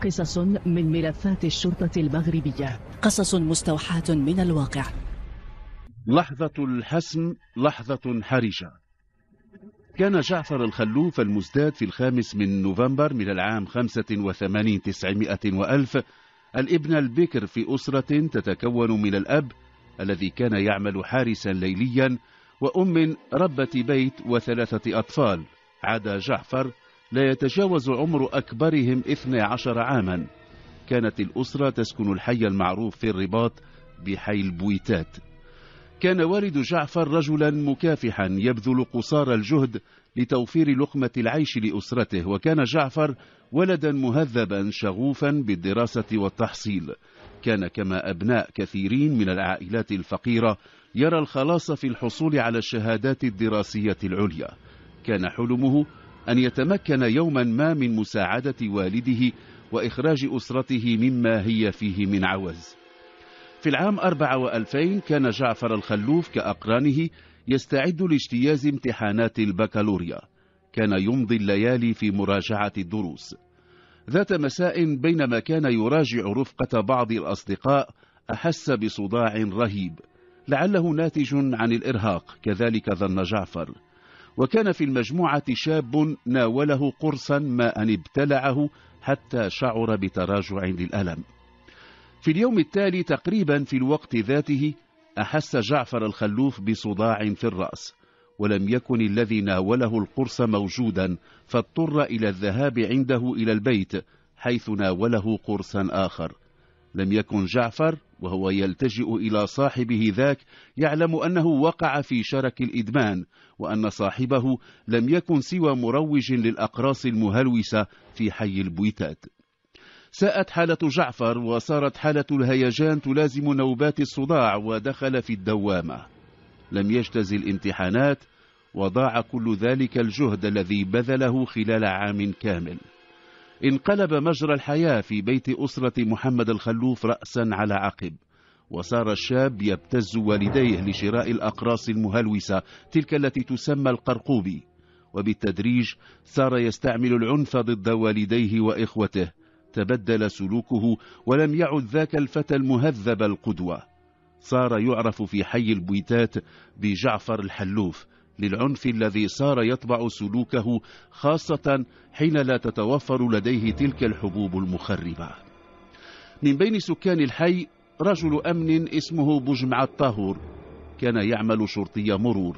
قصص من ملفات الشرطة المغربية، قصص مستوحاة من الواقع. لحظة الحسم، لحظة حرجة. كان جعفر الخلوف المزداد في 5 من نوفمبر من العام 85 900 وألف الابن البكر في أسرة تتكون من الأب الذي كان يعمل حارسا ليليا وأم ربة بيت و3 أطفال. عاد جعفر لا يتجاوز عمر أكبرهم 12 عاما. كانت الأسرة تسكن الحي المعروف في الرباط بحي البويتات. كان والد جعفر رجلا مكافحا يبذل قصارى الجهد لتوفير لقمة العيش لأسرته، وكان جعفر ولدا مهذبا شغوفا بالدراسة والتحصيل. كان كما أبناء كثيرين من العائلات الفقيرة يرى الخلاص في الحصول على الشهادات الدراسية العليا. كان حلمه أن يتمكن يوما ما من مساعدة والده وإخراج أسرته مما هي فيه من عوز. في العام 2000 كان جعفر الخلوف كأقرانه يستعد لاجتياز امتحانات البكالوريا. كان يمضي الليالي في مراجعة الدروس. ذات مساء بينما كان يراجع رفقة بعض الأصدقاء أحس بصداع رهيب، لعله ناتج عن الإرهاق، كذلك ظن جعفر. وكان في المجموعة شاب ناوله قرصا ما أن ابتلعه حتى شعر بتراجع للألم. في اليوم التالي تقريبا في الوقت ذاته أحس جعفر الخلوف بصداع في الرأس، ولم يكن الذي ناوله القرص موجودا، فاضطر إلى الذهاب عنده إلى البيت حيث ناوله قرصا آخر. لم يكن جعفر وهو يلتجئ إلى صاحبه ذاك يعلم أنه وقع في شرك الإدمان، وأن صاحبه لم يكن سوى مروج للأقراص المهلوسة في حي البويتات. ساءت حالة جعفر وصارت حالة الهيجان تلازم نوبات الصداع، ودخل في الدوامة. لم يجتز الامتحانات، وضاع كل ذلك الجهد الذي بذله خلال عام كامل. انقلب مجرى الحياة في بيت أسرة محمد الخلوف رأسا على عقب، وصار الشاب يبتز والديه لشراء الأقراص المهلوسة تلك التي تسمى القرقوبي، وبالتدريج صار يستعمل العنف ضد والديه وإخوته. تبدل سلوكه ولم يعد ذاك الفتى المهذب القدوة. صار يعرف في حي البويتات بجعفر الحلوف للعنف الذي صار يطبع سلوكه، خاصة حين لا تتوفر لديه تلك الحبوب المخربة. من بين سكان الحي رجل أمن اسمه بجمع الطاهور، كان يعمل شرطي مرور.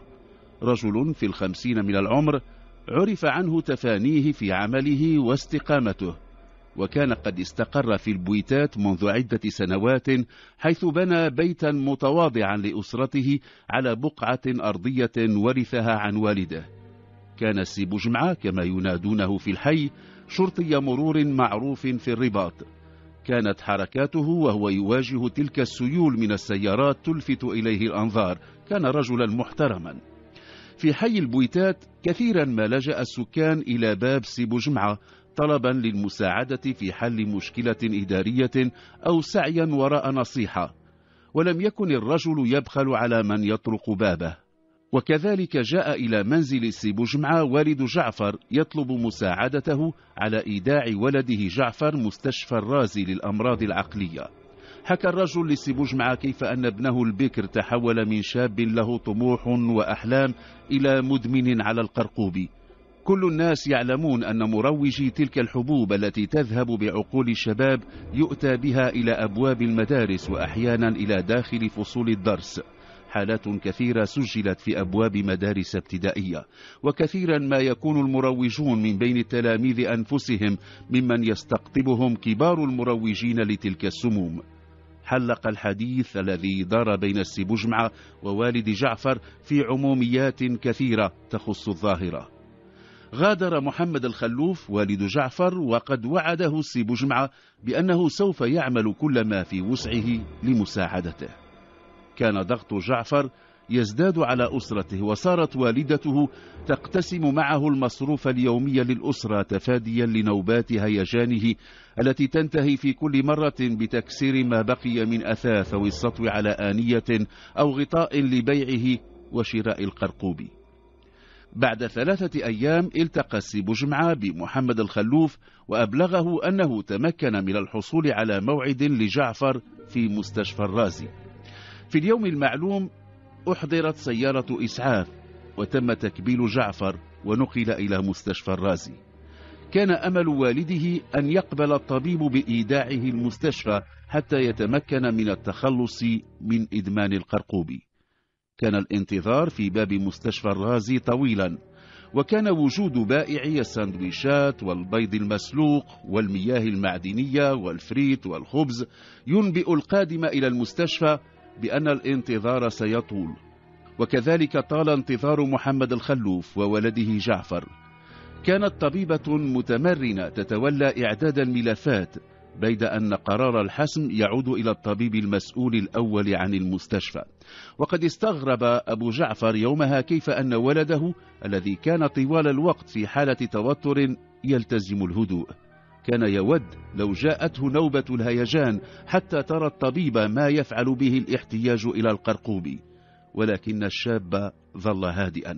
رجل في 50 من العمر، عرف عنه تفانيه في عمله واستقامته، وكان قد استقر في البويتات منذ عدة سنوات، حيث بنى بيتا متواضعا لأسرته على بقعة أرضية ورثها عن والده. كان السي بجمعة كما ينادونه في الحي شرطي مرور معروف في الرباط. كانت حركاته وهو يواجه تلك السيول من السيارات تلفت إليه الأنظار. كان رجلا محترما. في حي البويتات كثيرا ما لجأ السكان إلى باب سي بجمعة طلبا للمساعدة في حل مشكلة إدارية أو سعيا وراء نصيحة، ولم يكن الرجل يبخل على من يطرق بابه. وكذلك جاء إلى منزل سي بجمعة والد جعفر يطلب مساعدته على إيداع ولده جعفر مستشفى الرازي للأمراض العقلية. حكى الرجل لسي بجمعة كيف أن ابنه البكر تحول من شاب له طموح وأحلام إلى مدمن على القرقوبي. كل الناس يعلمون أن مروجي تلك الحبوب التي تذهب بعقول الشباب يؤتى بها إلى أبواب المدارس وأحيانا إلى داخل فصول الدرس. حالات كثيرة سجلت في أبواب مدارس ابتدائية، وكثيرا ما يكون المروجون من بين التلاميذ أنفسهم ممن يستقطبهم كبار المروجين لتلك السموم. حلق الحديث الذي دار بين السي بجمعة ووالد جعفر في عموميات كثيرة تخص الظاهرة. غادر محمد الخلوف والد جعفر، وقد وعده السي بجمعة بأنه سوف يعمل كل ما في وسعه لمساعدته. كان ضغط جعفر يزداد على أسرته، وصارت والدته تقتسم معه المصروف اليومي للأسرة تفاديا لنوبات هيجانه التي تنتهي في كل مرة بتكسير ما بقي من أثاث أو السطو على آنية أو غطاء لبيعه وشراء القرقوب. بعد 3 أيام التقى السي بوجمعة بمحمد الخلوف وأبلغه أنه تمكن من الحصول على موعد لجعفر في مستشفى الرازي. في اليوم المعلوم أحضرت سيارة إسعاف وتم تكبيل جعفر ونقل إلى مستشفى الرازي. كان أمل والده أن يقبل الطبيب بإيداعه المستشفى حتى يتمكن من التخلص من إدمان القرقوب. كان الانتظار في باب مستشفى الرازي طويلا، وكان وجود بائعي السندويشات والبيض المسلوق والمياه المعدنية والفريت والخبز ينبئ القادم إلى المستشفى بأن الانتظار سيطول. وكذلك طال انتظار محمد الخلوف وولده جعفر. كانت طبيبة متمرنة تتولى إعداد الملفات، بيد أن قرار الحسم يعود إلى الطبيب المسؤول الأول عن المستشفى. وقد استغرب أبو جعفر يومها كيف أن ولده الذي كان طوال الوقت في حالة توتر يلتزم الهدوء. كان يود لو جاءته نوبة الهيجان حتى ترى الطبيب ما يفعل به الاحتياج إلى القرقوب، ولكن الشاب ظل هادئا.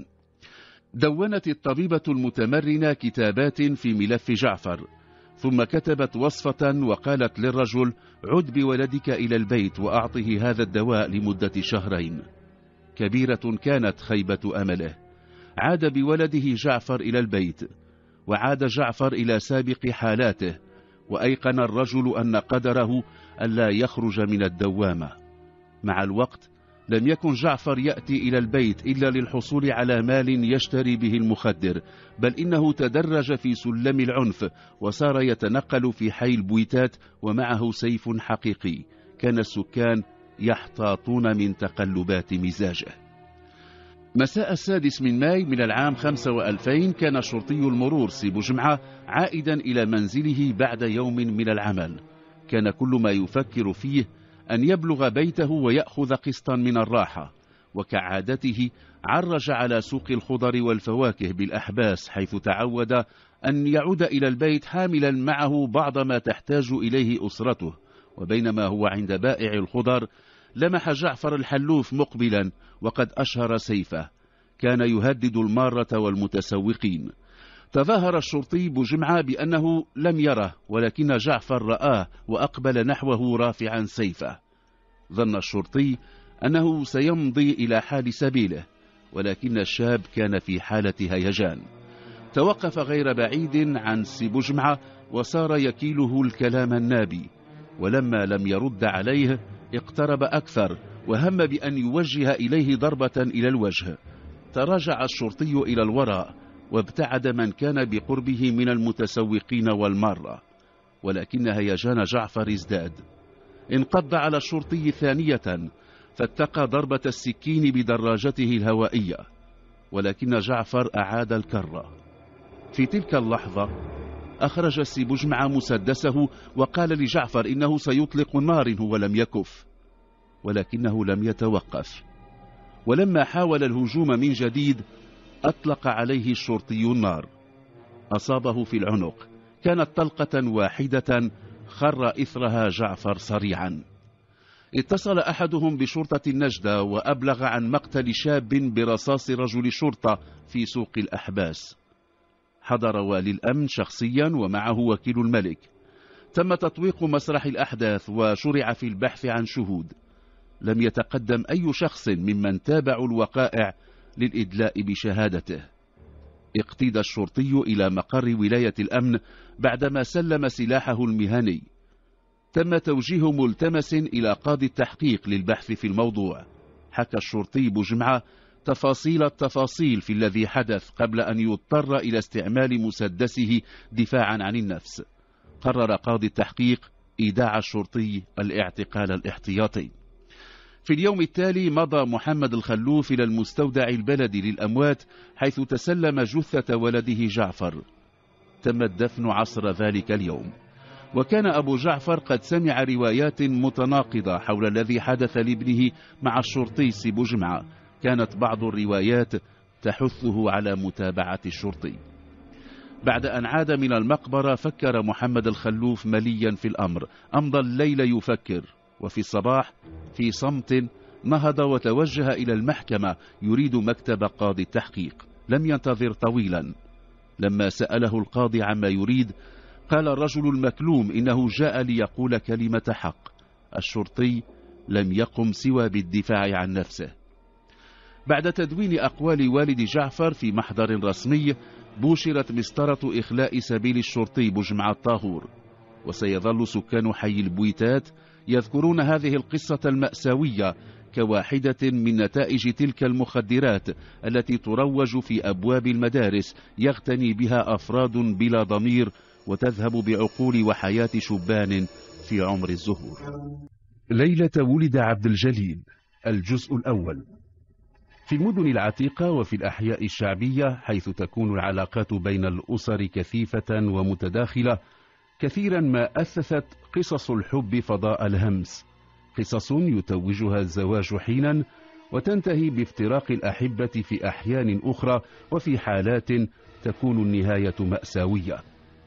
دونت الطبيبة المتمرنة كتابات في ملف جعفر، ثم كتبت وصفة وقالت للرجل: عد بولدك إلى البيت وأعطه هذا الدواء لمدة 2 شهر. كبيرة كانت خيبة أمله. عاد بولده جعفر إلى البيت، وعاد جعفر إلى سابق حالاته، وأيقن الرجل أن قدره ألا يخرج من الدوامة. مع الوقت لم يكن جعفر يأتي إلى البيت إلا للحصول على مال يشتري به المخدر، بل إنه تدرج في سلم العنف وصار يتنقل في حي البويتات ومعه سيف حقيقي. كان السكان يحتاطون من تقلبات مزاجه. مساء 6 من ماي من العام 2005 كان شرطي المرور سي بوجمعة عائدا إلى منزله بعد يوم من العمل. كان كل ما يفكر فيه أن يبلغ بيته ويأخذ قسطا من الراحة، وكعادته عرج على سوق الخضر والفواكه بالأحباس، حيث تعود أن يعود إلى البيت حاملا معه بعض ما تحتاج إليه أسرته. وبينما هو عند بائع الخضر لمح جعفر الحلوف مقبلا وقد أشهر سيفه. كان يهدد المارة والمتسوقين. تظاهر الشرطي بوجمعة بأنه لم يره، ولكن جعفر رآه وأقبل نحوه رافعا سيفه. ظن الشرطي أنه سيمضي إلى حال سبيله، ولكن الشاب كان في حالة هيجان. توقف غير بعيد عن سي بوجمعة وصار يكيله الكلام النابي، ولما لم يرد عليه اقترب أكثر وهم بأن يوجه إليه ضربة إلى الوجه. تراجع الشرطي إلى الوراء وابتعد من كان بقربه من المتسوقين والمارة، ولكن هيجان جعفر ازداد. انقض على الشرطي ثانية فاتقى ضربة السكين بدراجته الهوائية، ولكن جعفر أعاد الكرة. في تلك اللحظة أخرج السي بوجمعة مسدسه وقال لجعفر إنه سيطلق النار إن هو لم يكف، ولكنه لم يتوقف. ولما حاول الهجوم من جديد أطلق عليه الشرطي النار. أصابه في العنق، كانت طلقة واحدة خر إثرها جعفر صريعا. اتصل أحدهم بشرطة النجدة وأبلغ عن مقتل شاب برصاص رجل شرطة في سوق الأحباس. حضر والي الأمن شخصيا ومعه وكيل الملك. تم تطويق مسرح الأحداث وشرع في البحث عن شهود. لم يتقدم أي شخص ممن تابعوا الوقائع للإدلاء بشهادته. اقتيد الشرطي إلى مقر ولاية الأمن بعدما سلم سلاحه المهني. تم توجيه ملتمس إلى قاضي التحقيق للبحث في الموضوع. حكى الشرطي بوجمعة تفاصيل التفاصيل في الذي حدث قبل أن يضطر إلى استعمال مسدسه دفاعا عن النفس. قرر قاضي التحقيق إيداع الشرطي الاعتقال الاحتياطي. في اليوم التالي مضى محمد الخلوف إلى المستودع البلدي للأموات، حيث تسلم جثة ولده جعفر. تم الدفن عصر ذلك اليوم. وكان أبو جعفر قد سمع روايات متناقضة حول الذي حدث لابنه مع الشرطي سي بوجمعة. كانت بعض الروايات تحثه على متابعة الشرطي. بعد أن عاد من المقبرة فكر محمد الخلوف مليا في الأمر. أمضى الليل يفكر، وفي الصباح في صمت نهض وتوجه إلى المحكمة يريد مكتب قاضي التحقيق. لم ينتظر طويلا. لما سأله القاضي عما يريد قال الرجل المكلوم إنه جاء ليقول كلمة حق. الشرطي لم يقم سوى بالدفاع عن نفسه. بعد تدوين أقوال والد جعفر في محضر رسمي بوشرت مسطرة إخلاء سبيل الشرطي بجمع الطاهور، وسيظل سكان حي البويتات يذكرون هذه القصة المأساوية كواحدة من نتائج تلك المخدرات التي تروج في أبواب المدارس يغتني بها أفراد بلا ضمير وتذهب بعقول وحياة شبان في عمر الزهور. ليلة ولد عبد الجليل، الجزء الأول. في المدن العتيقة وفي الأحياء الشعبية حيث تكون العلاقات بين الأسر كثيفة ومتداخلة، كثيرا ما أثثت قصص الحب فضاء الهمس، قصص يتوجها الزواج حينا وتنتهي بافتراق الأحبة في أحيان أخرى، وفي حالات تكون النهاية مأساوية.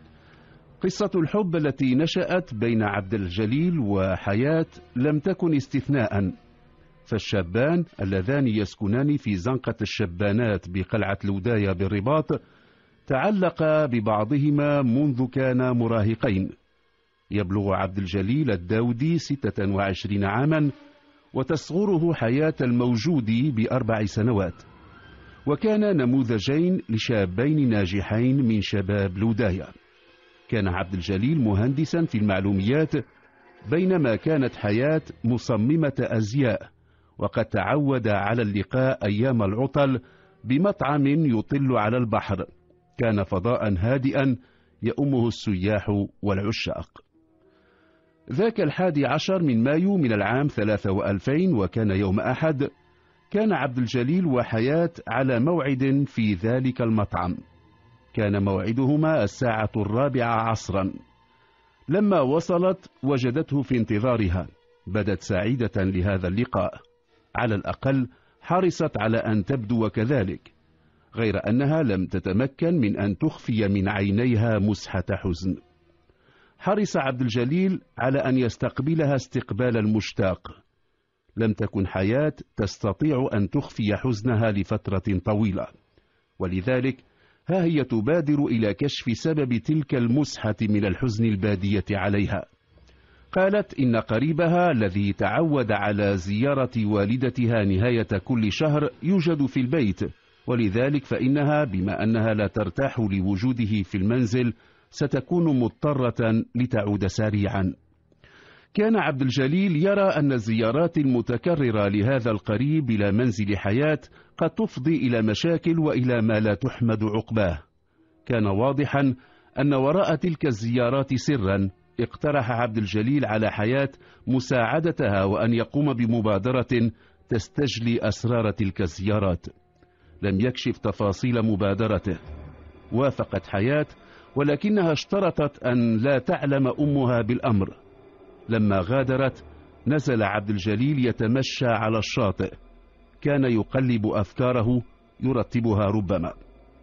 قصة الحب التي نشأت بين عبد الجليل وحياة لم تكن استثناء، فالشابان اللذان يسكنان في زنقة الشبانات بقلعة لودايا بالرباط تعلقا ببعضهما منذ كانا مراهقين. يبلغ عبد الجليل الداودي 26 عاما، وتصغره حياة الموجودي ب4 سنوات، وكان نموذجين لشابين ناجحين من شباب لودايا. كان عبد الجليل مهندسا في المعلوميات، بينما كانت حياة مصممة أزياء، وقد تعود على اللقاء أيام العطل بمطعم يطل على البحر، كان فضاء هادئا يؤمه السياح والعشاق. ذاك 11 من مايو من العام 2000 وكان يوم أحد، كان عبد الجليل وحياة على موعد في ذلك المطعم. كان موعدهما 4:04 عصرا. لما وصلت وجدته في انتظارها، بدت سعيدة لهذا اللقاء، على الأقل حرصت على أن تبدو كذلك، غير أنها لم تتمكن من أن تخفي من عينيها مسحة حزن. حرص عبد الجليل على أن يستقبلها استقبال المشتاق. لم تكن حياة تستطيع أن تخفي حزنها لفترة طويلة، ولذلك ها هي تبادر إلى كشف سبب تلك المسحة من الحزن البادية عليها. قالت إن قريبها الذي تعود على زيارة والدتها نهاية كل شهر يوجد في البيت، ولذلك فإنها بما أنها لا ترتاح لوجوده في المنزل ستكون مضطرة لتعود سريعا. كان عبد الجليل يرى أن الزيارات المتكررة لهذا القريب إلى منزل حياة قد تفضي إلى مشاكل وإلى ما لا تحمد عقباه. كان واضحا أن وراء تلك الزيارات سرا. اقترح عبد الجليل على حياة مساعدتها وأن يقوم بمبادرة تستجلي أسرار تلك الزيارات. لم يكشف تفاصيل مبادرته. وافقت حياة، ولكنها اشترطت أن لا تعلم أمها بالأمر. لما غادرت نزل عبد الجليل يتمشى على الشاطئ، كان يقلب أفكاره يرتبها ربما.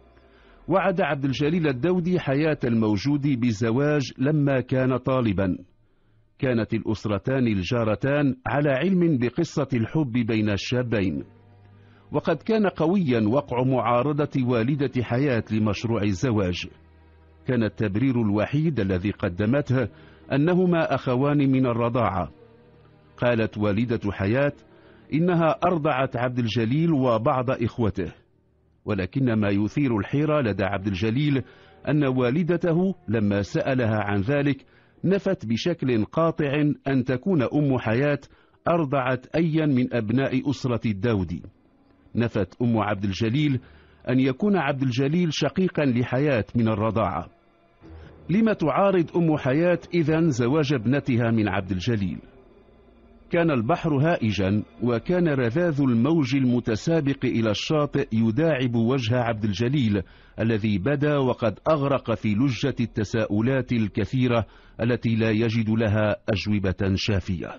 وعد عبد الجليل الدودي حياة الموجود بزواج لما كان طالبا. كانت الأسرتان الجارتان على علم بقصة الحب بين الشابين، وقد كان قويا وقع معارضة والدة حياة لمشروع الزواج. كان التبرير الوحيد الذي قدمته أنهما أخوان من الرضاعة. قالت والدة حياة إنها أرضعت عبد الجليل وبعض إخوته، ولكن ما يثير الحيرة لدى عبد الجليل أن والدته لما سألها عن ذلك نفت بشكل قاطع أن تكون أم حياة أرضعت أيا من أبناء أسرة الداودي. نفت أم عبد الجليل أن يكون عبد الجليل شقيقا لحياة من الرضاعة. لما تعارض أم حياة إذن زواج ابنتها من عبد الجليل؟ كان البحر هائجا، وكان رذاذ الموج المتسابق إلى الشاطئ يداعب وجه عبد الجليل الذي بدا وقد أغرق في لجة التساؤلات الكثيرة التي لا يجد لها أجوبة شافية.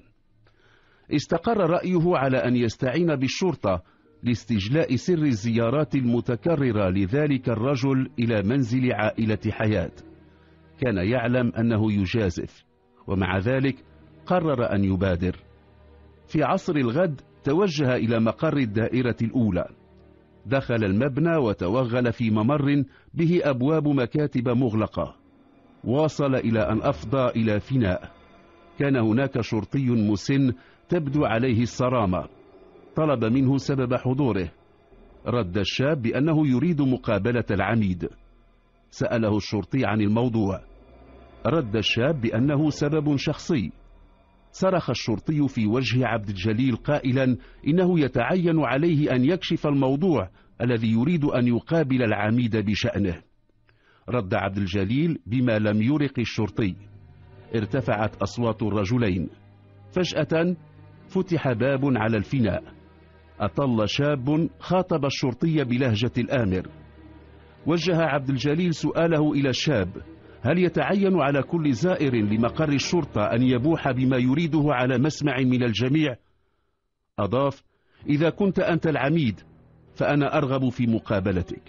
استقر رأيه على أن يستعين بالشرطة لاستجلاء سر الزيارات المتكررة لذلك الرجل إلى منزل عائلة حياة. كان يعلم أنه يجازف، ومع ذلك قرر أن يبادر. في عصر الغد توجه إلى مقر الدائرة الأولى. دخل المبنى وتوغل في ممر به أبواب مكاتب مغلقة. واصل إلى أن أفضى إلى فناء. كان هناك شرطي مسن تبدو عليه الصرامة. طلب منه سبب حضوره. رد الشاب بأنه يريد مقابلة العميد. سأله الشرطي عن الموضوع. رد الشاب بأنه سبب شخصي. صرخ الشرطي في وجه عبد الجليل قائلا إنه يتعين عليه أن يكشف الموضوع الذي يريد أن يقابل العميد بشأنه. رد عبد الجليل بما لم يرق الشرطي. ارتفعت أصوات الرجلين. فجأة فتح باب على الفناء. أطل شاب خاطب الشرطي بلهجة الآمر. وجه عبد الجليل سؤاله إلى الشاب: هل يتعين على كل زائر لمقر الشرطة أن يبوح بما يريده على مسمع من الجميع؟ أضاف: إذا كنت أنت العميد فأنا أرغب في مقابلتك.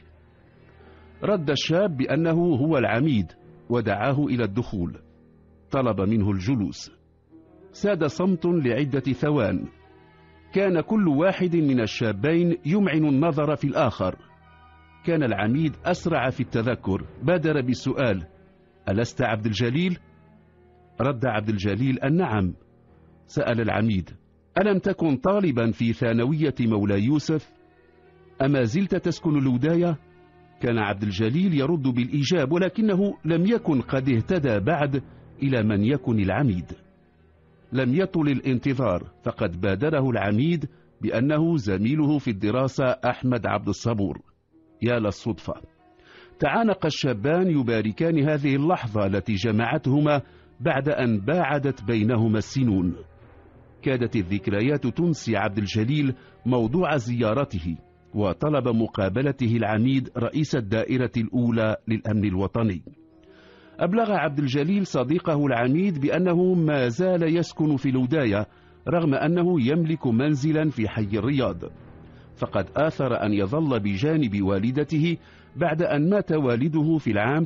رد الشاب بأنه هو العميد ودعاه إلى الدخول. طلب منه الجلوس. ساد صمت لعدة ثوان. كان كل واحد من الشابين يمعن النظر في الآخر. كان العميد أسرع في التذكر. بادر بالسؤال: ألست عبد الجليل؟ رد عبد الجليل أن نعم. سأل العميد: ألم تكن طالبا في ثانوية مولاي يوسف؟ أما زلت تسكن الوداية؟ كان عبد الجليل يرد بالإيجاب، ولكنه لم يكن قد اهتدى بعد إلى من يكن العميد. لم يطل الانتظار، فقد بادره العميد بأنه زميله في الدراسة أحمد عبد الصبور. يا للصدفة! تعانق الشابان يباركان هذه اللحظة التي جمعتهما بعد أن باعدت بينهما السنون. كادت الذكريات تنسي عبد الجليل موضوع زيارته، وطلب مقابلته العميد رئيس الدائرة الأولى للأمن الوطني. أبلغ عبد الجليل صديقه العميد بأنه ما زال يسكن في الوداية رغم أنه يملك منزلا في حي الرياض، فقد آثر أن يظل بجانب والدته بعد أن مات والده في العام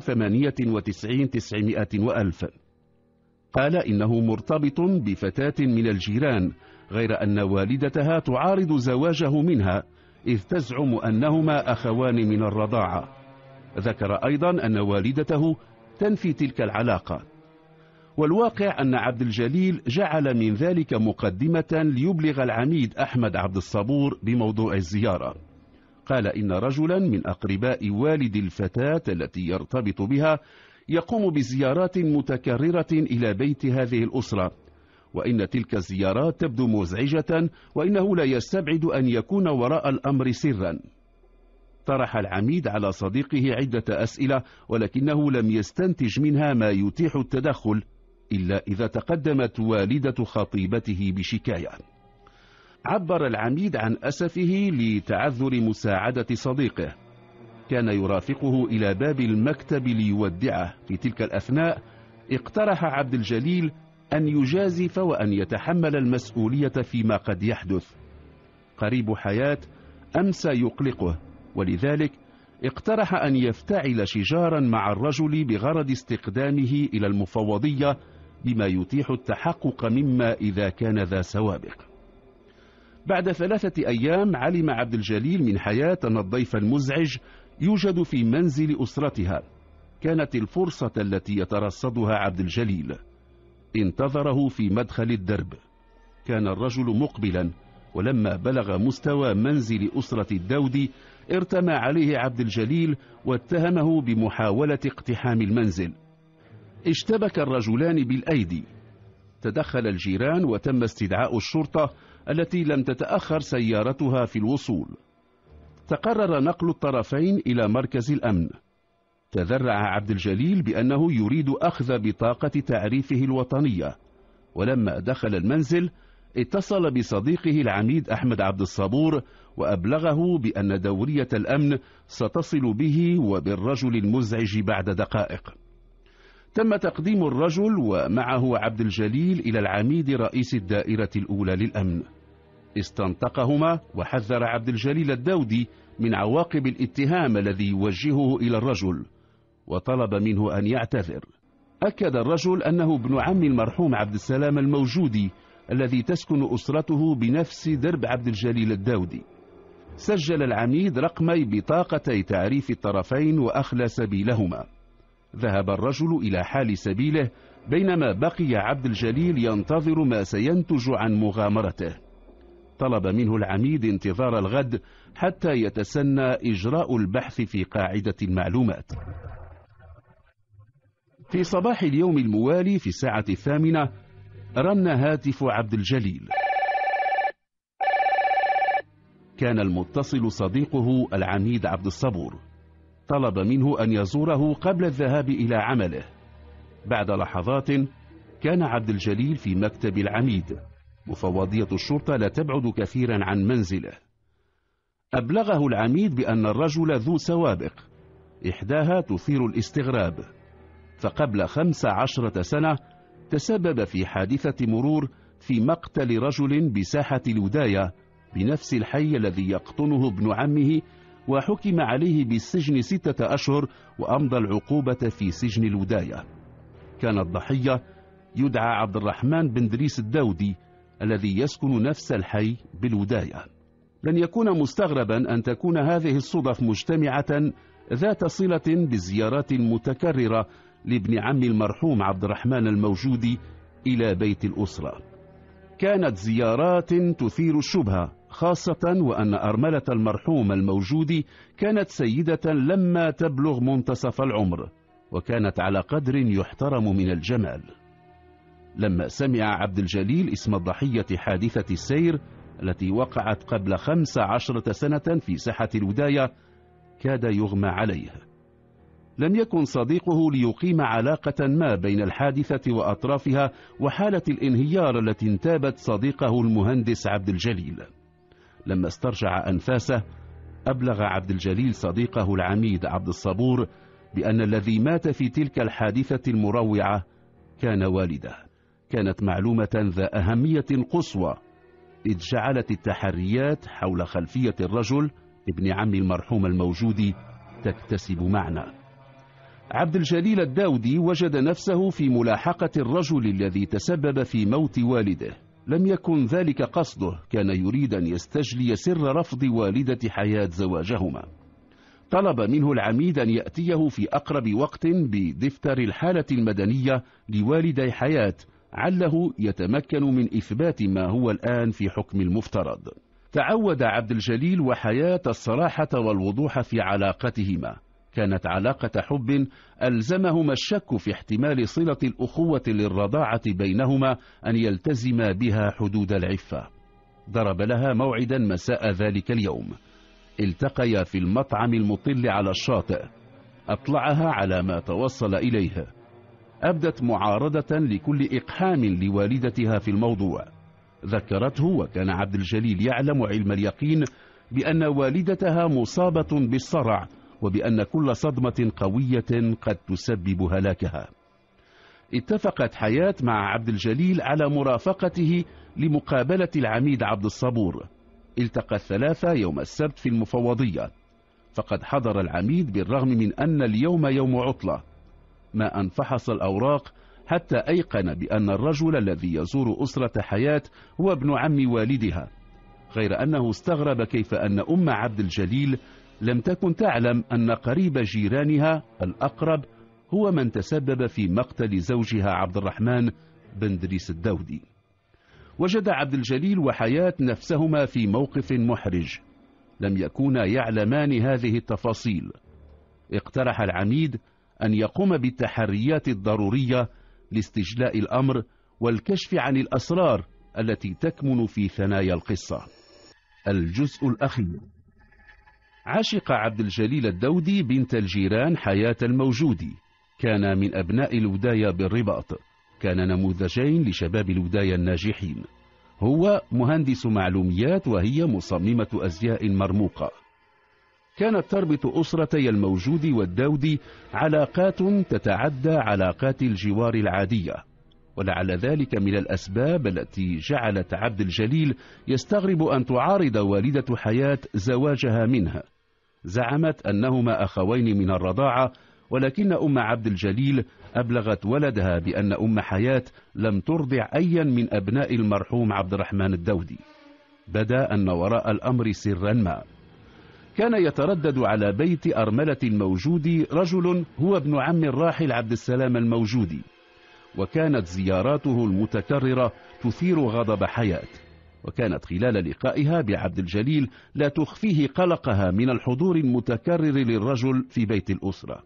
98 قال إنه مرتبط بفتاة من الجيران، غير أن والدتها تعارض زواجه منها إذ تزعم أنهما أخوان من الرضاعة. ذكر أيضا أن والدته تنفي تلك العلاقة. والواقع أن عبد الجليل جعل من ذلك مقدمة ليبلغ العميد أحمد عبد الصبور بموضوع الزيارة. قال إن رجلا من أقرباء والد الفتاة التي يرتبط بها يقوم بزيارات متكررة إلى بيت هذه الأسرة، وإن تلك الزيارات تبدو مزعجة، وإنه لا يستبعد أن يكون وراء الأمر سرا. طرح العميد على صديقه عدة أسئلة، ولكنه لم يستنتج منها ما يتيح التدخل إلا إذا تقدمت والدة خطيبته بشكاية. عبر العميد عن أسفه لتعذر مساعدة صديقه. كان يرافقه إلى باب المكتب ليودعه. في تلك الأثناء اقترح عبد الجليل أن يجازف وأن يتحمل المسؤولية فيما قد يحدث. قريب حياة أمس يقلقه، ولذلك اقترح أن يفتعل شجارا مع الرجل بغرض استقدامه إلى المفوضية بما يتيح التحقق مما إذا كان ذا سوابق. بعد 3 أيام علم عبد الجليل من حياة أن الضيف المزعج يوجد في منزل أسرتها. كانت الفرصة التي يترصدها عبد الجليل. انتظره في مدخل الدرب. كان الرجل مقبلا، ولما بلغ مستوى منزل أسرة الدودي ارتمى عليه عبد الجليل واتهمه بمحاولة اقتحام المنزل. اشتبك الرجلان بالأيدي. تدخل الجيران وتم استدعاء الشرطة التي لم تتأخر سيارتها في الوصول. تقرر نقل الطرفين إلى مركز الأمن. تذرع عبد الجليل بأنه يريد أخذ بطاقة تعريفه الوطنية، ولما دخل المنزل اتصل بصديقه العميد أحمد عبد الصبور وأبلغه بأن دورية الأمن ستصل به وبالرجل المزعج بعد دقائق. تم تقديم الرجل ومعه عبد الجليل إلى العميد رئيس الدائرة الأولى للأمن. استنطقهما وحذر عبد الجليل الدودي من عواقب الاتهام الذي يوجهه إلى الرجل، وطلب منه أن يعتذر. أكد الرجل أنه ابن عم المرحوم عبد السلام الموجودي الذي تسكن أسرته بنفس درب عبد الجليل الدودي. سجل العميد رقمي بطاقتي تعريف الطرفين وأخلى سبيلهما. ذهب الرجل إلى حال سبيله بينما بقي عبد الجليل ينتظر ما سينتج عن مغامرته. طلب منه العميد انتظار الغد حتى يتسنى إجراء البحث في قاعدة المعلومات. في صباح اليوم الموالي في الساعة 8 رن هاتف عبد الجليل. كان المتصل صديقه العميد عبد الصبور. طلب منه أن يزوره قبل الذهاب إلى عمله. بعد لحظات كان عبد الجليل في مكتب العميد. مفوضية الشرطة لا تبعد كثيرا عن منزله. أبلغه العميد بأن الرجل ذو سوابق، إحداها تثير الاستغراب، فقبل 15 سنة تسبب في حادثة مرور في مقتل رجل بساحة الوداية بنفس الحي الذي يقطنه ابن عمه، وحكم عليه بالسجن 6 أشهر وأمضى العقوبة في سجن الوداية. كان الضحية يدعى عبد الرحمن بن دريس الدودي الذي يسكن نفس الحي بالوداية. لن يكون مستغربا أن تكون هذه الصدف مجتمعة ذات صلة بالزيارات المتكررة لابن عم المرحوم عبد الرحمن الموجودي إلى بيت الأسرة. كانت زيارات تثير الشبهة، خاصة وأن أرملة المرحوم الموجودي كانت سيدة لما تبلغ منتصف العمر، وكانت على قدر يحترم من الجمال. لما سمع عبد الجليل اسم ضحية حادثة السير التي وقعت قبل 15 سنة في ساحة الوداية كاد يغمى عليه. لم يكن صديقه ليقيم علاقة ما بين الحادثة وأطرافها وحالة الانهيار التي انتابت صديقه المهندس عبد الجليل. لما استرجع أنفاسه أبلغ عبد الجليل صديقه العميد عبد الصبور بأن الذي مات في تلك الحادثة المروعة كان والده. كانت معلومة ذا أهمية قصوى، إذ جعلت التحريات حول خلفية الرجل ابن عم المرحوم الموجودي تكتسب معنى. عبد الجليل الدودي وجد نفسه في ملاحقة الرجل الذي تسبب في موت والده. لم يكن ذلك قصده، كان يريد أن يستجلي سر رفض والدة حياة زواجهما. طلب منه العميد أن يأتيه في أقرب وقت بدفتر الحالة المدنية لوالدي حياة، عله يتمكن من إثبات ما هو الآن في حكم المفترض. تعود عبد الجليل وحياة الصراحة والوضوح في علاقتهما. كانت علاقة حب ألزمهما الشك في احتمال صلة الأخوة للرضاعة بينهما أن يلتزما بها حدود العفة. ضرب لها موعدا مساء ذلك اليوم. التقيا في المطعم المطل على الشاطئ. أطلعها على ما توصل إليه. أبدت معارضة لكل إقحام لوالدتها في الموضوع. ذكرته، وكان عبد الجليل يعلم علم اليقين بأن والدتها مصابة بالصرع، وبأن كل صدمة قوية قد تسبب هلاكها. اتفقت حياة مع عبد الجليل على مرافقته لمقابلة العميد عبد الصبور. التقى الثلاثة يوم السبت في المفوضية، فقد حضر العميد بالرغم من أن اليوم يوم عطلة. ما أن فحص الأوراق حتى أيقن بأن الرجل الذي يزور أسرة حياة هو ابن عم والدها، غير أنه استغرب كيف أن أم عبد الجليل لم تكن تعلم أن قريب جيرانها الأقرب هو من تسبب في مقتل زوجها عبد الرحمن بن دريس الدودي. وجد عبد الجليل وحياة نفسهما في موقف محرج، لم يكونا يعلمان هذه التفاصيل. اقترح العميد أن يقوم بالتحريات الضرورية لاستجلاء الأمر والكشف عن الأسرار التي تكمن في ثنايا القصة. الجزء الأخير. عشق عبد الجليل الدودي بنت الجيران حياة الموجودي. كان من أبناء الوداية بالرباط. كان نموذجين لشباب الوداية الناجحين. هو مهندس معلوميات وهي مصممة أزياء مرموقة. كانت تربط أسرتي الموجودي والدودي علاقات تتعدى علاقات الجوار العادية، ولعل ذلك من الأسباب التي جعلت عبد الجليل يستغرب أن تعارض والدة حياة زواجها منها. زعمت أنهما أخوين من الرضاعة، ولكن أم عبد الجليل أبلغت ولدها بأن أم حياة لم ترضع أيا من أبناء المرحوم عبد الرحمن الدودي. بدا أن وراء الأمر سرا ما. كان يتردد على بيت أرملة الموجودي رجل هو ابن عم الراحل عبد السلام الموجودي، وكانت زياراته المتكررة تثير غضب حياة، وكانت خلال لقائها بعبد الجليل لا تخفيه قلقها من الحضور المتكرر للرجل في بيت الأسرة.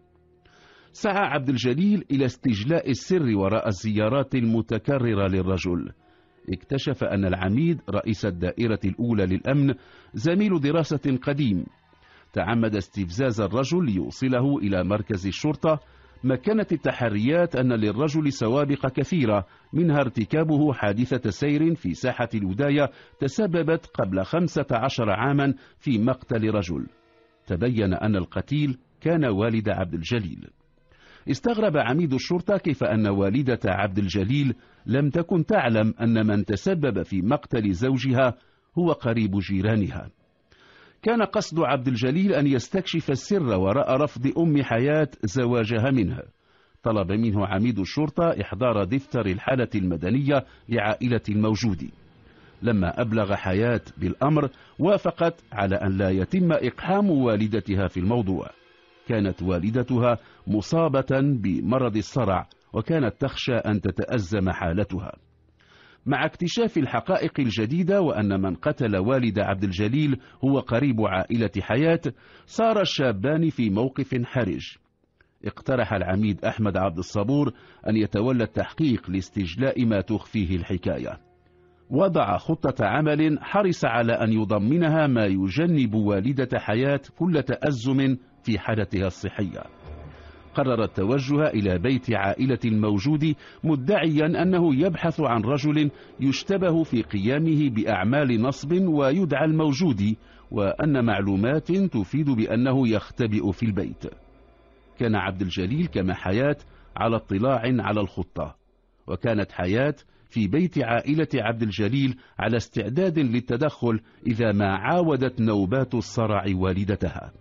سعى عبد الجليل إلى استجلاء السر وراء الزيارات المتكررة للرجل. اكتشف أن العميد رئيس الدائرة الأولى للأمن زميل دراسة قديم، تعمد استفزاز الرجل ليوصله إلى مركز الشرطة، مكنت التحريات أن للرجل سوابق كثيرة، منها ارتكابه حادثة سير في ساحة الوداية تسببت قبل 15 عاما في مقتل رجل. تبين أن القتيل كان والد عبد الجليل. استغرب عميد الشرطة كيف أن والدة عبد الجليل لم تكن تعلم أن من تسبب في مقتل زوجها هو قريب جيرانها. كان قصد عبد الجليل أن يستكشف السر وراء رفض أم حياة زواجها منها. طلب منه عميد الشرطة إحضار دفتر الحالة المدنية لعائلة الموجودي. لما أبلغ حياة بالأمر وافقت على أن لا يتم إقحام والدتها في الموضوع. كانت والدتها مصابة بمرض الصرع، وكانت تخشى أن تتأزم حالتها. مع اكتشاف الحقائق الجديدة وأن من قتل والد عبد الجليل هو قريب عائلة حياة، صار الشابان في موقف حرج. اقترح العميد أحمد عبد الصبور أن يتولى التحقيق لاستجلاء ما تخفيه الحكاية. وضع خطة عمل حرص على أن يضمنها ما يجنب والدة حياة كل تأزم في حالتها الصحية. قرر التوجه إلى بيت عائلة الموجودي مدعيا أنه يبحث عن رجل يشتبه في قيامه بأعمال نصب ويدعى الموجودي، وأن معلومات تفيد بأنه يختبئ في البيت. كان عبد الجليل كما حياة على اطلاع على الخطة، وكانت حياة في بيت عائلة عبد الجليل على استعداد للتدخل إذا ما عاودت نوبات الصرع والدتها.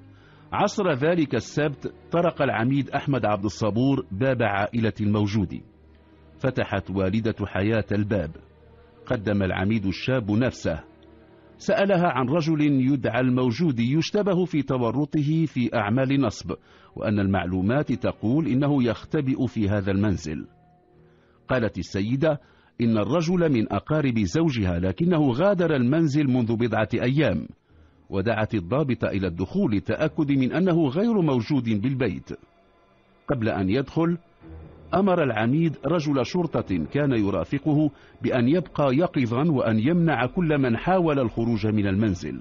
عصر ذلك السبت طرق العميد أحمد عبد الصبور باب عائلة الموجودي. فتحت والدة حياة الباب. قدم العميد الشاب نفسه. سألها عن رجل يدعى الموجودي يشتبه في تورطه في أعمال نصب، وأن المعلومات تقول إنه يختبئ في هذا المنزل. قالت السيدة إن الرجل من أقارب زوجها، لكنه غادر المنزل منذ بضعة أيام، ودعت الضابط إلى الدخول للتأكد من أنه غير موجود بالبيت. قبل أن يدخل أمر العميد رجل شرطة كان يرافقه بأن يبقى يقظا وأن يمنع كل من حاول الخروج من المنزل.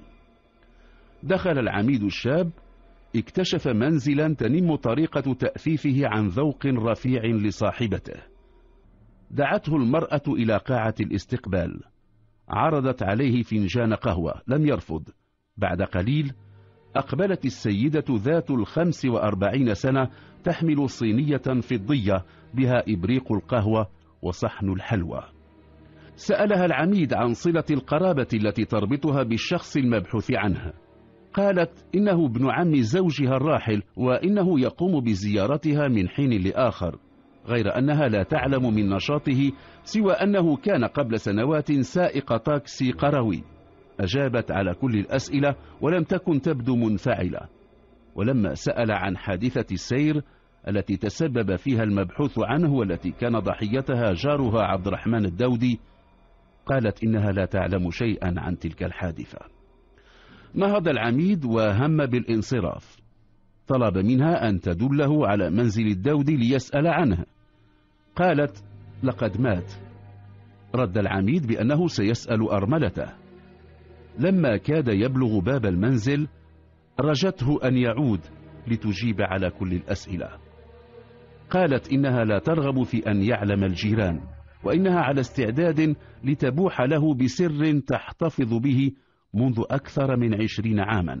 دخل العميد الشاب، اكتشف منزلا تنم طريقة تأثيفه عن ذوق رفيع لصاحبته. دعته المرأة إلى قاعة الاستقبال، عرضت عليه فنجان قهوة، لم يرفض. بعد قليل أقبلت السيدة ذات 45 سنة تحمل صينية فضية بها إبريق القهوة وصحن الحلوى. سألها العميد عن صلة القرابة التي تربطها بالشخص المبحوث عنه. قالت إنه ابن عم زوجها الراحل، وإنه يقوم بزيارتها من حين لآخر، غير أنها لا تعلم من نشاطه سوى أنه كان قبل سنوات سائق تاكسي قروي. أجابت على كل الأسئلة ولم تكن تبدو منفعلة. ولما سأل عن حادثة السير التي تسبب فيها المبحوث عنه والتي كان ضحيتها جارها عبد الرحمن الدودي، قالت إنها لا تعلم شيئا عن تلك الحادثة. نهض العميد وهم بالانصراف. طلب منها أن تدله على منزل الدودي ليسأل عنه. قالت لقد مات. رد العميد بأنه سيسأل أرملته. لما كاد يبلغ باب المنزل رجته أن يعود لتجيب على كل الأسئلة. قالت إنها لا ترغب في أن يعلم الجيران، وإنها على استعداد لتبوح له بسر تحتفظ به منذ أكثر من 20 عاما.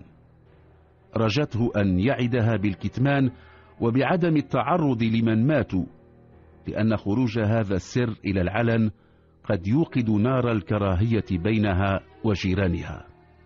رجته أن يعدها بالكتمان وبعدم التعرض لمن ماتوا، لأن خروج هذا السر إلى العلن قد يوقد نار الكراهية بينها وجيرانها.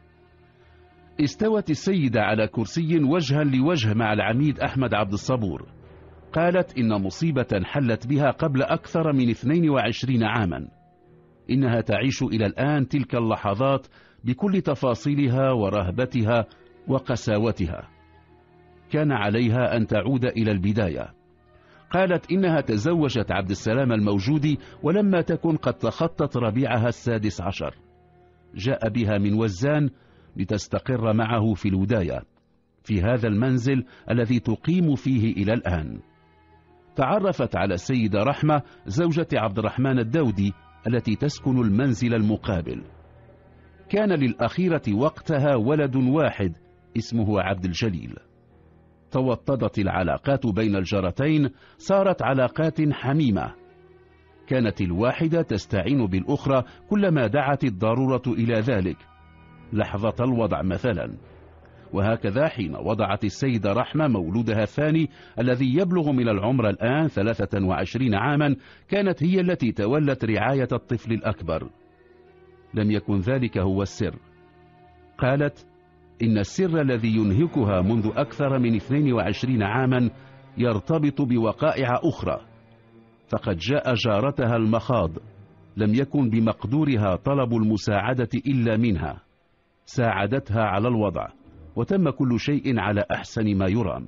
استوت السيدة على كرسي وجها لوجه مع العميد أحمد عبد الصبور. قالت إن مصيبة حلت بها قبل أكثر من 22 عاما. إنها تعيش إلى الآن تلك اللحظات بكل تفاصيلها ورهبتها وقساوتها. كان عليها أن تعود إلى البداية. قالت إنها تزوجت عبد السلام الموجودي ولما تكن قد تخطت ربيعها 16. جاء بها من وزان لتستقر معه في الوداية في هذا المنزل الذي تقيم فيه إلى الآن. تعرفت على السيدة رحمة زوجة عبد الرحمن الدودي التي تسكن المنزل المقابل. كان للأخيرة وقتها ولد واحد اسمه عبد الجليل. توطدت العلاقات بين الجارتين، صارت علاقات حميمة. كانت الواحدة تستعين بالأخرى كلما دعت الضرورة إلى ذلك، لحظة الوضع مثلا. وهكذا حين وضعت السيدة رحمة مولودها الثاني الذي يبلغ من العمر الآن 23 عاما، كانت هي التي تولت رعاية الطفل الأكبر. لم يكن ذلك هو السر. قالت إن السر الذي ينهكها منذ أكثر من 22 عاما يرتبط بوقائع أخرى. فقد جاء جارتها المخاض، لم يكن بمقدورها طلب المساعدة إلا منها. ساعدتها على الوضع، وتم كل شيء على أحسن ما يرام.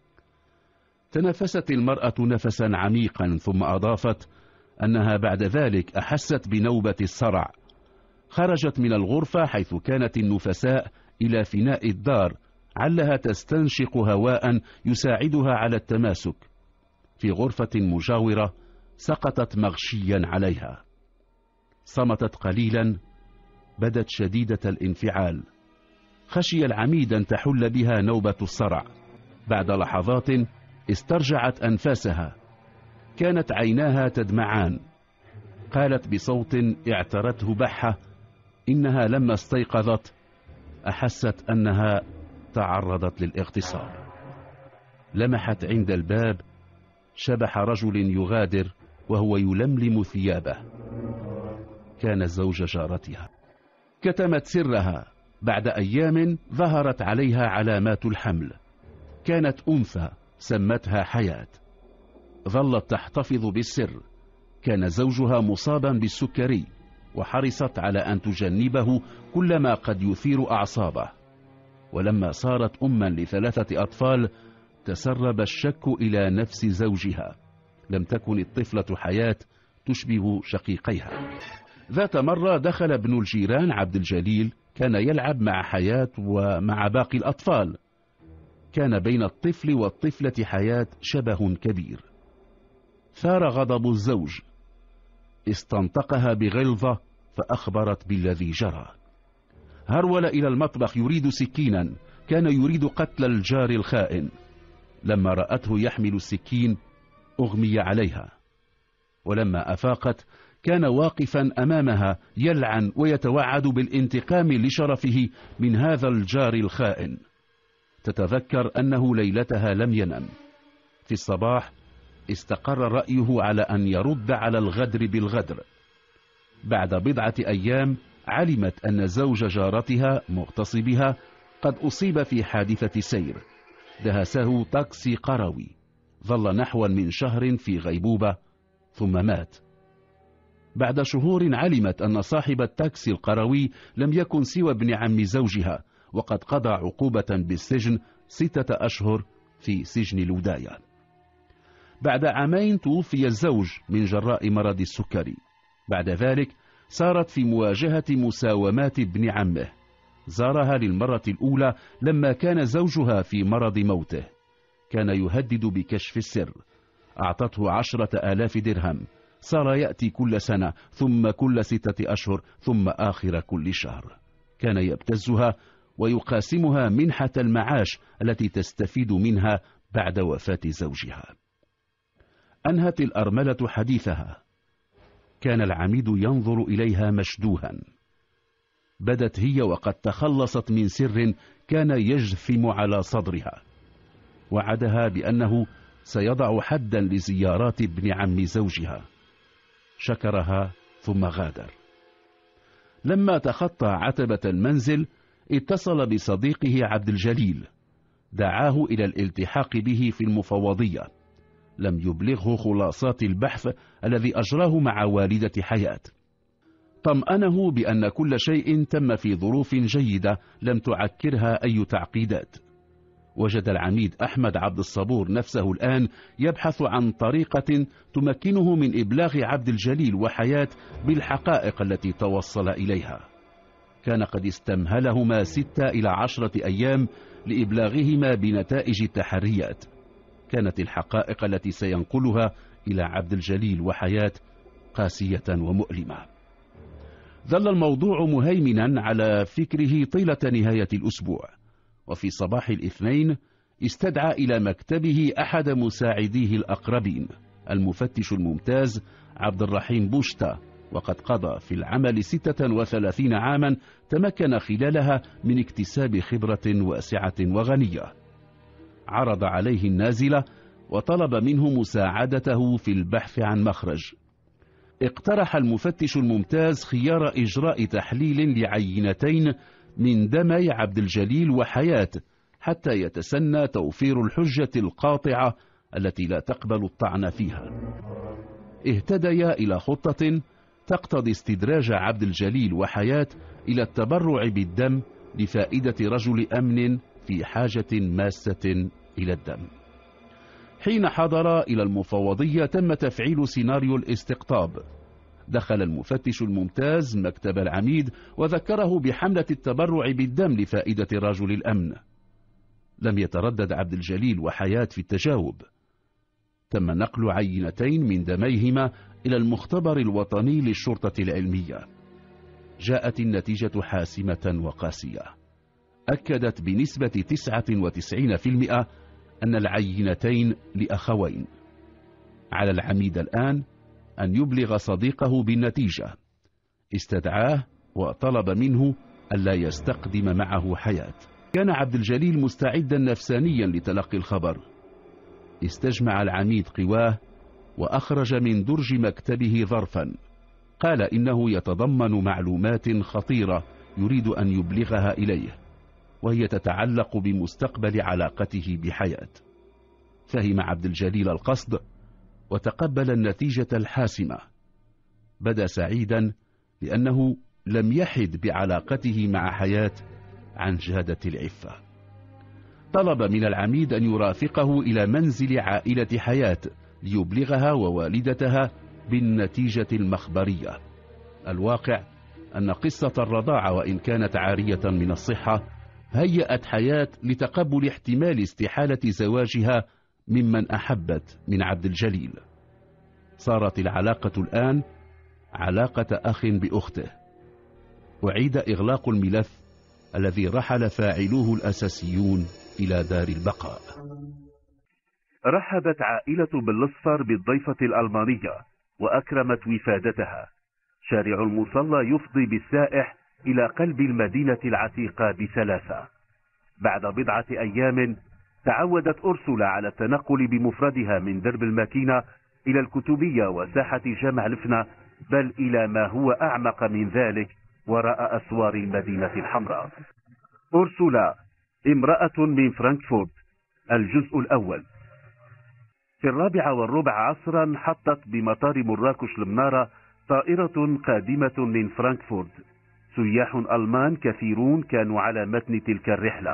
تنفست المرأة نفسا عميقا ثم أضافت أنها بعد ذلك أحست بنوبة الصرع. خرجت من الغرفة حيث كانت النفساء إلى فناء الدار علها تستنشق هواء يساعدها على التماسك. في غرفة مجاورة سقطت مغشيا عليها. صمتت قليلا، بدت شديدة الانفعال. خشي العميد أن تحل بها نوبة الصرع. بعد لحظات استرجعت أنفاسها، كانت عيناها تدمعان. قالت بصوت اعترته بحة إنها لما استيقظت أحست أنها تعرضت للاغتصاب. لمحت عند الباب شبح رجل يغادر وهو يلملم ثيابه. كان زوج جارتها. كتمت سرها. بعد أيام ظهرت عليها علامات الحمل. كانت أنثى سمتها حياة. ظلت تحتفظ بالسر. كان زوجها مصابا بالسكري، وحرصت على أن تجنبه كل ما قد يثير أعصابه. ولما صارت أما ل3 أطفال تسرب الشك إلى نفس زوجها. لم تكن الطفلة حياة تشبه شقيقيها. ذات مرة دخل ابن الجيران عبد الجليل، كان يلعب مع حياة ومع باقي الأطفال. كان بين الطفل والطفلة حياة شبه كبير. ثار غضب الزوج، استنطقها بغلظة فأخبرت بالذي جرى. هرول إلى المطبخ يريد سكينا، كان يريد قتل الجار الخائن. لما رأته يحمل السكين أغمي عليها، ولما أفاقت كان واقفا أمامها يلعن ويتوعد بالانتقام لشرفه من هذا الجار الخائن. تتذكر أنه ليلتها لم ينم. في الصباح استقر رأيه على أن يرد على الغدر بالغدر. بعد بضعة أيام علمت أن زوج جارتها مغتصبها قد أصيب في حادثة سير، دهسه تاكسي قروي. ظل نحو من شهر في غيبوبة ثم مات. بعد شهور علمت أن صاحب التاكسي القروي لم يكن سوى ابن عم زوجها، وقد قضى عقوبة بالسجن 6 أشهر في سجن الوداية. بعد عامين توفي الزوج من جراء مرض السكري. بعد ذلك صارت في مواجهة مساومات ابن عمه. زارها للمرة الأولى لما كان زوجها في مرض موته. كان يهدد بكشف السر. أعطته 10,000 درهم. صار يأتي كل سنة، ثم كل 6 أشهر، ثم آخر كل شهر. كان يبتزها ويقاسمها منحة المعاش التي تستفيد منها بعد وفاة زوجها. أنهت الأرملة حديثها. كان العميد ينظر إليها مشدوها. بدت هي وقد تخلصت من سر كان يجثم على صدرها. وعدها بأنه سيضع حدا لزيارات ابن عم زوجها. شكرها ثم غادر. لما تخطى عتبة المنزل اتصل بصديقه عبد الجليل، دعاه إلى الالتحاق به في المفوضية. لم يبلغه خلاصات البحث الذي أجراه مع والدة حياة. طمأنه بأن كل شيء تم في ظروف جيدة لم تعكرها أي تعقيدات. وجد العميد أحمد عبد الصبور نفسه الآن يبحث عن طريقة تمكنه من إبلاغ عبد الجليل وحياة بالحقائق التي توصل إليها. كان قد استمهلهما 6 إلى 10 أيام لإبلاغهما بنتائج التحريات. كانت الحقائق التي سينقلها إلى عبد الجليل وحياة قاسية ومؤلمة. ظل الموضوع مهيمنا على فكره طيلة نهاية الأسبوع، وفي صباح الاثنين استدعى إلى مكتبه أحد مساعديه الأقربين المفتش الممتاز عبد الرحيم بوشتا، وقد قضى في العمل 36 عاما تمكن خلالها من اكتساب خبرة واسعة وغنية. عرض عليه النازلة وطلب منه مساعدته في البحث عن مخرج. اقترح المفتش الممتاز خيار إجراء تحليل لعينتين من دمي عبد الجليل وحياة حتى يتسنى توفير الحجة القاطعة التي لا تقبل الطعن فيها. اهتديا إلى خطة تقتضي استدراج عبد الجليل وحياة إلى التبرع بالدم لفائدة رجل أمن في حاجة ماسة إلى الدم. حين حضر إلى المفوضية تم تفعيل سيناريو الاستقطاب. دخل المفتش الممتاز مكتب العميد وذكره بحملة التبرع بالدم لفائدة رجل الأمن. لم يتردد عبد الجليل وحياة في التجاوب. تم نقل عينتين من دميهما إلى المختبر الوطني للشرطة العلمية. جاءت النتيجة حاسمة وقاسية، أكدت بنسبة 99% أن العينتين لأخوين. على العميد الآن أن يبلغ صديقه بالنتيجة. استدعاه وطلب منه ألا يستقدم معه حياة. كان عبد الجليل مستعدا نفسانيا لتلقي الخبر. استجمع العميد قواه وأخرج من درج مكتبه ظرفا قال إنه يتضمن معلومات خطيرة يريد أن يبلغها إليه، وهي تتعلق بمستقبل علاقته بحياة. فهم عبد الجليل القصد وتقبل النتيجة الحاسمة. بدا سعيدا لأنه لم يحد بعلاقته مع حياة عن جادة العفة. طلب من العميد أن يرافقه إلى منزل عائلة حياة ليبلغها ووالدتها بالنتيجة المخبرية. الواقع أن قصة الرضاعة وإن كانت عارية من الصحة هيأت حياة لتقبل احتمال استحالة زواجها ممن أحبت من عبد الجليل. صارت العلاقة الآن علاقة أخ بأخته. أعيد إغلاق الملف الذي رحل فاعلوه الأساسيون إلى دار البقاء. رحبت عائلة بالأصفر بالضيفة الألمانية وأكرمت وفادتها. شارع المصلى يفضي بالسائح إلى قلب المدينة العتيقة بسلاسة. بعد بضعة أيام تعودت أرسولا على التنقل بمفردها من درب الماكينة إلى الكتبية وساحة جامع الفنا، بل إلى ما هو أعمق من ذلك وراء أسوار المدينة الحمراء. أرسولا امرأة من فرانكفورت. الجزء الأول. في 4:15 عصرا حطت بمطار مراكش المنارة طائرة قادمة من فرانكفورت. سياح ألمان كثيرون كانوا على متن تلك الرحلة.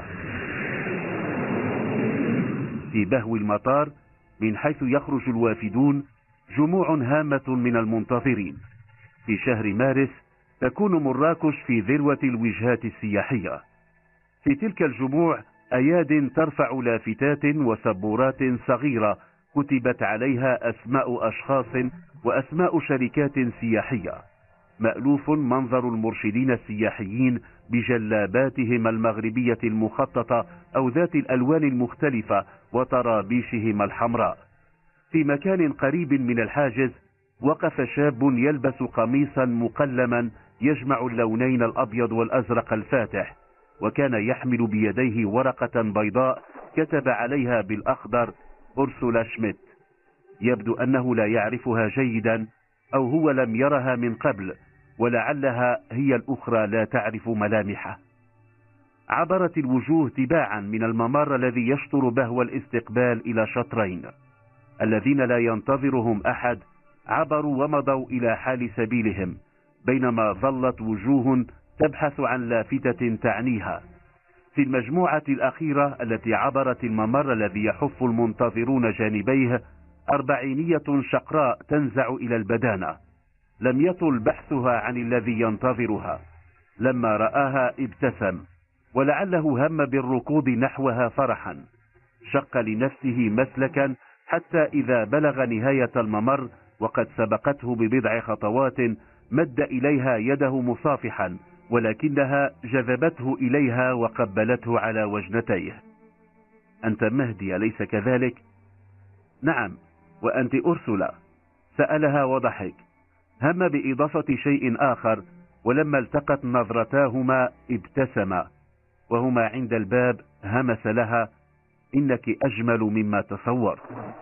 في بهو المطار من حيث يخرج الوافدون جموع هامة من المنتظرين. في شهر مارس تكون مراكش في ذروة الوجهات السياحية. في تلك الجموع أياد ترفع لافتات وسبورات صغيرة كتبت عليها أسماء أشخاص وأسماء شركات سياحية. مألوف منظر المرشدين السياحيين بجلاباتهم المغربية المخططة أو ذات الألوان المختلفة وطرابيشهم الحمراء. في مكان قريب من الحاجز وقف شاب يلبس قميصا مقلما يجمع اللونين الأبيض والأزرق الفاتح، وكان يحمل بيديه ورقة بيضاء كتب عليها بالأخضر أرسولا شميت. يبدو أنه لا يعرفها جيدا أو هو لم يرها من قبل، ولعلها هي الأخرى لا تعرف ملامحه. عبرت الوجوه تباعا من الممر الذي يشطر بهو الاستقبال إلى شطرين. الذين لا ينتظرهم أحد عبروا ومضوا إلى حال سبيلهم، بينما ظلت وجوه تبحث عن لافتة تعنيها. في المجموعة الأخيرة التي عبرت الممر الذي يحف المنتظرون جانبيه 40 شقراء تنزع إلى البدانة. لم يطل بحثها عن الذي ينتظرها. لما رآها ابتسم، ولعله هم بالركوض نحوها فرحا. شق لنفسه مسلكا حتى إذا بلغ نهاية الممر وقد سبقته ببضع خطوات مد إليها يده مصافحا، ولكنها جذبته إليها وقبلته على وجنتيه. أنت مهدي أليس كذلك؟ نعم. وأنت أرسلا؟ سألها وضحك. هم بإضافة شيء آخر، ولما التقت نظرتاهما ابتسما. وهما عند الباب همس لها: إنك أجمل مما تصورت.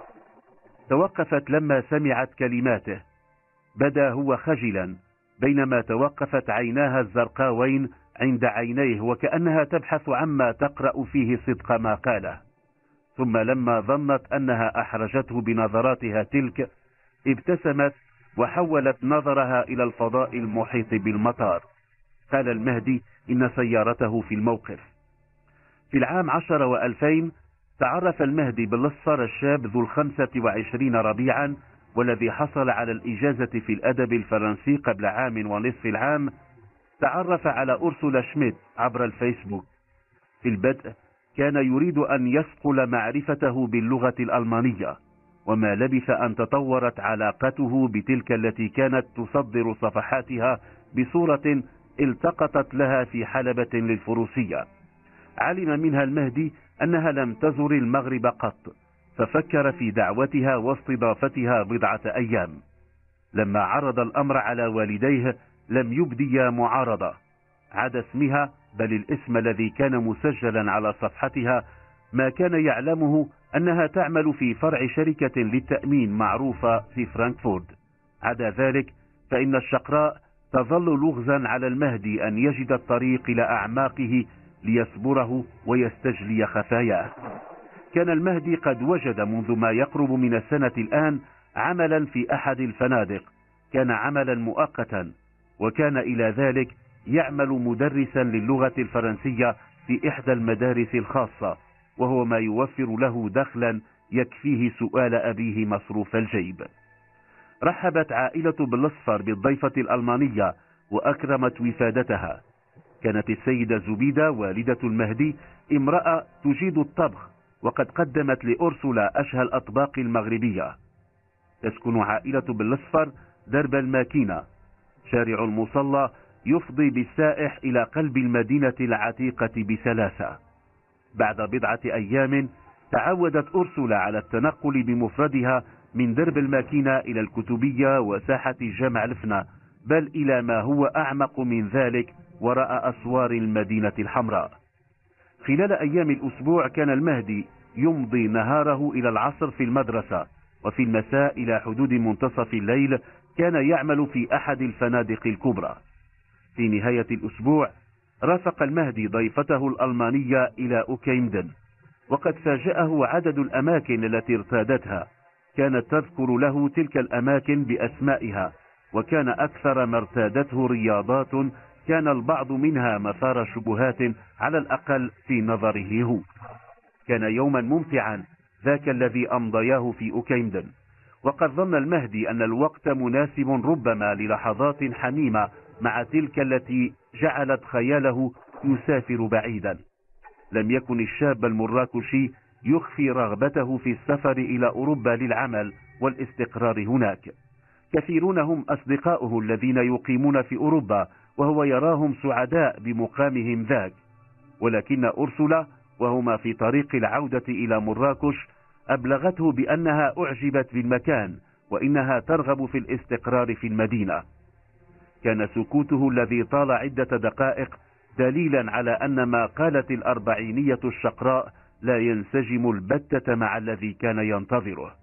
توقفت لما سمعت كلماته. بدا هو خجلا، بينما توقفت عيناها الزرقاوين عند عينيه وكأنها تبحث عما تقرأ فيه صدق ما قاله. ثم لما ظنت أنها أحرجته بنظراتها تلك ابتسمت وحولت نظرها إلى الفضاء المحيط بالمطار. قال المهدي إن سيارته في الموقف. في العام 10 و2000 تعرف المهدي بالأصفر الشاب ذو 25 ربيعا، والذي حصل على الإجازة في الأدب الفرنسي قبل عام ونصف العام، تعرف على أرسولا شميت عبر الفيسبوك. في البدء كان يريد أن يصقل معرفته باللغة الألمانية، وما لبث أن تطورت علاقته بتلك التي كانت تصدر صفحاتها بصورة التقطت لها في حلبة للفروسية. علم منها المهدي أنها لم تزر المغرب قط، ففكر في دعوتها واستضافتها بضعة أيام. لما عرض الأمر على والديه لم يبديا معارضة. عدا اسمها، بل الاسم الذي كان مسجلا على صفحتها، ما كان يعلمه أنها تعمل في فرع شركة للتأمين معروفة في فرانكفورت. عدا ذلك فإن الشقراء تظل لغزا على المهدي أن يجد الطريق إلى أعماقه ليصبره ويستجلي خفاياه. كان المهدي قد وجد منذ ما يقرب من السنة الآن عملا في أحد الفنادق. كان عملا مؤقتا، وكان إلى ذلك يعمل مدرسا للغة الفرنسية في إحدى المدارس الخاصة، وهو ما يوفر له دخلا يكفيه سؤال أبيه مصروف الجيب. رحبت عائلة بالأصفر بالضيفة الألمانية وأكرمت وفادتها. كانت السيدة زبيدة والدة المهدي امرأة تجيد الطبخ، وقد قدمت لأرسولا أشهى الأطباق المغربية. تسكن عائلة بالأصفر درب الماكينة، شارع المصلى يفضي بالسائح إلى قلب المدينة العتيقة بسلاسة. بعد بضعة أيام تعودت أرسولا على التنقل بمفردها من درب الماكينة إلى الكتبية وساحة جامع الفنا، بل إلى ما هو أعمق من ذلك وراء أسوار المدينة الحمراء. خلال أيام الأسبوع كان المهدي يمضي نهاره إلى العصر في المدرسة، وفي المساء إلى حدود منتصف الليل كان يعمل في أحد الفنادق الكبرى. في نهاية الأسبوع رافق المهدي ضيفته الألمانية إلى أوكيمدن، وقد فاجأه عدد الأماكن التي ارتادتها. كانت تذكر له تلك الأماكن بأسمائها، وكان أكثر ما ارتادته رياضات كان البعض منها مثار شبهات على الأقل في نظره هو. كان يوما ممتعا ذاك الذي أمضياه في أوكيمدن، وقد ظن المهدي أن الوقت مناسب ربما للحظات حميمة مع تلك التي جعلت خياله يسافر بعيدا. لم يكن الشاب المراكشي يخفي رغبته في السفر إلى أوروبا للعمل والاستقرار هناك. كثيرون هم أصدقاؤه الذين يقيمون في أوروبا، وهو يراهم سعداء بمقامهم ذاك. ولكن أرسولا وهما في طريق العودة إلى مراكش أبلغته بأنها أعجبت بالمكان، وإنها ترغب في الاستقرار في المدينة. كان سكوته الذي طال عدة دقائق دليلا على أن ما قالت الأربعينية الشقراء لا ينسجم البتة مع الذي كان ينتظره.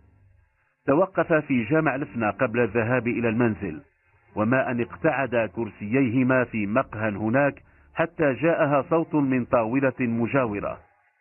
توقف في جامع الفنا قبل الذهاب إلى المنزل، وما أن اقتعد كرسييهما في مقهى هناك حتى جاءها صوت من طاولة مجاورة: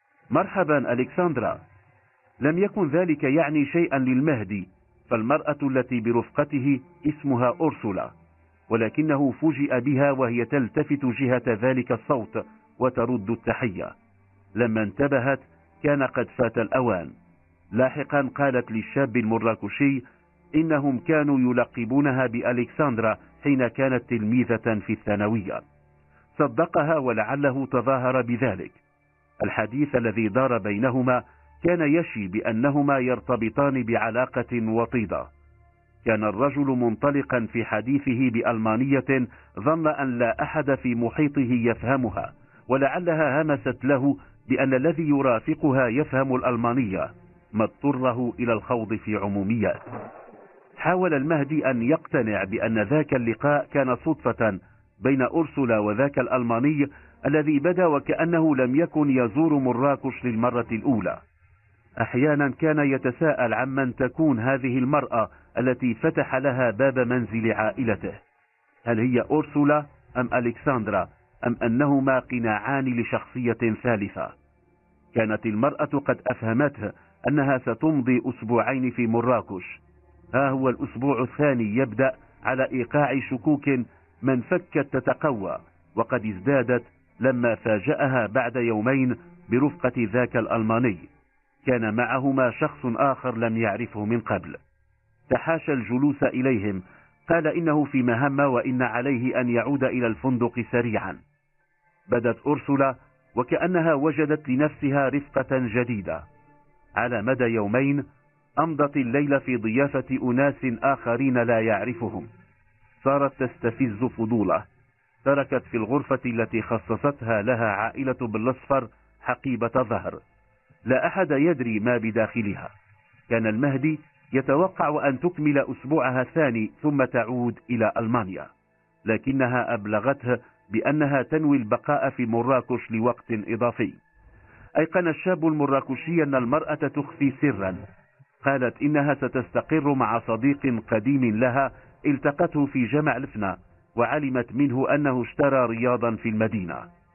مرحبا ألكسندرا. لم يكن ذلك يعني شيئا للمهدي، فالمرأة التي برفقته اسمها أرسولا. ولكنه فوجئ بها وهي تلتفت جهة ذلك الصوت وترد التحية. لما انتبهت كان قد فات الأوان. لاحقا قالت للشاب المراكشي إنهم كانوا يلقبونها بألكسندرا حين كانت تلميذة في الثانوية. صدقها ولعله تظاهر بذلك. الحديث الذي دار بينهما كان يشي بأنهما يرتبطان بعلاقة وطيدة. كان الرجل منطلقا في حديثه بألمانية ظن أن لا أحد في محيطه يفهمها، ولعلها همست له بأن الذي يرافقها يفهم الألمانية، ما اضطره إلى الخوض في عموميات. حاول المهدي أن يقتنع بأن ذاك اللقاء كان صدفة بين أرسولا وذاك الألماني الذي بدا وكأنه لم يكن يزور مراكش للمرة الأولى. أحيانا كان يتساءل عمن تكون هذه المرأة التي فتح لها باب منزل عائلته. هل هي أرسولا أم ألكسندرا أم أنهما قناعان لشخصية ثالثة؟ كانت المرأة قد أفهمته أنها ستمضي أسبوعين في مراكش. ها هو الأسبوع الثاني يبدأ على إيقاع شكوك من فكت تتقوى، وقد ازدادت لما فاجأها بعد يومين برفقة ذاك الألماني. كان معهما شخص آخر لم يعرفه من قبل. تحاشى الجلوس إليهم، قال إنه في مهمة وإن عليه أن يعود إلى الفندق سريعا. بدت أرسولا وكأنها وجدت لنفسها رفقة جديدة. على مدى يومين أمضت الليل في ضيافة أناس آخرين لا يعرفهم. صارت تستفز فضوله. تركت في الغرفة التي خصصتها لها عائلة بالأصفر حقيبة ظهر، لا أحد يدري ما بداخلها. كان المهدي يتوقع أن تكمل أسبوعها الثاني ثم تعود إلى ألمانيا، لكنها أبلغته بأنها تنوي البقاء في مراكش لوقت إضافي. أيقن الشاب المراكشي أن المرأة تخفي سرا. قالت إنها ستستقر مع صديق قديم لها التقته في جمع الفنا، وعلمت منه أنه اشترى رياضا في المدينة.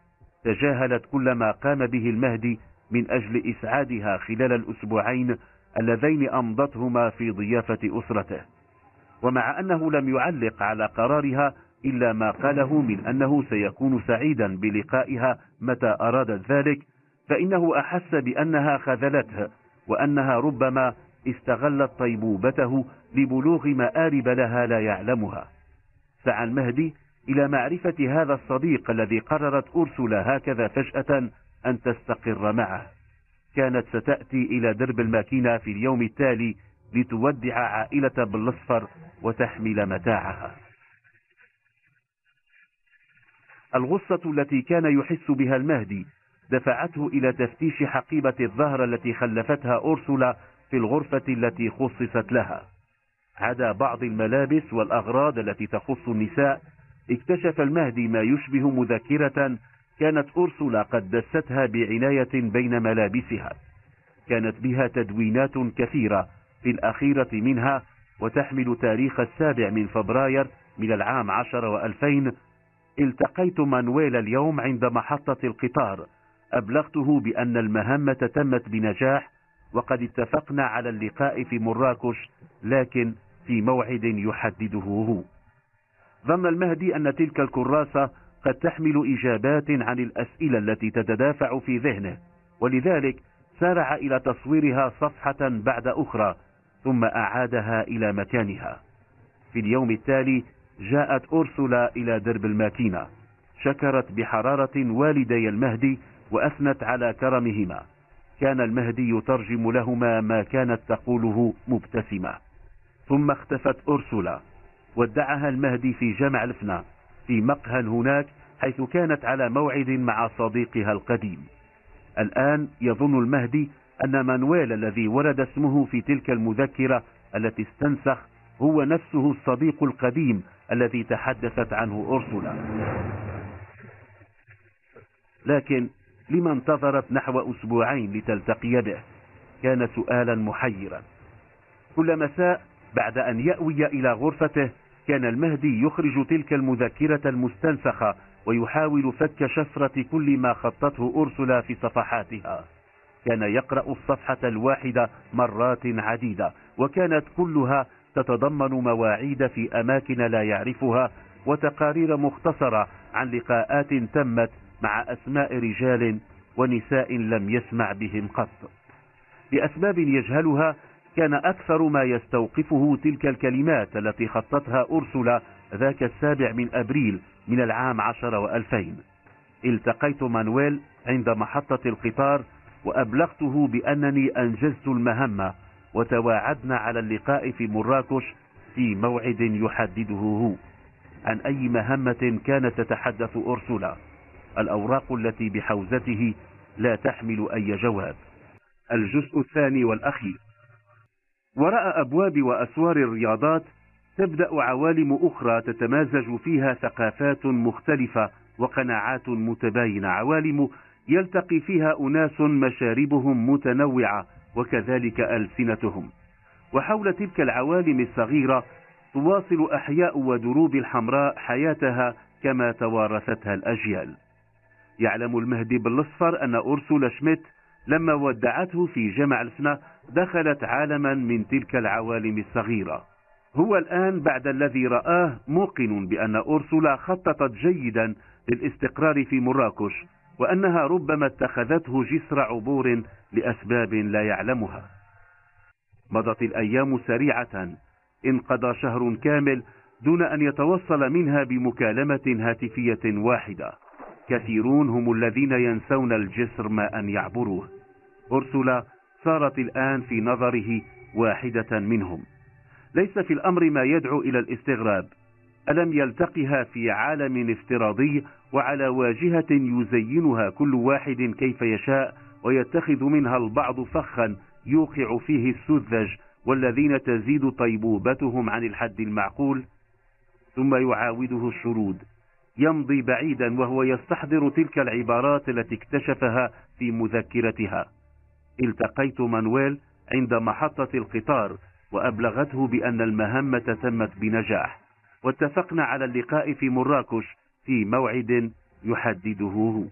تجاهلت كل ما قام به المهدي من أجل إسعادها خلال الأسبوعين اللذين أمضتهما في ضيافة أسرته. ومع أنه لم يعلق على قرارها إلا ما قاله من أنه سيكون سعيدا بلقائها متى أرادت ذلك، فإنه أحس بأنها خذلته، وأنها ربما استغلت طيبوبته لبلوغ مآرب لها لا يعلمها. سعى المهدي إلى معرفة هذا الصديق الذي قررت أرسولا هكذا فجأة أن تستقر معه. كانت ستأتي إلى درب الماكينة في اليوم التالي لتودع عائلة بالأصفر وتحمل متاعها. الغصة التي كان يحس بها المهدي دفعته إلى تفتيش حقيبة الظهر التي خلفتها أرسولا في الغرفة التي خصصت لها. عدا بعض الملابس والأغراض التي تخص النساء، اكتشف المهدي ما يشبه مذكرة كانت أرسولا قد دستها بعناية بين ملابسها. كانت بها تدوينات كثيرة، في الأخيرة منها وتحمل تاريخ 7 فبراير من العام 10 و2000: التقيت مانويل اليوم عند محطة القطار. أبلغته بأن المهمة تمت بنجاح، وقد اتفقنا على اللقاء في مراكش، لكن في موعد يحدده هو. ظن المهدي أن تلك الكراسة قد تحمل إجابات عن الأسئلة التي تتدافع في ذهنه، ولذلك سارع إلى تصويرها صفحة بعد أخرى، ثم أعادها إلى مكانها. في اليوم التالي جاءت أرسولا إلى درب الماكينة. شكرت بحرارة والدي المهدي وأثنت على كرمهما. كان المهدي يترجم لهما ما كانت تقوله مبتسمة. ثم اختفت أرسولا. ودعها المهدي في جمع الفنا في مقهى هناك، حيث كانت على موعد مع صديقها القديم. الآن يظن المهدي أن مانويل الذي ورد اسمه في تلك المذكرة التي استنسخ هو نفسه الصديق القديم الذي تحدثت عنه أرسولا. لكن لما انتظرت نحو أسبوعين لتلتقي به؟ كان سؤالا محيرا. كل مساء بعد أن يأوي إلى غرفته كان المهدي يخرج تلك المذكرة المستنسخة ويحاول فك شفرة كل ما خطته أرسولا في صفحاتها. كان يقرأ الصفحة الواحدة مرات عديدة، وكانت كلها تتضمن مواعيد في أماكن لا يعرفها، وتقارير مختصرة عن لقاءات تمت مع أسماء رجال ونساء لم يسمع بهم قط. لأسباب يجهلها كان أكثر ما يستوقفه تلك الكلمات التي خطتها أرسولا ذاك 7 أبريل من العام 10 و2000. التقيت مانويل عند محطة القطار وأبلغته بأنني أنجزت المهمة، وتواعدنا على اللقاء في مراكش في موعد يحدده هو. عن أي مهمة كانت تتحدث أرسولا؟ الأوراق التي بحوزته لا تحمل أي جواب. الجزء الثاني والأخير. وراء أبواب وأسوار الرياضات تبدأ عوالم أخرى تتمازج فيها ثقافات مختلفة وقناعات متباينة، عوالم يلتقي فيها أناس مشاربهم متنوعة وكذلك ألسنتهم. وحول تلك العوالم الصغيرة تواصل أحياء ودروب الحمراء حياتها كما توارثتها الأجيال. يعلم المهدي بالأصفر أن أرسولا شميت لما ودعته في جامع الفنا دخلت عالما من تلك العوالم الصغيرة. هو الآن بعد الذي رآه موقن بأن أرسولا خططت جيدا للاستقرار في مراكش، وأنها ربما اتخذته جسر عبور لأسباب لا يعلمها. مضت الأيام سريعة، انقضى شهر كامل دون أن يتوصل منها بمكالمة هاتفية واحدة. كثيرون هم الذين ينسون الجسر ما أن يعبروه. أرسولا صارت الآن في نظره واحدة منهم. ليس في الأمر ما يدعو إلى الاستغراب. ألم يلتقها في عالم افتراضي وعلى واجهة يزينها كل واحد كيف يشاء، ويتخذ منها البعض فخا يوقع فيه السذج والذين تزيد طيبوبتهم عن الحد المعقول؟ ثم يعاوده الشرود، يمضي بعيدا وهو يستحضر تلك العبارات التي اكتشفها في مذكرتها. التقيت مانويل عند محطة القطار وأبلغته بأن المهمة تمت بنجاح، واتفقنا على اللقاء في مراكش في موعد يحدده هو.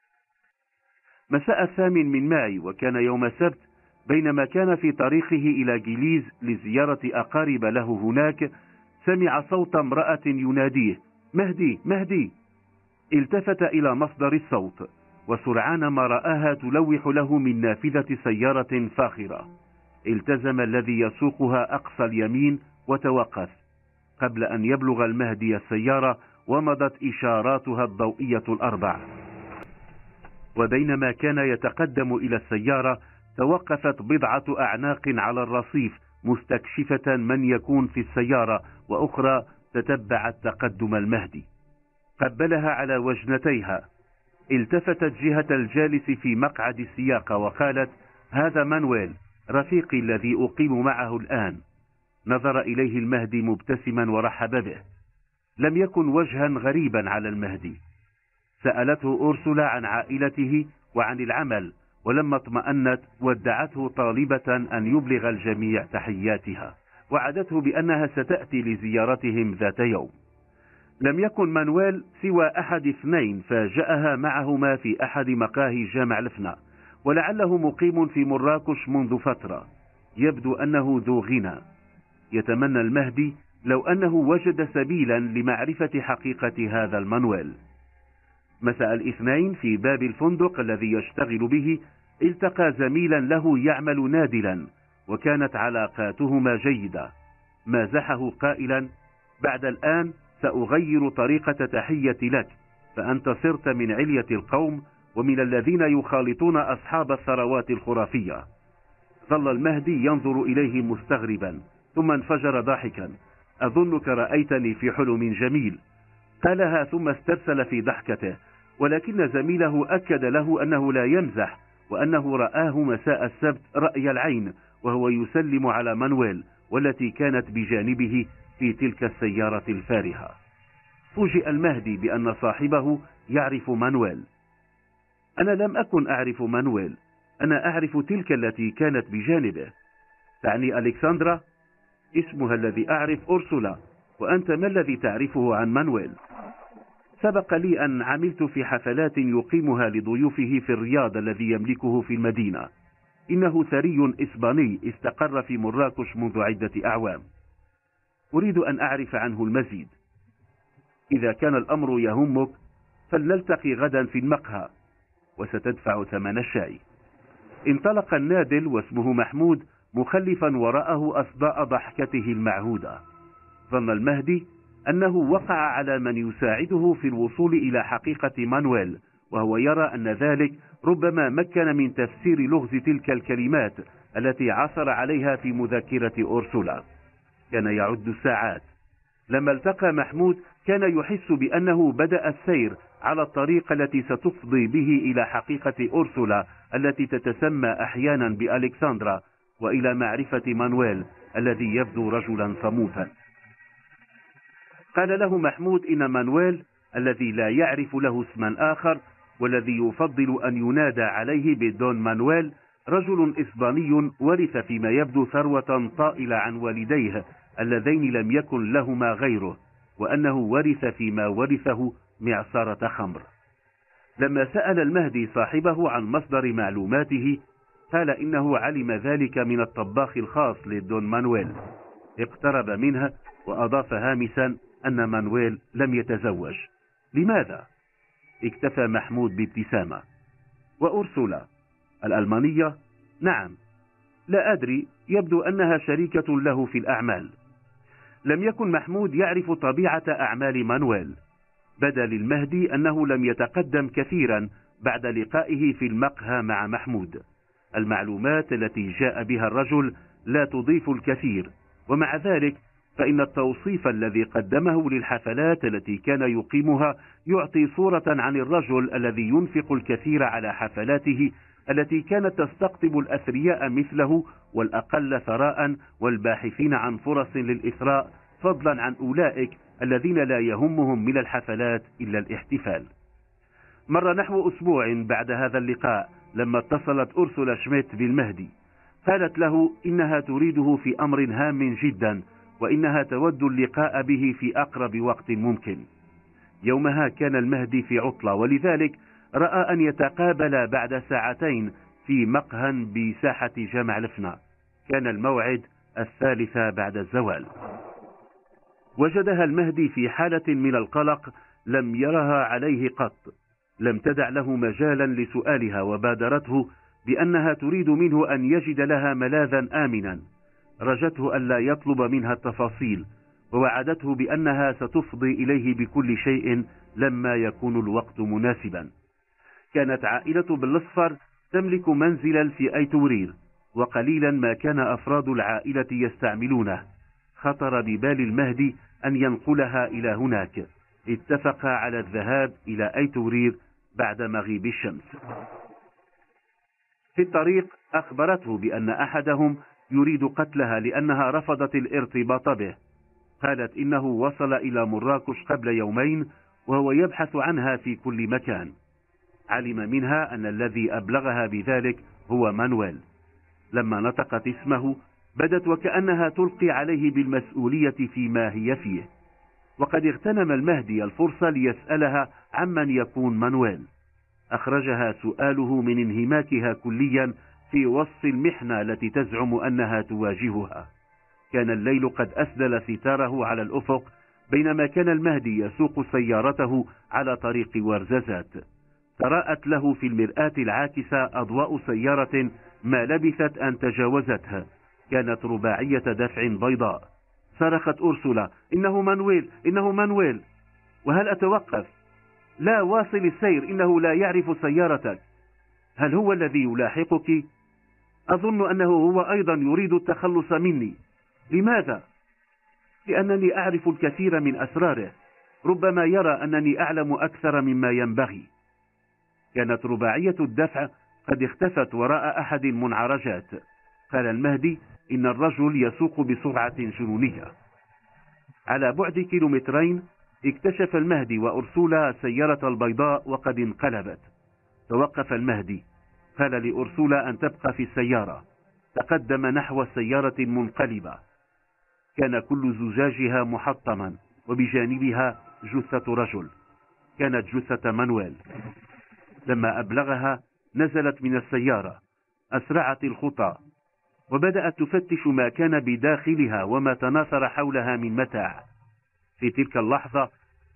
مساء 8 مايو، وكان يوم سبت، بينما كان في طريقه إلى جليز لزيارة أقارب له هناك، سمع صوت امرأة يناديه: مهدي مهدي. التفت إلى مصدر الصوت، وسرعان ما رآها تلوح له من نافذة سيارة فاخرة. التزم الذي يسوقها أقصى اليمين وتوقف قبل أن يبلغ المهدي السيارة، ومضت إشاراتها الضوئية الأربع. وبينما كان يتقدم إلى السيارة توقفت بضعة أعناق على الرصيف مستكشفة من يكون في السيارة، وأخرى تتبعت تقدم المهدي. قبلها على وجنتيها، التفتت جهة الجالس في مقعد السياقة وقالت: هذا مانويل رفيقي الذي أقيم معه الآن. نظر إليه المهدي مبتسما ورحب به. لم يكن وجها غريبا على المهدي. سألته أرسولا عن عائلته وعن العمل، ولما اطمأنت ودعته طالبة أن يبلغ الجميع تحياتها، وعدته بأنها ستأتي لزيارتهم ذات يوم. لم يكن مانويل سوى أحد اثنين فاجأها معهما في أحد مقاهي جامع الفنا، ولعله مقيم في مراكش منذ فترة. يبدو أنه ذو غنى. يتمنى المهدي لو أنه وجد سبيلا لمعرفة حقيقة هذا المانويل. مساء الاثنين في باب الفندق الذي يشتغل به التقى زميلا له يعمل نادلا، وكانت علاقاتهما جيدة. مازحه قائلا: بعد الآن سأغير طريقة تحية لك، فأنت صرت من علية القوم ومن الذين يخالطون أصحاب الثروات الخرافية. ظل المهدي ينظر إليه مستغربا، ثم انفجر ضاحكا: أظنك رأيتني في حلم جميل. قالها ثم استرسل في ضحكته، ولكن زميله أكد له أنه لا يمزح، وأنه رآه مساء السبت رأي العين وهو يسلم على مانويل والتي كانت بجانبه في تلك السيارة الفارهة. فوجئ المهدي بأن صاحبه يعرف مانويل. أنا لم أكن أعرف مانويل، أنا أعرف تلك التي كانت بجانبه. تعني ألكسندرا؟ اسمها الذي أعرف أرسولا، وأنت ما الذي تعرفه عن مانويل؟ سبق لي أن عملت في حفلات يقيمها لضيوفه في الرياض الذي يملكه في المدينة. إنه ثري إسباني استقر في مراكش منذ عدة أعوام. أريد أن أعرف عنه المزيد. إذا كان الأمر يهمك فلنلتقي غدا في المقهى وستدفع ثمن الشاي. انطلق النادل واسمه محمود مخلفا وراءه أصداء ضحكته المعهودة. ظن المهدي أنه وقع على من يساعده في الوصول إلى حقيقة مانويل، وهو يرى أن ذلك ربما مكن من تفسير لغز تلك الكلمات التي عثر عليها في مذكرة أورسولا. كان يعد الساعات. لما التقى محمود كان يحس بأنه بدأ السير على الطريق التي ستفضي به إلى حقيقة أورسولا التي تتسمى أحيانا بألكسندرا، وإلى معرفة مانويل الذي يبدو رجلا صموتا. قال له محمود إن مانويل الذي لا يعرف له اسما آخر والذي يفضل أن ينادى عليه بدون مانويل رجل إسباني ورث فيما يبدو ثروة طائلة عن والديه اللذين لم يكن لهما غيره، وأنه ورث فيما ورثه معصرة خمر. لما سأل المهدي صاحبه عن مصدر معلوماته قال إنه علم ذلك من الطباخ الخاص لدون مانويل. اقترب منها وأضاف هامسا أن مانويل لم يتزوج. لماذا؟ اكتفى محمود بابتسامة. وأورسولا الألمانية؟ نعم، لا أدري، يبدو أنها شريكة له في الأعمال. لم يكن محمود يعرف طبيعة أعمال مانويل. بدا للمهدي أنه لم يتقدم كثيرا بعد لقائه في المقهى مع محمود. المعلومات التي جاء بها الرجل لا تضيف الكثير، ومع ذلك فإن التوصيف الذي قدمه للحفلات التي كان يقيمها يعطي صورة عن الرجل الذي ينفق الكثير على حفلاته التي كانت تستقطب الأثرياء مثله والأقل ثراء والباحثين عن فرص للإثراء، فضلا عن أولئك الذين لا يهمهم من الحفلات إلا الاحتفال. مر نحو أسبوع بعد هذا اللقاء لما اتصلت أورسولا شميت بالمهدي. قالت له إنها تريده في أمر هام جدا، وإنها تود اللقاء به في أقرب وقت ممكن. يومها كان المهدي في عطلة، ولذلك رأى أن يتقابل بعد ساعتين في مقهى بساحة جامع الفنا. كان الموعد 3 بعد الزوال. وجدها المهدي في حالة من القلق لم يرها عليه قط. لم تدع له مجالا لسؤالها، وبادرته بأنها تريد منه أن يجد لها ملاذا آمنا. رجته ألا يطلب منها التفاصيل، ووعدته بأنها ستفضي إليه بكل شيء لما يكون الوقت مناسبا. كانت عائلة بالأصفر تملك منزلا في أيتورير، وقليلا ما كان أفراد العائلة يستعملونه. خطر ببال المهدي أن ينقلها إلى هناك. اتفق على الذهاب إلى أيتورير بعد مغيب الشمس. في الطريق أخبرته بأن أحدهم يريد قتلها لأنها رفضت الارتباط به. قالت إنه وصل إلى مراكش قبل يومين وهو يبحث عنها في كل مكان. علم منها أن الذي أبلغها بذلك هو مانويل. لما نطقت اسمه بدت وكأنها تلقي عليه بالمسؤولية فيما هي فيه. وقد اغتنم المهدي الفرصة ليسألها عمن يكون مانويل. أخرجها سؤاله من انهماكها كليا في وصف المحنة التي تزعم أنها تواجهها. كان الليل قد أسدل ستاره على الأفق بينما كان المهدي يسوق سيارته على طريق ورزازات. تراءت له في المرآة العاكسة أضواء سيارة ما لبثت أن تجاوزتها. كانت رباعية دفع بيضاء. صرخت أورسولا: إنه مانويل، إنه مانويل. وهل أتوقف؟ لا، واصل السير، إنه لا يعرف سيارتك. هل هو الذي يلاحقك؟ أظن أنه هو أيضا يريد التخلص مني. لماذا؟ لأنني أعرف الكثير من أسراره. ربما يرى أنني أعلم أكثر مما ينبغي. كانت رباعية الدفع قد اختفت وراء أحد المنعرجات. قال المهدي إن الرجل يسوق بسرعة جنونية. على بعد 2 كيلومترين اكتشف المهدي وأرسولا سيارة البيضاء وقد انقلبت. توقف المهدي. قال لأرسولا أن تبقى في السيارة. تقدم نحو السيارة المنقلبة. كان كل زجاجها محطما، وبجانبها جثة رجل. كانت جثة مانويل. لما أبلغها نزلت من السيارة. أسرعت الخطى وبدأت تفتش ما كان بداخلها وما تناثر حولها من متاع. في تلك اللحظة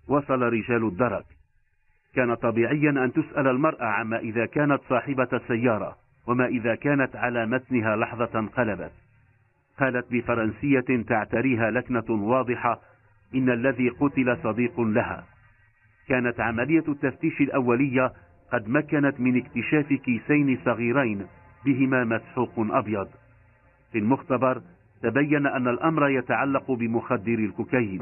وصل رجال الدرك. كان طبيعيا أن تسأل المرأة عما إذا كانت صاحبة السيارة، وما إذا كانت على متنها لحظة انقلبت. قالت بفرنسية تعتريها لكنة واضحة: إن الذي قتل صديق لها. كانت عملية التفتيش الأولية قد مكنت من اكتشاف كيسين صغيرين بهما مسحوق أبيض. في المختبر تبين أن الأمر يتعلق بمخدر الكوكايين.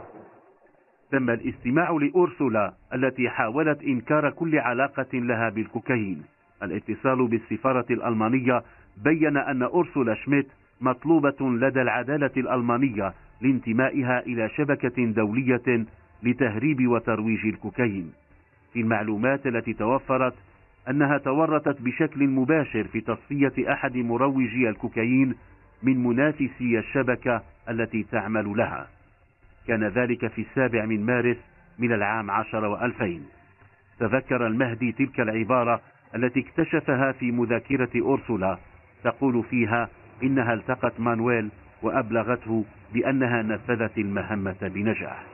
تم الاستماع لأورسولا التي حاولت إنكار كل علاقة لها بالكوكايين. الاتصال بالسفارة الألمانية بين أن أورسولا شميت مطلوبة لدى العدالة الألمانية لانتمائها إلى شبكة دولية لتهريب وترويج الكوكايين. في المعلومات التي توفرت أنها تورطت بشكل مباشر في تصفية أحد مروجي الكوكايين من منافسي الشبكة التي تعمل لها. كان ذلك في 7 مارس من العام 10 و2000. تذكر المهدي تلك العبارة التي اكتشفها في مذاكرة أورسولا، تقول فيها إنها التقت مانويل وأبلغته بأنها نفذت المهمة بنجاح.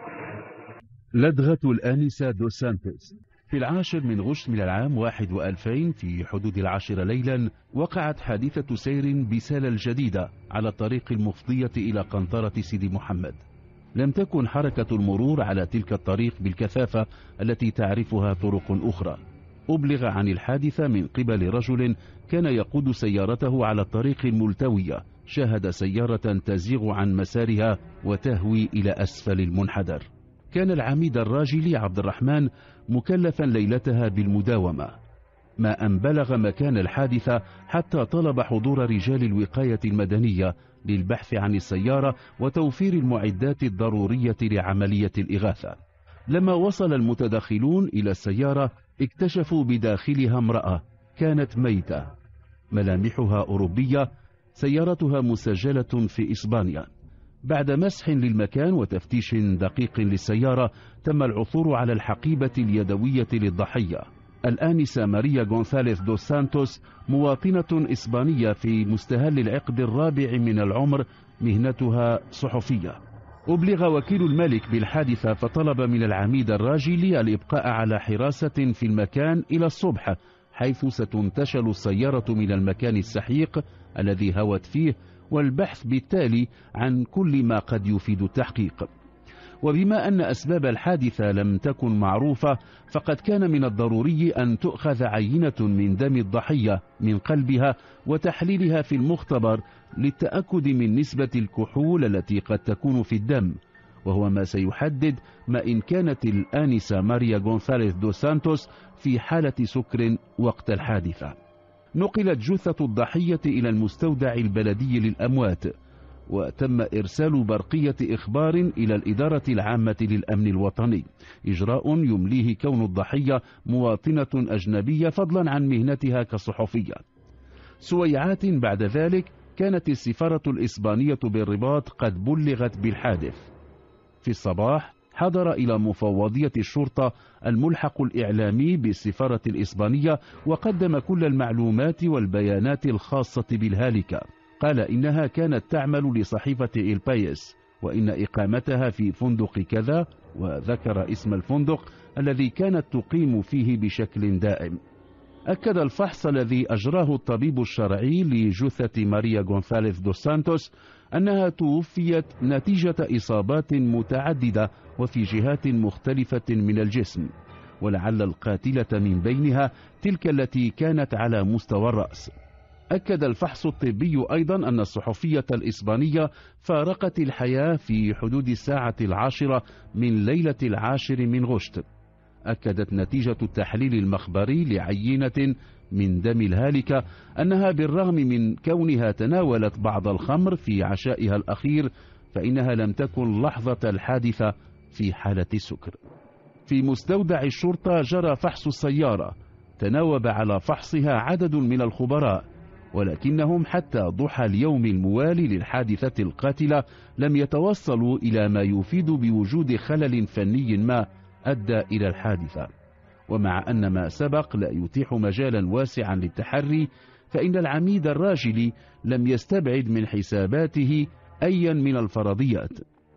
لدغة الآنسة دوس سانتوس. في 10 من غشت من العام 1 و2000 في حدود 10 ليلا وقعت حادثة سير بسالة الجديدة على الطريق المفضية إلى قنطرة سيدي محمد. لم تكن حركة المرور على تلك الطريق بالكثافة التي تعرفها طرق أخرى. أبلغ عن الحادثة من قبل رجل كان يقود سيارته على الطريق الملتوية، شاهد سيارة تزيغ عن مسارها وتهوي إلى أسفل المنحدر. كان العميد الراجلي عبد الرحمن مكلفا ليلتها بالمداومة، ما أن بلغ مكان الحادثة حتى طلب حضور رجال الوقاية المدنية للبحث عن السيارة وتوفير المعدات الضرورية لعملية الإغاثة. لما وصل المتدخلون إلى السيارة اكتشفوا بداخلها امرأة كانت ميتة، ملامحها أوروبية، سيارتها مسجلة في إسبانيا. بعد مسح للمكان وتفتيش دقيق للسيارة تم العثور على الحقيبة اليدوية للضحية، الآنسة ماريا غونثاليث دوس سانتوس، مواطنة إسبانية في مستهل العقد الرابع من العمر، مهنتها صحفية. أبلغ وكيل الملك بالحادثة فطلب من العميد الراجلي الإبقاء على حراسة في المكان إلى الصبح، حيث ستنتشل السيارة من المكان السحيق الذي هوت فيه، والبحث بالتالي عن كل ما قد يفيد التحقيق. وبما أن أسباب الحادثة لم تكن معروفة، فقد كان من الضروري أن تؤخذ عينة من دم الضحية من قلبها وتحليلها في المختبر للتأكد من نسبة الكحول التي قد تكون في الدم، وهو ما سيحدد ما إن كانت الآنسة ماريا غونثاليث دوس سانتوس في حالة سكر وقت الحادثة. نقلت جثة الضحية إلى المستودع البلدي للأموات، وتم إرسال برقية إخبار إلى الإدارة العامة للأمن الوطني، إجراء يمليه كون الضحية مواطنة أجنبية فضلا عن مهنتها كصحفية. سويعات بعد ذلك كانت السفارة الإسبانية بالرباط قد بلغت بالحادث. في الصباح حضر إلى مفوضية الشرطة الملحق الإعلامي بالسفارة الإسبانية وقدم كل المعلومات والبيانات الخاصة بالهالكة. قال إنها كانت تعمل لصحيفة البايس، وإن إقامتها في فندق كذا، وذكر اسم الفندق الذي كانت تقيم فيه بشكل دائم. أكد الفحص الذي أجراه الطبيب الشرعي لجثة ماريا غونثاليث دوس سانتوس أنها توفيت نتيجة إصابات متعددة وفي جهات مختلفة من الجسم، ولعل القاتلة من بينها تلك التي كانت على مستوى الرأس. أكد الفحص الطبي أيضا أن الصحفية الإسبانية فارقت الحياة في حدود الساعة 10 من ليلة 10 من غشت. أكدت نتيجة التحليل المخبري لعينة من دم الهالكة أنها بالرغم من كونها تناولت بعض الخمر في عشائها الأخير، فإنها لم تكن لحظة الحادثة في حالة السكر. في مستودع الشرطة جرى فحص السيارة، تناوب على فحصها عدد من الخبراء، ولكنهم حتى ضحى اليوم الموالي للحادثة القاتلة لم يتوصلوا إلى ما يفيد بوجود خلل فني ما أدى إلى الحادثة. ومع أن ما سبق لا يتيح مجالا واسعا للتحري، فإن العميد الراجلي لم يستبعد من حساباته أيا من الفرضيات،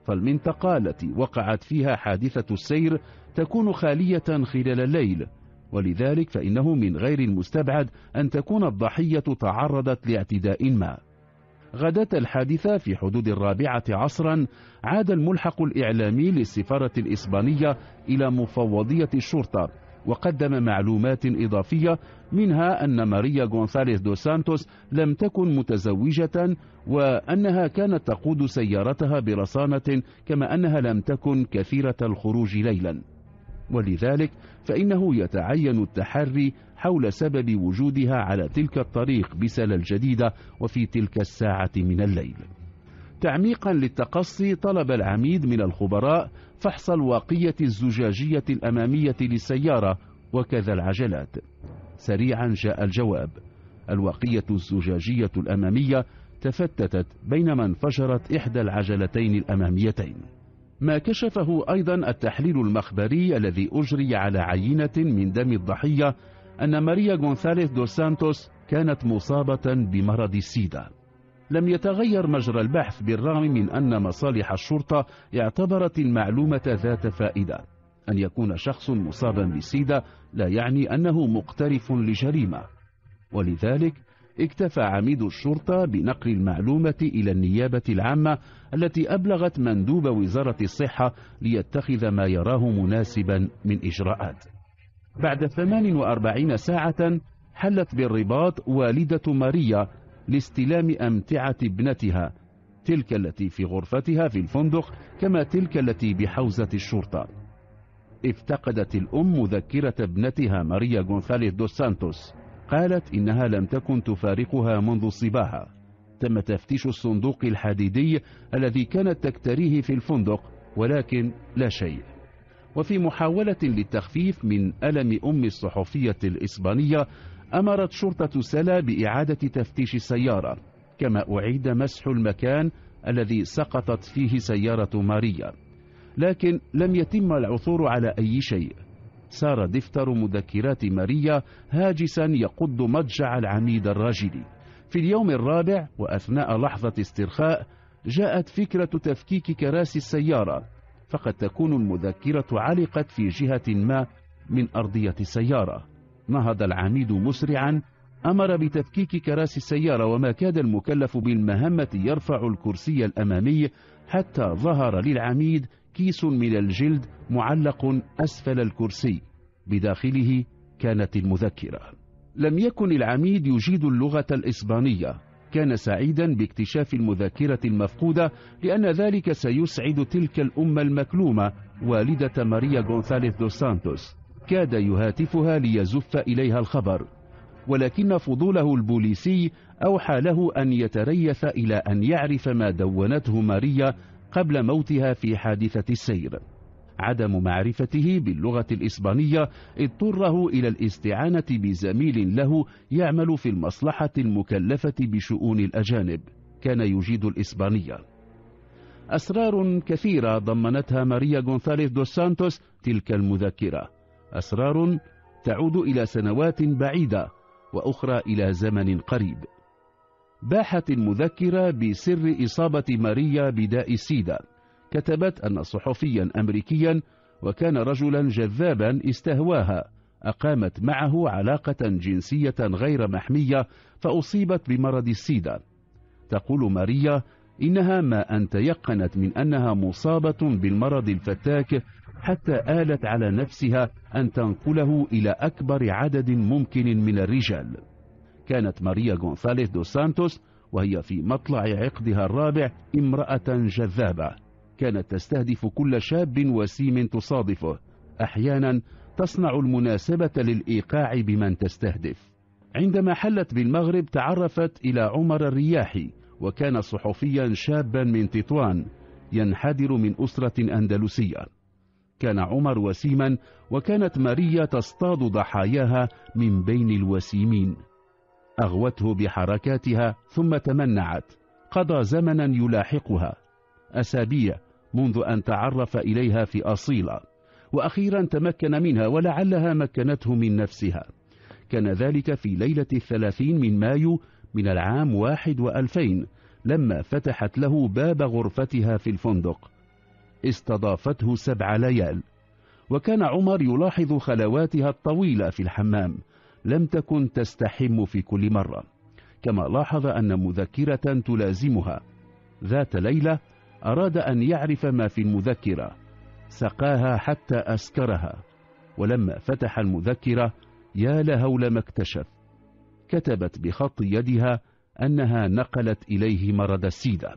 فالمنطقة التي وقعت فيها حادثة السير تكون خالية خلال الليل، ولذلك فإنه من غير المستبعد أن تكون الضحية تعرضت لاعتداء ما. غداة الحادثة في حدود 4 عصرا عاد الملحق الإعلامي للسفارة الإسبانية إلى مفوضية الشرطة، وقدم معلومات إضافية، منها أن ماريا غونثاليز دو سانتوس لم تكن متزوجة، وأنها كانت تقود سيارتها برصانة، كما أنها لم تكن كثيرة الخروج ليلا، ولذلك فإنه يتعين التحري حول سبب وجودها على تلك الطريق بسلا الجديدة وفي تلك الساعة من الليل. تعميقا للتقصي طلب العميد من الخبراء فحص الواقية الزجاجية الأمامية للسيارة وكذا العجلات. سريعا جاء الجواب: الواقية الزجاجية الأمامية تفتتت بينما انفجرت إحدى العجلتين الأماميتين. ما كشفه أيضا التحليل المخبري الذي أجري على عينة من دم الضحية أن ماريا غونثاليز دو سانتوس كانت مصابة بمرض السيدا. لم يتغير مجرى البحث بالرغم من أن مصالح الشرطة اعتبرت المعلومة ذات فائدة. أن يكون شخص مصابا بالسيدا لا يعني أنه مقترف لجريمة، ولذلك اكتفى عميد الشرطة بنقل المعلومة إلى النيابة العامة التي أبلغت مندوب وزارة الصحة ليتخذ ما يراه مناسبا من إجراءات. بعد 48 ساعة حلت بالرباط والدة ماريا لاستلام أمتعة ابنتها، تلك التي في غرفتها في الفندق كما تلك التي بحوزة الشرطة. افتقدت الأم مذكرة ابنتها ماريا غونثاليز دو سانتوس، قالت إنها لم تكن تفارقها منذ صباها. تم تفتيش الصندوق الحديدي الذي كانت تكتريه في الفندق، ولكن لا شيء. وفي محاولة للتخفيف من ألم أم الصحفية الإسبانية، أمرت شرطة سلا بإعادة تفتيش السيارة، كما أعيد مسح المكان الذي سقطت فيه سيارة ماريا، لكن لم يتم العثور على أي شيء. سار دفتر مذكرات ماريا هاجسا يقض مضجع العميد الراجلي. في اليوم الرابع وأثناء لحظة استرخاء جاءت فكرة تفكيك كراسي السيارة، فقد تكون المذكرة علقت في جهة ما من أرضية السيارة. نهض العميد مسرعا، أمر بتفكيك كراسي السيارة، وما كاد المكلف بالمهمة يرفع الكرسي الأمامي حتى ظهر للعميد كيس من الجلد معلق أسفل الكرسي، بداخله كانت المذكرة. لم يكن العميد يجيد اللغة الإسبانية، كان سعيدا باكتشاف المذكرة المفقودة، لأن ذلك سيسعد تلك الأم المكلومة والدة ماريا غونثاليز دو سانتوس. كاد يهاتفها ليزف إليها الخبر، ولكن فضوله البوليسي أوحى له أن يتريث إلى أن يعرف ما دونته ماريا قبل موتها في حادثة السير. عدم معرفته باللغة الإسبانية اضطره إلى الاستعانة بزميل له يعمل في المصلحة المكلفة بشؤون الأجانب، كان يجيد الإسبانية. أسرار كثيرة ضمنتها ماريا غونثاليز دو سانتوس تلك المذكرة، أسرار تعود إلى سنوات بعيدة وأخرى إلى زمن قريب. باحت المذكرة بسر إصابة ماريا بداء السيدا. كتبت أن صحفيا أمريكيا وكان رجلا جذابا استهواها أقامت معه علاقة جنسية غير محمية فأصيبت بمرض السيدا. تقول ماريا إنها ما أن تيقنت من أنها مصابة بالمرض الفتاك حتى آلت على نفسها أن تنقله إلى أكبر عدد ممكن من الرجال. كانت ماريا غونثاليز دو سانتوس وهي في مطلع عقدها الرابع امرأة جذابة، كانت تستهدف كل شاب وسيم تصادفه، أحيانا تصنع المناسبة للإيقاع بمن تستهدف. عندما حلت بالمغرب تعرفت إلى عمر الرياحي، وكان صحفيا شابا من تطوان ينحدر من أسرة أندلسية. كان عمر وسيما، وكانت ماريا تصطاد ضحاياها من بين الوسيمين. أغوته بحركاتها ثم تمنعت. قضى زمنا يلاحقها، أسابيع منذ أن تعرف إليها في أصيلة، وأخيرا تمكن منها ولعلها مكنته من نفسها. كان ذلك في ليلة 30 من مايو من العام 2000 لما فتحت له باب غرفتها في الفندق. استضافته 7 ليال. وكان عمر يلاحظ خلواتها الطويلة في الحمام، لم تكن تستحم في كل مرة، كما لاحظ أن مذكرة تلازمها. ذات ليلة أراد أن يعرف ما في المذكرة، سقاها حتى أسكرها، ولما فتح المذكرة يا لهول ما اكتشف، كتبت بخط يدها أنها نقلت إليه مرض السيدة.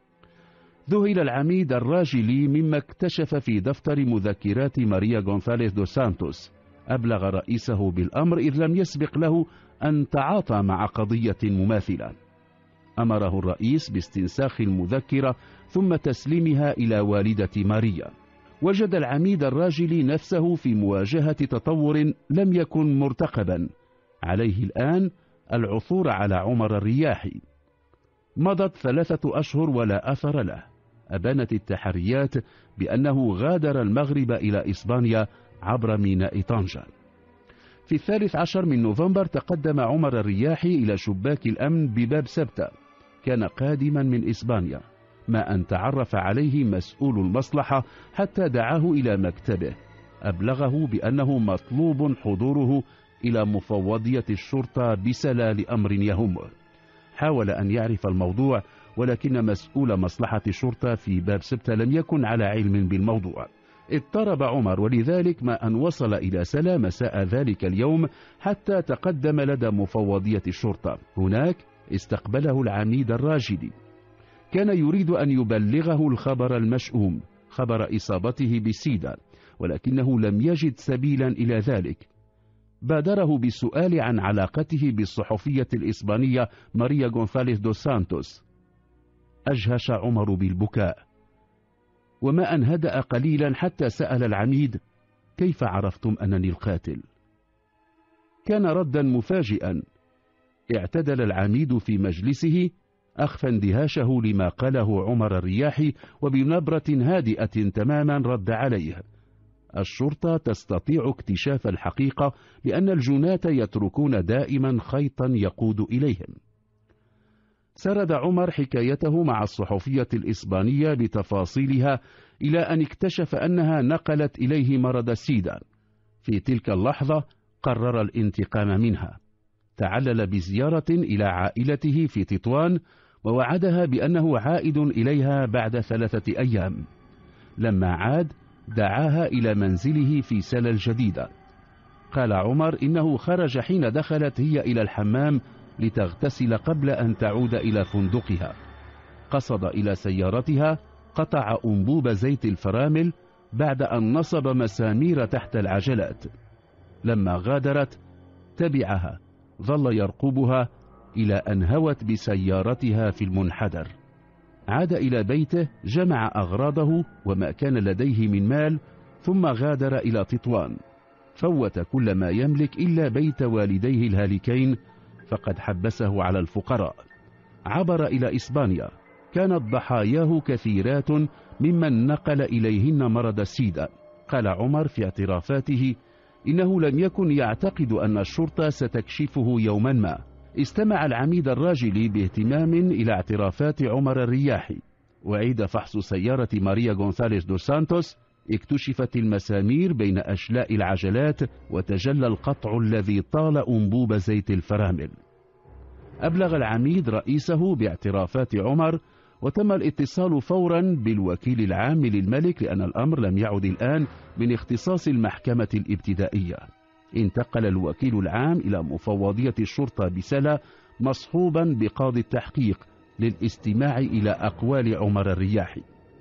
ذهل العميد الراجلي مما اكتشف في دفتر مذكرات ماريا غونثاليز دو سانتوس. أبلغ رئيسه بالأمر إذ لم يسبق له أن تعاطى مع قضية مماثلة. أمره الرئيس باستنساخ المذكرة ثم تسليمها إلى والدة ماريا. وجد العميد الراجلي نفسه في مواجهة تطور لم يكن مرتقبا، عليه الآن العثور على عمر الرياحي. مضت 3 أشهر ولا أثر له. أبانت التحريات بأنه غادر المغرب إلى إسبانيا عبر ميناء طنجة. في 13 من نوفمبر تقدم عمر الرياحي إلى شباك الأمن بباب سبتة. كان قادما من إسبانيا، ما أن تعرف عليه مسؤول المصلحة حتى دعاه إلى مكتبه، أبلغه بأنه مطلوب حضوره إلى مفوضية الشرطة بسلا لأمر يهمه. حاول أن يعرف الموضوع، ولكن مسؤول مصلحة الشرطة في باب سبتة لم يكن على علم بالموضوع. اضطرب عمر، ولذلك ما أن وصل إلى سلا مساء ذلك اليوم حتى تقدم لدى مفوضية الشرطة. هناك استقبله العميد الراجلي، كان يريد أن يبلغه الخبر المشؤوم، خبر إصابته بالسيدة، ولكنه لم يجد سبيلا إلى ذلك. بادره بالسؤال عن علاقته بالصحفية الإسبانية ماريا غونثاليز دو سانتوس. أجهش عمر بالبكاء، وما أن هدأ قليلا حتى سأل العميد: كيف عرفتم أنني القاتل؟ كان ردا مفاجئا. اعتدل العميد في مجلسه، أخفى اندهاشه لما قاله عمر الرياحي، وبنبرة هادئة تماما رد عليه: الشرطة تستطيع اكتشاف الحقيقة، لأن الجناة يتركون دائما خيطا يقود إليهم. سرد عمر حكايته مع الصحفية الإسبانية بتفاصيلها إلى أن اكتشف أنها نقلت إليه مرض السيدة. في تلك اللحظة قرر الانتقام منها. تعلل بزيارة إلى عائلته في تطوان، ووعدها بأنه عائد إليها بعد 3 أيام. لما عاد دعاها إلى منزله في سلا الجديدة. قال عمر إنه خرج حين دخلت هي إلى الحمام لتغتسل قبل أن تعود إلى فندقها. قصد إلى سيارتها، قطع أنبوب زيت الفرامل بعد أن نصب مسامير تحت العجلات. لما غادرت تبعها، ظل يرقبها إلى أن هوت بسيارتها في المنحدر. عاد إلى بيته، جمع أغراضه وما كان لديه من مال، ثم غادر إلى تطوان. فوت كل ما يملك إلا بيت والديه الهالكين، فقد حبسه على الفقراء. عبر إلى إسبانيا. كانت ضحاياه كثيرات ممن نقل إليهن مرض السيدة. قال عمر في اعترافاته إنه لم يكن يعتقد أن الشرطة ستكشفه يوما ما. استمع العميد الراجلي باهتمام إلى اعترافات عمر الرياحي. وعيد فحص سيارة ماريا غونثاليز دو سانتوس. اكتشفت المسامير بين أشلاء العجلات، وتجلى القطع الذي طال أنبوب زيت الفرامل. أبلغ العميد رئيسه باعترافات عمر، وتم الاتصال فورا بالوكيل العام للملك، لأن الأمر لم يعد الآن من اختصاص المحكمة الابتدائية. انتقل الوكيل العام إلى مفوضية الشرطة بسلا مصحوبا بقاضي التحقيق للاستماع إلى أقوال عمر الرياحي.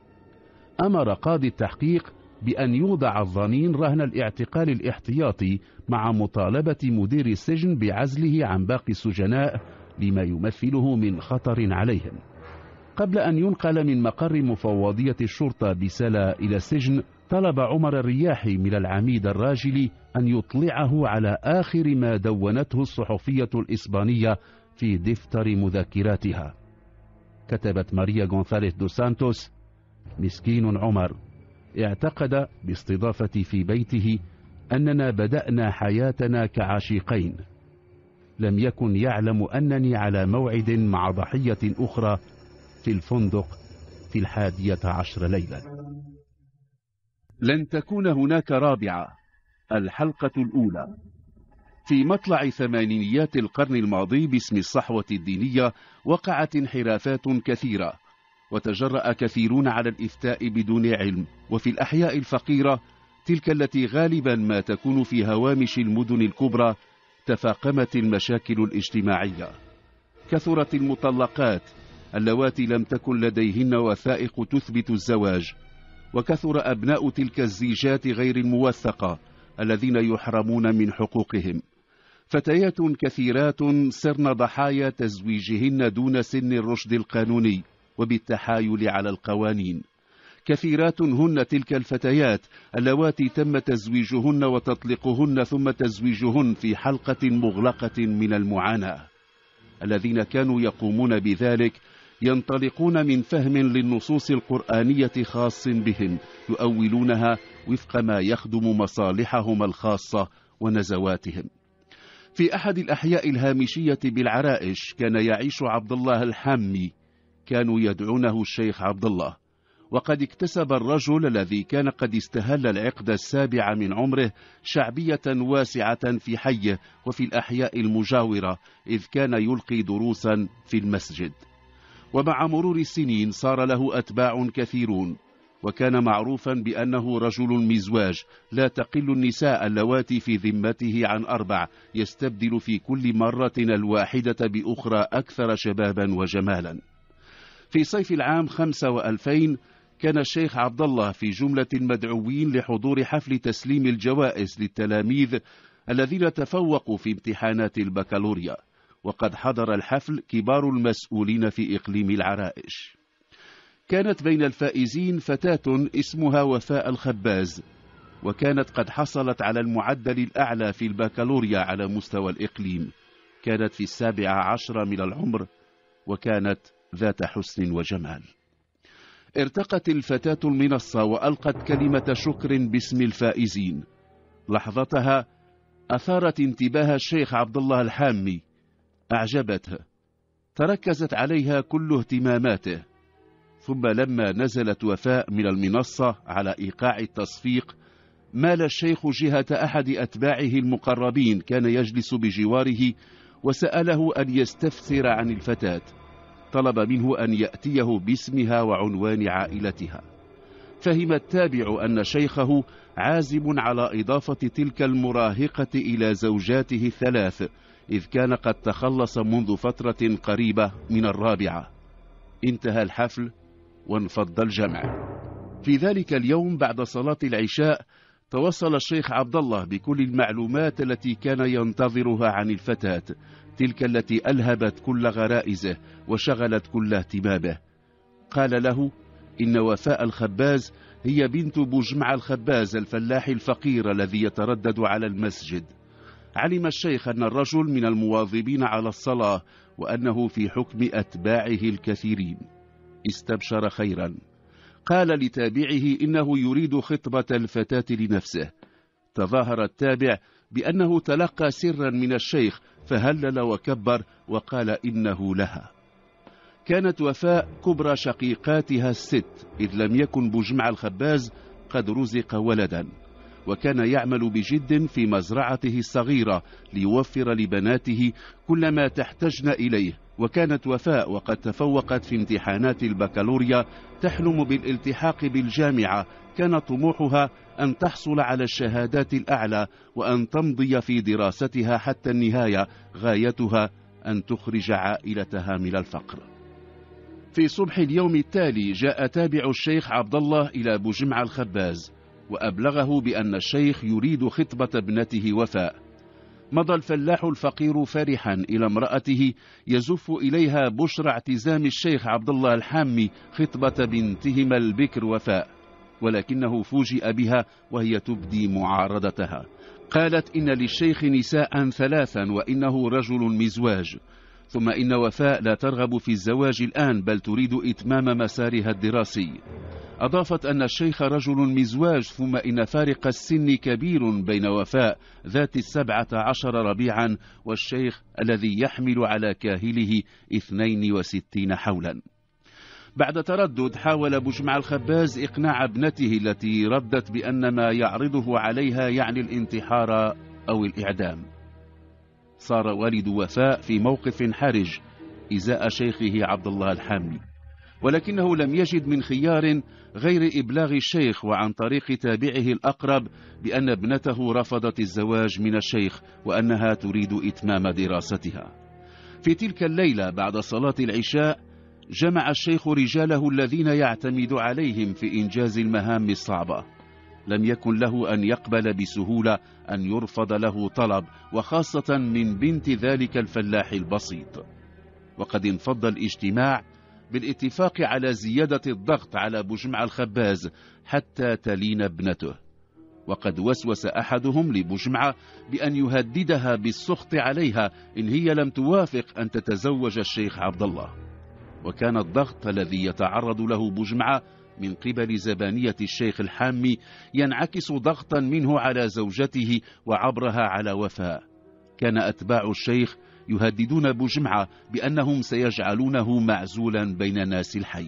أمر قاضي التحقيق بأن يوضع الظنين رهن الاعتقال الاحتياطي، مع مطالبة مدير السجن بعزله عن باقي السجناء لما يمثله من خطر عليهم. قبل أن ينقل من مقر مفوضية الشرطة بسلا إلى السجن، طلب عمر الرياحي من العميد الراجلي أن يطلعه على آخر ما دونته الصحفية الإسبانية في دفتر مذكراتها. كتبت ماريا غونثاليز دو سانتوس: مسكين عمر، اعتقد باستضافتي في بيته أننا بدأنا حياتنا كعشيقين. لم يكن يعلم أنني على موعد مع ضحية أخرى في الفندق في 11 ليلة. لن تكون هناك رابعة. الحلقة الأولى. في مطلع ثمانينيات القرن الماضي باسم الصحوة الدينية وقعت انحرافات كثيرة، وتجرأ كثيرون على الإفتاء بدون علم. وفي الأحياء الفقيرة، تلك التي غالبا ما تكون في هوامش المدن الكبرى، تفاقمت المشاكل الاجتماعية. كثرت المطلقات اللواتي لم تكن لديهن وثائق تثبت الزواج، وكثر أبناء تلك الزيجات غير الموثقة الذين يحرمون من حقوقهم. فتيات كثيرات صرن ضحايا تزويجهن دون سن الرشد القانوني وبالتحايل على القوانين. كثيرات هن تلك الفتيات اللواتي تم تزويجهن وتطلقهن ثم تزويجهن في حلقة مغلقة من المعاناة. الذين كانوا يقومون بذلك ينطلقون من فهم للنصوص القرآنية خاص بهم، يؤولونها وفق ما يخدم مصالحهم الخاصة ونزواتهم. في أحد الأحياء الهامشية بالعرائش كان يعيش عبد الله الحامي، كانوا يدعونه الشيخ عبد الله. وقد اكتسب الرجل الذي كان قد استهل العقد السابع من عمره شعبية واسعة في حيه وفي الأحياء المجاورة، إذ كان يلقي دروسا في المسجد. ومع مرور السنين صار له أتباع كثيرون، وكان معروفا بأنه رجل مزواج، لا تقل النساء اللواتي في ذمته عن 4، يستبدل في كل مرة الواحدة بأخرى أكثر شبابا وجمالا. في صيف العام 2005 كان الشيخ عبد الله في جملة المدعوين لحضور حفل تسليم الجوائز للتلاميذ الذين تفوقوا في امتحانات البكالوريا، وقد حضر الحفل كبار المسؤولين في إقليم العرائش. كانت بين الفائزين فتاة اسمها وفاء الخباز، وكانت قد حصلت على المعدل الأعلى في البكالوريا على مستوى الإقليم. كانت في 17 من العمر، وكانت ذات حسن وجمال. ارتقت الفتاة المنصة وألقت كلمة شكر باسم الفائزين. لحظتها أثارت انتباه الشيخ عبد الله الحامي، أعجبته، تركزت عليها كل اهتماماته. ثم لما نزلت وفاء من المنصة على إيقاع التصفيق، مال الشيخ جهة أحد أتباعه المقربين كان يجلس بجواره، وسأله أن يستفسر عن الفتاة. طلب منه أن يأتيه باسمها وعنوان عائلتها. فهم التابع أن شيخه عازم على إضافة تلك المراهقة إلى زوجاته ال3، إذ كان قد تخلص منذ فترة قريبة من الرابعة. انتهى الحفل وانفض الجمع. في ذلك اليوم بعد صلاة العشاء توصل الشيخ عبد الله بكل المعلومات التي كان ينتظرها عن الفتاة، تلك التي ألهبت كل غرائزه وشغلت كل اهتمامه. قال له إن وفاء الخباز هي بنت بوجمع الخباز الفلاح الفقير الذي يتردد على المسجد. علم الشيخ أن الرجل من المواظبين على الصلاة، وأنه في حكم أتباعه الكثيرين. استبشر خيرا. قال لتابعه إنه يريد خطبة الفتاة لنفسه. تظاهر التابع بأنه تلقى سرا من الشيخ، فهلل وكبر وقال إنه لها. كانت وفاء كبرى شقيقاتها ال6، إذ لم يكن بوجمع الخباز قد رزق ولدا، وكان يعمل بجد في مزرعته الصغيرة ليوفر لبناته كل ما تحتجن إليه. وكانت وفاء وقد تفوقت في امتحانات البكالوريا تحلم بالالتحاق بالجامعة. كان طموحها أن تحصل على الشهادات الأعلى وأن تمضي في دراستها حتى النهاية، غايتها أن تخرج عائلتها من الفقر. في صبح اليوم التالي جاء تابع الشيخ عبد الله إلى بوجمع الخباز، وأبلغه بأن الشيخ يريد خطبة ابنته وفاء. مضى الفلاح الفقير فرحا إلى امرأته يزف إليها بشرى اعتزام الشيخ عبد الله الحامي خطبة بنتهما البكر وفاء، ولكنه فوجئ بها وهي تبدي معارضتها. قالت إن للشيخ نساء 3 وإنه رجل مزواج، ثم إن وفاء لا ترغب في الزواج الآن بل تريد إتمام مسارها الدراسي. أضافت أن الشيخ رجل مزواج، ثم إن فارق السن كبير بين وفاء ذات 17 ربيعا والشيخ الذي يحمل على كاهله 62 حولا. بعد تردد حاول بوجمع الخباز إقناع ابنته التي ردت بأن ما يعرضه عليها يعني الانتحار أو الإعدام. صار والد وفاء في موقف حرج إزاء شيخه عبد الله الحامي، ولكنه لم يجد من خيار غير إبلاغ الشيخ وعن طريق تابعه الأقرب بأن ابنته رفضت الزواج من الشيخ وأنها تريد إتمام دراستها. في تلك الليلة بعد صلاة العشاء جمع الشيخ رجاله الذين يعتمد عليهم في إنجاز المهام الصعبة. لم يكن له أن يقبل بسهولة أن يرفض له طلب، وخاصة من بنت ذلك الفلاح البسيط. وقد انفض الاجتماع بالاتفاق على زيادة الضغط على بوجمع الخباز حتى تلين ابنته. وقد وسوس أحدهم لبوجمع بأن يهددها بالسخط عليها إن هي لم توافق أن تتزوج الشيخ عبد الله. وكان الضغط الذي يتعرض له بوجمع من قبل زبانية الشيخ الحامي ينعكس ضغطا منه على زوجته وعبرها على وفاء. كان أتباع الشيخ يهددون بوجمع بأنهم سيجعلونه معزولا بين ناس الحي.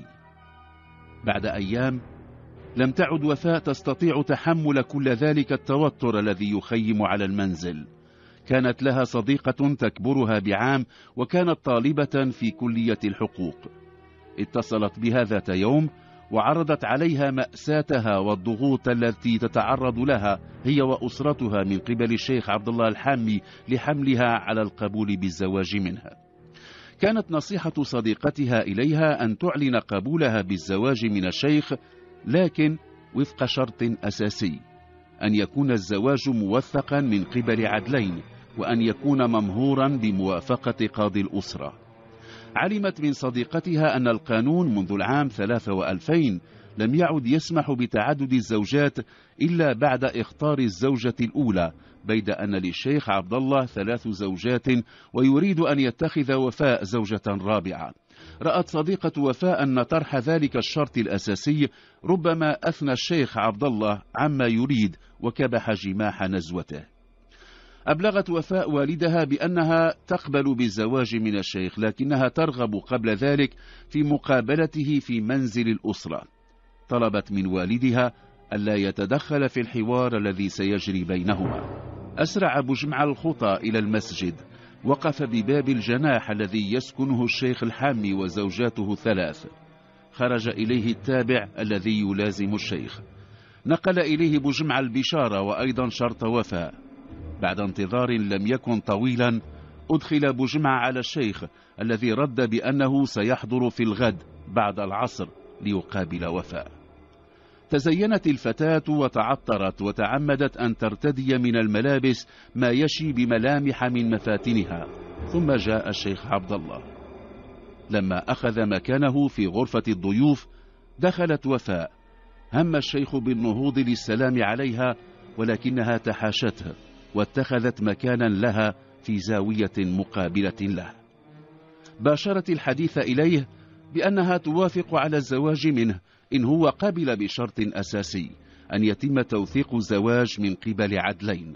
بعد أيام لم تعد وفاء تستطيع تحمل كل ذلك التوتر الذي يخيم على المنزل. كانت لها صديقة تكبرها بعام وكانت طالبة في كلية الحقوق. اتصلت بها ذات يوم وعرضت عليها مأساتها والضغوط التي تتعرض لها هي وأسرتها من قبل الشيخ عبد الله الحامي لحملها على القبول بالزواج منها. كانت نصيحة صديقتها إليها أن تعلن قبولها بالزواج من الشيخ، لكن وفق شرط أساسي: أن يكون الزواج موثقا من قبل عدلين، وأن يكون ممهورا بموافقة قاضي الأسرة. علمت من صديقتها أن القانون منذ العام 2003 لم يعد يسمح بتعدد الزوجات إلا بعد إخطار الزوجة الأولى، بيد أن للشيخ عبد الله 3 زوجات ويريد أن يتخذ وفاء زوجة رابعة. رأت صديقة وفاء أن طرح ذلك الشرط الأساسي ربما أثنى الشيخ عبد الله عما يريد وكبح جماح نزوته. أبلغت وفاء والدها بأنها تقبل بالزواج من الشيخ، لكنها ترغب قبل ذلك في مقابلته في منزل الأسرة. طلبت من والدها ألا يتدخل في الحوار الذي سيجري بينهما. أسرع بوجمع الخطى إلى المسجد، وقف بباب الجناح الذي يسكنه الشيخ الحامي وزوجاته 3. خرج إليه التابع الذي يلازم الشيخ. نقل إليه بوجمع البشارة وأيضا شرط وفاء. بعد انتظار لم يكن طويلا أدخل بوجمع على الشيخ الذي رد بأنه سيحضر في الغد بعد العصر ليقابل وفاء. تزينت الفتاة وتعطرت وتعمدت أن ترتدي من الملابس ما يشي بملامح من مفاتنها. ثم جاء الشيخ عبد الله. لما أخذ مكانه في غرفة الضيوف دخلت وفاء. هم الشيخ بالنهوض للسلام عليها، ولكنها تحاشته واتخذت مكانا لها في زاوية مقابلة له. باشرت الحديث إليه بأنها توافق على الزواج منه إن هو قبل بشرط أساسي: أن يتم توثيق الزواج من قبل عدلين.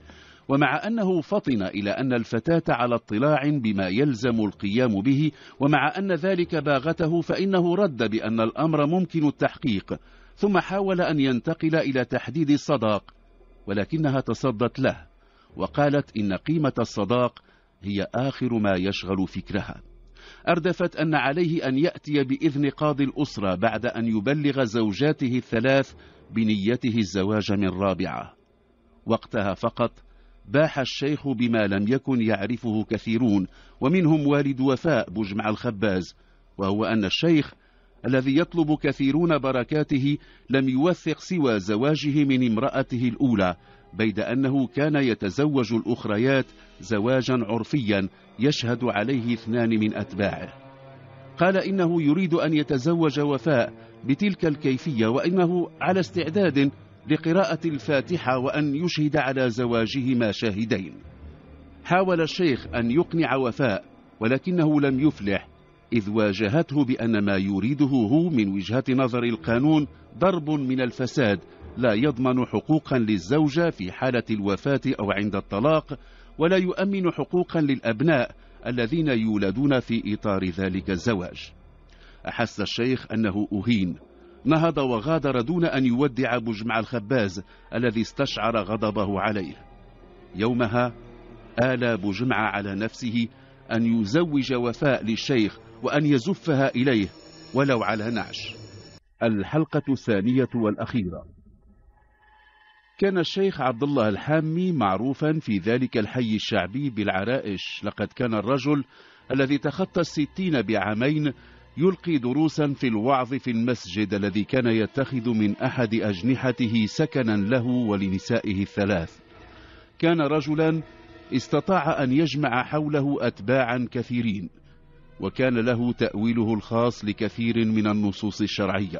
ومع أنه فطن إلى أن الفتاة على اطلاع بما يلزم القيام به، ومع أن ذلك باغته، فإنه رد بأن الأمر ممكن التحقيق، ثم حاول أن ينتقل إلى تحديد الصداق، ولكنها تصدت له وقالت إن قيمة الصداق هي آخر ما يشغل فكرها. أردفت أن عليه أن يأتي بإذن قاضي الأسرة بعد أن يبلغ زوجاته 3 بنيته الزواج من رابعة. وقتها فقط باح الشيخ بما لم يكن يعرفه كثيرون، ومنهم والد وفاء بوجمع الخباز، وهو أن الشيخ الذي يطلب كثيرون بركاته لم يوثق سوى زواجه من امرأته الأولى، بيد أنه كان يتزوج الأخريات زواجا عرفيا يشهد عليه 2 من أتباعه. قال إنه يريد أن يتزوج وفاء بتلك الكيفية، وإنه على استعداد لقراءة الفاتحة وأن يشهد على زواجهما شاهدين. حاول الشيخ أن يقنع وفاء، ولكنه لم يفلح، إذ واجهته بأن ما يريده هو من وجهة نظر القانون ضرب من الفساد لا يضمن حقوقا للزوجة في حالة الوفاة أو عند الطلاق، ولا يؤمن حقوقا للأبناء الذين يولدون في إطار ذلك الزواج. أحس الشيخ أنه أهين، نهض وغادر دون أن يودع بوجمع الخباز الذي استشعر غضبه عليه. يومها آل بوجمع على نفسه أن يزوج وفاء للشيخ وأن يزفها إليه ولو على نعش. الحلقة الثانية والأخيرة. كان الشيخ عبد الله الحامي معروفا في ذلك الحي الشعبي بالعرائش. لقد كان الرجل الذي تخطى 60 بعامين يلقي دروسا في الوعظ في المسجد الذي كان يتخذ من أحد أجنحته سكنا له ولنسائه الثلاث. كان رجلا استطاع أن يجمع حوله أتباعا كثيرين، وكان له تأويله الخاص لكثير من النصوص الشرعية.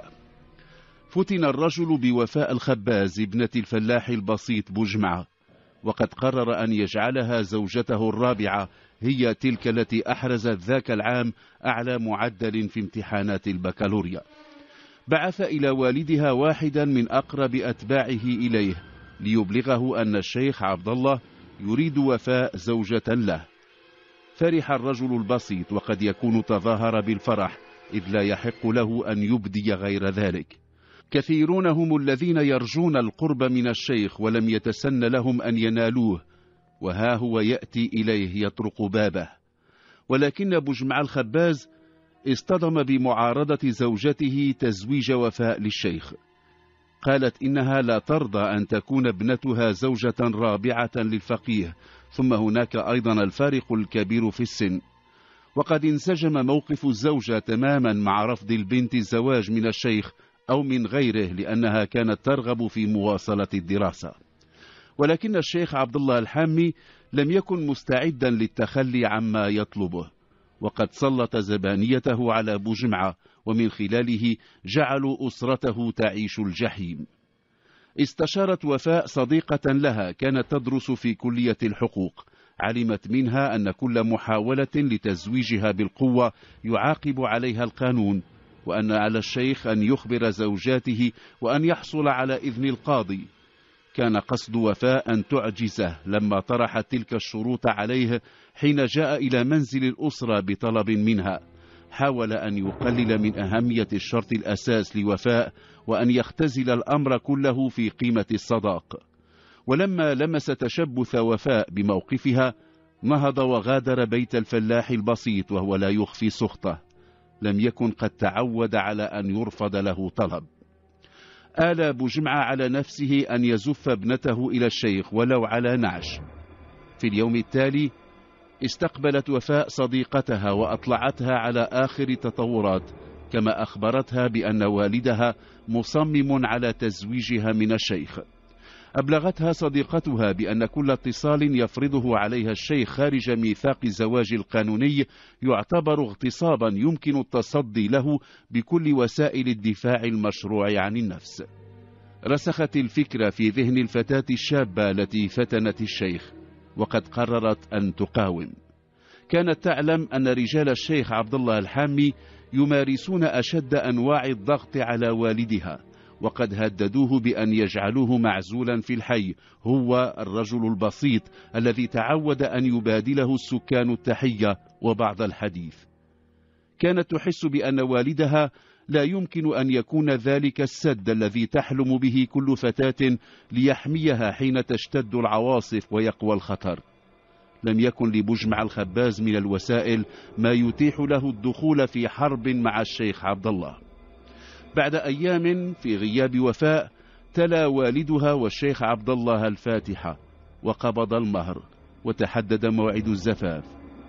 فتن الرجل بوفاء الخباز ابنة الفلاح البسيط بوجمعة، وقد قرر أن يجعلها زوجته الرابعة، هي تلك التي أحرزت ذاك العام أعلى معدل في امتحانات البكالوريا. بعث إلى والدها واحدا من أقرب أتباعه إليه ليبلغه أن الشيخ عبد الله يريد وفاء زوجة له. فرح الرجل البسيط، وقد يكون تظاهر بالفرح إذ لا يحق له أن يبدي غير ذلك. كثيرون هم الذين يرجون القرب من الشيخ ولم يتسن لهم أن ينالوه، وها هو يأتي إليه يطرق بابه. ولكن بوجمع الخباز اصطدم بمعارضة زوجته تزويج وفاء للشيخ. قالت إنها لا ترضى أن تكون ابنتها زوجة رابعة للفقيه، ثم هناك أيضا الفارق الكبير في السن. وقد انسجم موقف الزوجة تماما مع رفض البنت الزواج من الشيخ أو من غيره، لأنها كانت ترغب في مواصلة الدراسة. ولكن الشيخ عبد الله الحامي لم يكن مستعدا للتخلي عما يطلبه، وقد سلط زبانيته على بوجمعة، ومن خلاله جعلوا أسرته تعيش الجحيم. استشارت وفاء صديقة لها كانت تدرس في كلية الحقوق. علمت منها أن كل محاولة لتزويجها بالقوة يعاقب عليها القانون، وأن على الشيخ أن يخبر زوجاته وأن يحصل على إذن القاضي. كان قصد وفاء أن تعجزه لما طرحت تلك الشروط عليه حين جاء إلى منزل الأسرة بطلب منها. حاول أن يقلل من أهمية الشرط الأساس لوفاء، وأن يختزل الأمر كله في قيمة الصداق. ولما لمس تشبث وفاء بموقفها نهض وغادر بيت الفلاح البسيط وهو لا يخفي سخطه. لم يكن قد تعود على أن يرفض له طلب. آل بوجمعة على نفسه أن يزف ابنته إلى الشيخ ولو على نعش. في اليوم التالي استقبلت وفاء صديقتها وأطلعتها على آخر تطورات، كما أخبرتها بأن والدها مصمم على تزويجها من الشيخ. أبلغتها صديقتها بأن كل اتصال يفرضه عليها الشيخ خارج ميثاق الزواج القانوني يعتبر اغتصابا يمكن التصدي له بكل وسائل الدفاع المشروع عن النفس. رسخت الفكرة في ذهن الفتاة الشابة التي فتنت الشيخ، وقد قررت أن تقاوم. كانت تعلم أن رجال الشيخ عبد الله الحامي يمارسون أشد أنواع الضغط على والدها، وقد هددوه بأن يجعلوه معزولا في الحي، هو الرجل البسيط الذي تعود أن يبادله السكان التحية وبعض الحديث. كانت تحس بأن والدها لا يمكن أن يكون ذلك السد الذي تحلم به كل فتاة ليحميها حين تشتد العواصف ويقوى الخطر. لم يكن لبوجمع الخباز من الوسائل ما يتيح له الدخول في حرب مع الشيخ عبد الله. بعد أيام في غياب وفاء تلا والدها والشيخ عبد الله الفاتحة، وقبض المهر، وتحدد موعد الزفاف.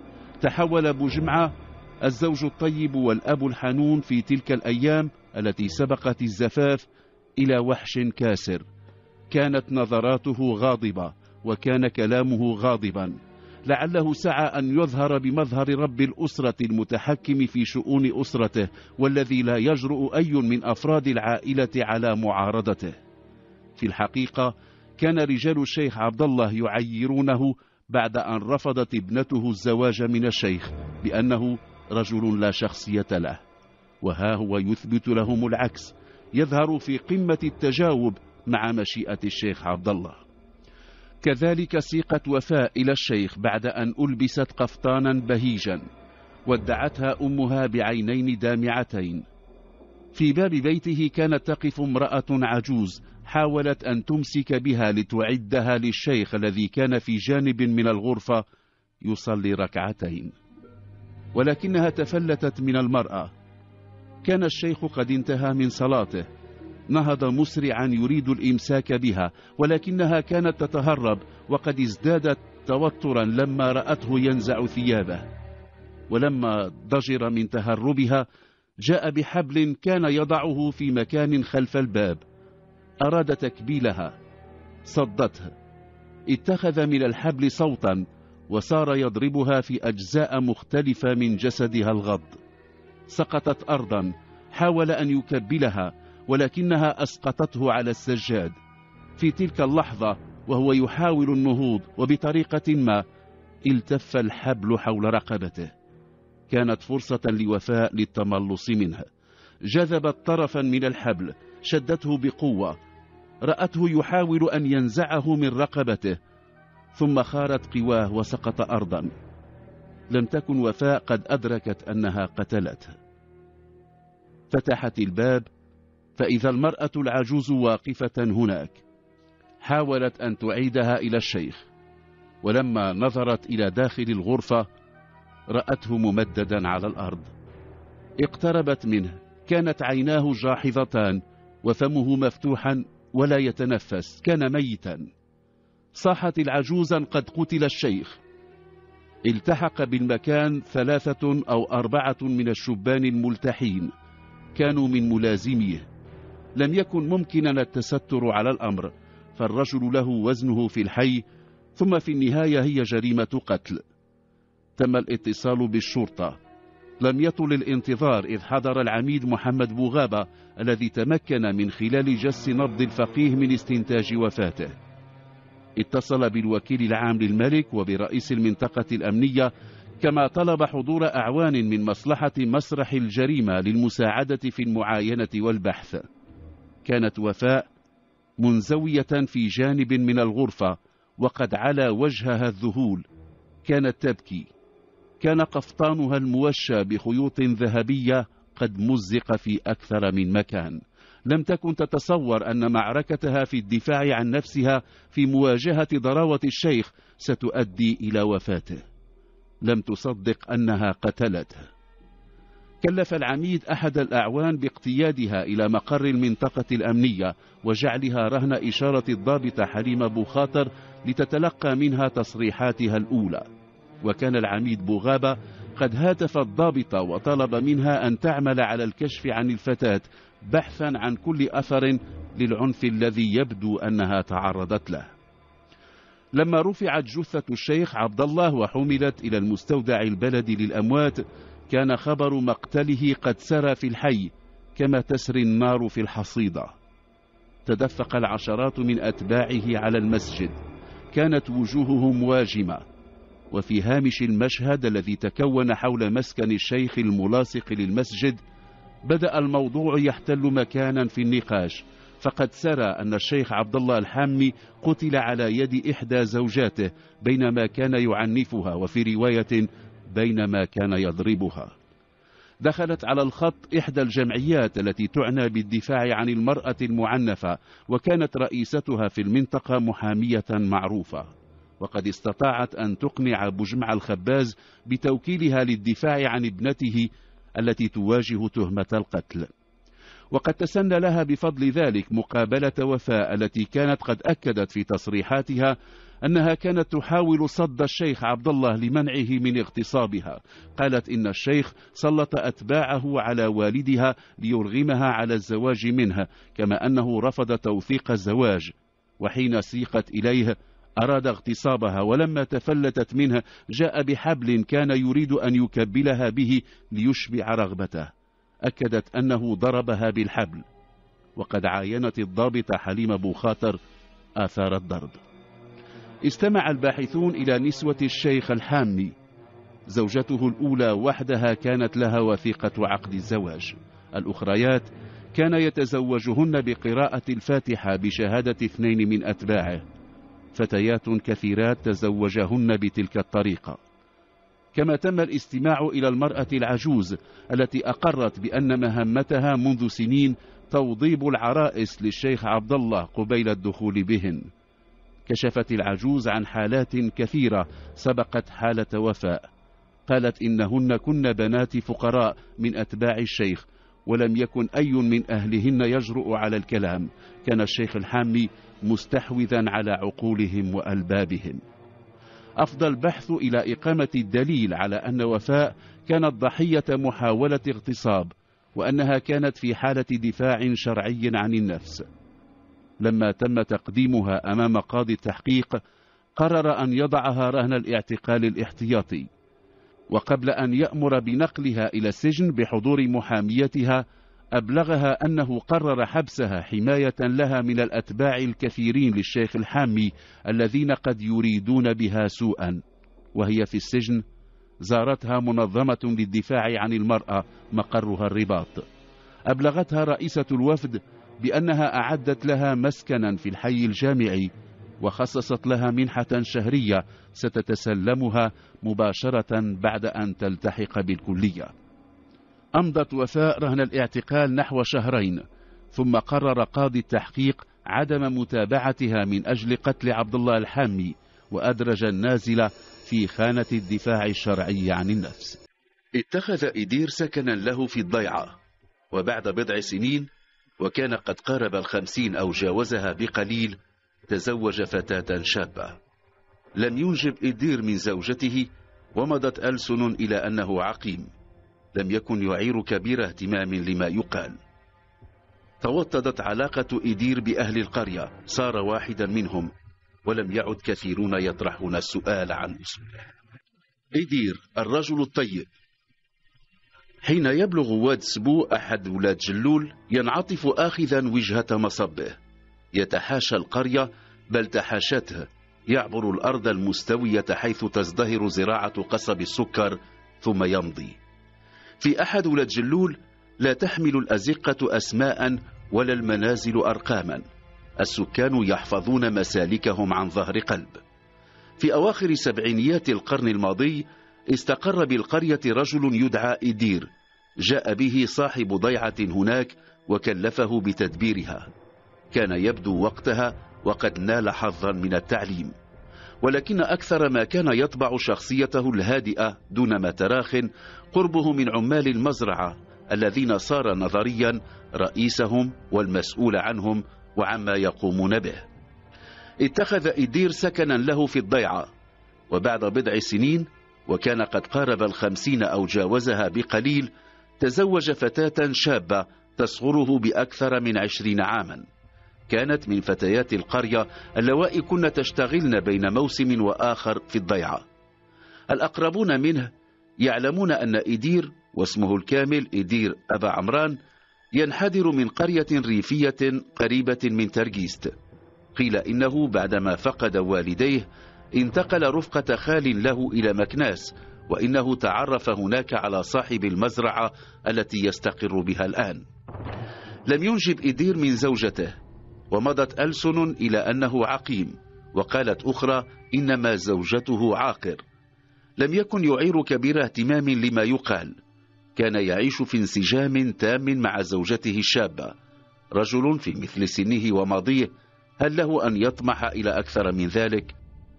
تحول بوجمعة الزوج الطيب والأب الحنون في تلك الأيام التي سبقت الزفاف إلى وحش كاسر. كانت نظراته غاضبة، وكان كلامه غاضبا. لعله سعى أن يظهر بمظهر رب الأسرة المتحكم في شؤون أسرته، والذي لا يجرؤ أي من أفراد العائلة على معارضته. في الحقيقة كان رجال الشيخ عبد الله يعيرونه بعد أن رفضت ابنته الزواج من الشيخ بأنه رجل لا شخصية له، وها هو يثبت لهم العكس، يظهر في قمة التجاوب مع مشيئة الشيخ عبد الله. كذلك سيقت وفاء إلى الشيخ بعد أن ألبست قفطانا بهيجا، ودعتها أمها بعينين دامعتين. في باب بيته كانت تقف امرأة عجوز حاولت أن تمسك بها لتعدها للشيخ الذي كان في جانب من الغرفة يصلي ركعتين، ولكنها تفلتت من المرأة. كان الشيخ قد انتهى من صلاته، نهض مسرعا يريد الإمساك بها، ولكنها كانت تتهرب وقد ازدادت توترا لما رأته ينزع ثيابه. ولما ضجر من تهربها جاء بحبل كان يضعه في مكان خلف الباب، أراد تكبيلها، صدته، اتخذ من الحبل صوتا وصار يضربها في أجزاء مختلفة من جسدها الغض. سقطت أرضا، حاول أن يكبلها ولكنها أسقطته على السجاد. في تلك اللحظة وهو يحاول النهوض وبطريقة ما التف الحبل حول رقبته. كانت فرصة لوفاء للتملص منه. جذبت طرفا من الحبل، شدته بقوة، رأته يحاول أن ينزعه من رقبته، ثم خارت قواه وسقط أرضا. لم تكن وفاء قد أدركت أنها قتلته. فتحت الباب فإذا المرأة العجوز واقفة هناك. حاولت أن تعيدها إلى الشيخ، ولما نظرت إلى داخل الغرفة رأته ممددا على الأرض. اقتربت منه، كانت عيناه جاحظتان وفمه مفتوحا ولا يتنفس، كان ميتا. صاحت العجوزا قد قتل الشيخ. التحق بالمكان 3 أو 4 من الشبان الملتحين، كانوا من ملازميه. لم يكن ممكنا التستر على الأمر، فالرجل له وزنه في الحي، ثم في النهاية هي جريمة قتل. تم الاتصال بالشرطة. لم يطل الانتظار إذ حضر العميد محمد بوغابة الذي تمكن من خلال جس نبض الفقيه من استنتاج وفاته. اتصل بالوكيل العام للملك وبرئيس المنطقة الأمنية، كما طلب حضور أعوان من مصلحة مسرح الجريمة للمساعدة في المعاينة والبحث. كانت وفاء منزوية في جانب من الغرفة وقد علا وجهها الذهول، كانت تبكي. كان قفطانها الموشى بخيوط ذهبية قد مزق في أكثر من مكان. لم تكن تتصور أن معركتها في الدفاع عن نفسها في مواجهة ضراوة الشيخ ستؤدي إلى وفاته. لم تصدق أنها قتلته. كلف العميد أحد الأعوان باقتيادها إلى مقر المنطقة الأمنية وجعلها رهن إشارة الضابطة حليمة بوخاطر لتتلقى منها تصريحاتها الأولى. وكان العميد بوغابة قد هاتف الضابطة وطلب منها أن تعمل على الكشف عن الفتاة بحثا عن كل أثر للعنف الذي يبدو أنها تعرضت له. لما رفعت جثة الشيخ عبد الله وحملت إلى المستودع البلدي للأموات، كان خبر مقتله قد سرى في الحي كما تسري النار في الحصيدة. تدفق العشرات من أتباعه على المسجد، كانت وجوههم واجمة. وفي هامش المشهد الذي تكون حول مسكن الشيخ الملاصق للمسجد بدأ الموضوع يحتل مكانا في النقاش، فقد سرى أن الشيخ عبد الله الحامي قتل على يد إحدى زوجاته بينما كان يعنفها، وفي رواية بينما كان يضربها. دخلت على الخط إحدى الجمعيات التي تعنى بالدفاع عن المرأة المعنفة، وكانت رئيستها في المنطقة محامية معروفة، وقد استطاعت أن تقنع بجمع الخباز بتوكيلها للدفاع عن ابنته التي تواجه تهمة القتل. وقد تسنى لها بفضل ذلك مقابلة وفاء التي كانت قد أكدت في تصريحاتها أنها كانت تحاول صد الشيخ عبد الله لمنعه من اغتصابها. قالت إن الشيخ سلط أتباعه على والدها ليرغمها على الزواج منها، كما أنه رفض توثيق الزواج، وحين سيقت إليه أراد اغتصابها، ولما تفلتت منه جاء بحبل كان يريد أن يكبلها به ليشبع رغبته. أكدت أنه ضربها بالحبل، وقد عاينت الضابطة حليمة بوخاطر آثار الضرب. استمع الباحثون إلى نسوة الشيخ الحامي. زوجته الأولى وحدها كانت لها وثيقة عقد الزواج، الأخريات كان يتزوجهن بقراءة الفاتحة بشهادة 2 من أتباعه. فتيات كثيرات تزوجهن بتلك الطريقة. كما تم الاستماع إلى المرأة العجوز التي أقرت بأن مهمتها منذ سنين توضيب العرائس للشيخ عبد الله قبيل الدخول بهن. كشفت العجوز عن حالات كثيرة سبقت حالة وفاء. قالت إنهن كن بنات فقراء من أتباع الشيخ، ولم يكن أي من أهلهن يجرؤ على الكلام. كان الشيخ الحامي مستحوذا على عقولهم وألبابهم. أفضى البحث إلى إقامة الدليل على أن وفاء كانت ضحية محاولة اغتصاب، وأنها كانت في حالة دفاع شرعي عن النفس. لما تم تقديمها أمام قاضي التحقيق قرر أن يضعها رهن الاعتقال الاحتياطي، وقبل أن يأمر بنقلها إلى السجن بحضور محاميتها أبلغها أنه قرر حبسها حماية لها من الأتباع الكثيرين للشيخ الحامي الذين قد يريدون بها سوءا. وهي في السجن زارتها منظمة للدفاع عن المرأة مقرها الرباط. أبلغتها رئيسة الوفد بأنها أعدت لها مسكنا في الحي الجامعي، وخصصت لها منحة شهرية ستتسلمها مباشرة بعد أن تلتحق بالكلية. أمضت وفاء رهن الاعتقال نحو شهرين، ثم قرر قاضي التحقيق عدم متابعتها من أجل قتل عبد الله الحامي، وأدرج النازلة في خانة الدفاع الشرعي عن النفس. اتخذ إدير سكنا له في الضيعة، وبعد بضع سنين وكان قد قارب 50 أو جاوزها بقليل تزوج فتاة شابة. لم ينجب إدير من زوجته، ومضت ألسن إلى أنه عقيم. لم يكن يعير كبير اهتمام لما يقال. توطدت علاقة إدير بأهل القرية، صار واحدا منهم، ولم يعد كثيرون يطرحون السؤال عن أصوله. إدير الرجل الطيب. حين يبلغ واد سبو أحد ولاد جلول ينعطف آخذا وجهة مصبه، يتحاشى القرية بل تحاشته، يعبر الأرض المستوية حيث تزدهر زراعة قصب السكر ثم يمضي. في أحد ولاد جلول لا تحمل الأزقة أسماء ولا المنازل أرقاما، السكان يحفظون مسالكهم عن ظهر قلب. في أواخر سبعينيات القرن الماضي استقر بالقرية رجل يدعى إدير، جاء به صاحب ضيعة هناك وكلفه بتدبيرها. كان يبدو وقتها وقد نال حظا من التعليم، ولكن أكثر ما كان يطبع شخصيته الهادئة دون ما تراخ قربه من عمال المزرعة الذين صار نظريا رئيسهم والمسؤول عنهم وعما يقومون به. اتخذ إدير سكنا له في الضيعة، وبعد بضع سنين وكان قد قارب 50 أو جاوزها بقليل تزوج فتاة شابة تصغره بأكثر من 20 عاما. كانت من فتيات القرية اللوائي كن تشتغلن بين موسم وآخر في الضيعة. الأقربون منه يعلمون أن إدير، واسمه الكامل إدير أبا عمران، ينحدر من قرية ريفية قريبة من ترجيست. قيل إنه بعدما فقد والديه انتقل رفقة خال له إلى مكناس، وإنه تعرف هناك على صاحب المزرعة التي يستقر بها الآن. لم ينجب إدير من زوجته، ومضت ألسن إلى أنه عقيم، وقالت أخرى إنما زوجته عاقر. لم يكن يعير كبير اهتمام لما يقال. كان يعيش في انسجام تام مع زوجته الشابة. رجل في مثل سنه وماضيه، هل له أن يطمح إلى أكثر من ذلك؟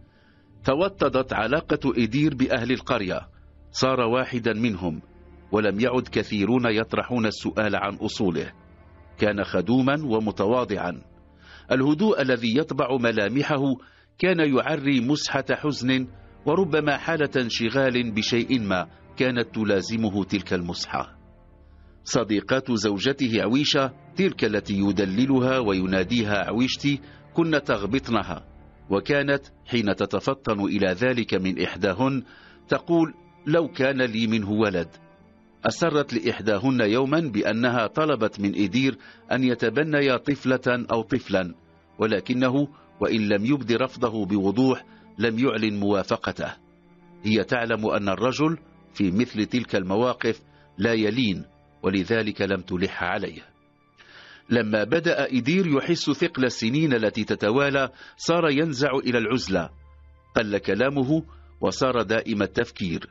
توطدت علاقة إدير بأهل القرية، صار واحدا منهم، ولم يعد كثيرون يطرحون السؤال عن أصوله. كان خدوما ومتواضعا. الهدوء الذي يطبع ملامحه كان يعري مسحة حزن، وربما حالة انشغال بشيء ما كانت تلازمه تلك المسحة. صديقات زوجته عويشة، تلك التي يدللها ويناديها عويشتي، كن تغبطنها، وكانت حين تتفطن إلى ذلك من إحداهن تقول لو كان لي منه ولد. أسرت لإحداهن يوما بأنها طلبت من إدير أن يتبني طفلة أو طفلا، ولكنه وإن لم يبد رفضه بوضوح لم يعلن موافقته. هي تعلم أن الرجل في مثل تلك المواقف لا يلين، ولذلك لم تلح عليه. لما بدأ إدير يحس ثقل السنين التي تتوالى صار ينزع إلى العزلة. قل كلامه وصار دائم التفكير.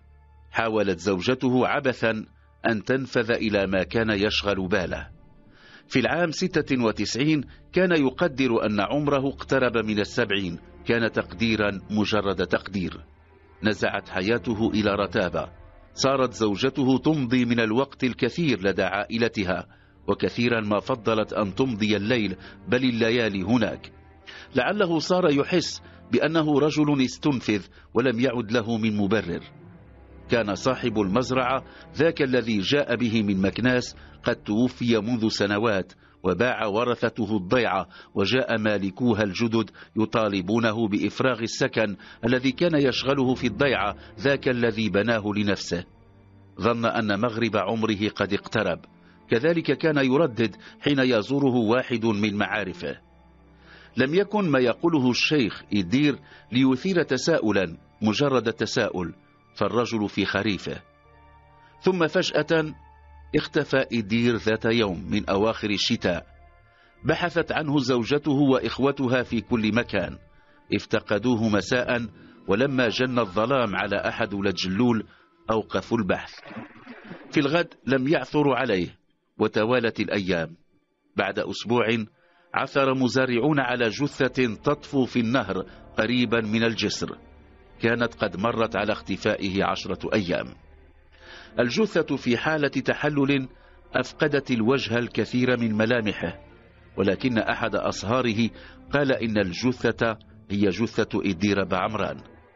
حاولت زوجته عبثا أن تنفذ إلى ما كان يشغل باله. في العام 96 كان يقدر أن عمره اقترب من 70، كان تقديرا مجرد تقدير. نزعت حياته إلى رتابة، صارت زوجته تمضي من الوقت الكثير لدى عائلتها، وكثيرا ما فضلت أن تمضي الليل بل الليالي هناك. لعله صار يحس بأنه رجل استنفذ ولم يعد له من مبرر. كان صاحب المزرعة ذاك الذي جاء به من مكناس قد توفي منذ سنوات، وباع ورثته الضيعة، وجاء مالكوها الجدد يطالبونه بإفراغ السكن الذي كان يشغله في الضيعة، ذاك الذي بناه لنفسه. ظن أن مغرب عمره قد اقترب، كذلك كان يردد حين يزوره واحد من معارفه. لم يكن ما يقوله الشيخ إدير ليثير تساؤلا، مجرد تساؤل، فالرجل في خريفه. ثم فجأة اختفى إدير ذات يوم من أواخر الشتاء. بحثت عنه زوجته وإخوتها في كل مكان، افتقدوه مساء، ولما جن الظلام على أحد الجلول أوقفوا البحث. في الغد لم يعثروا عليه، وتوالت الأيام. بعد أسبوع عثر مزارعون على جثة تطفو في النهر قريبا من الجسر، كانت قد مرت على اختفائه 10 أيام. الجثة في حالة تحلل أفقدت الوجه الكثير من ملامحه، ولكن أحد أصهاره قال إن الجثة هي جثة إدير بعمران.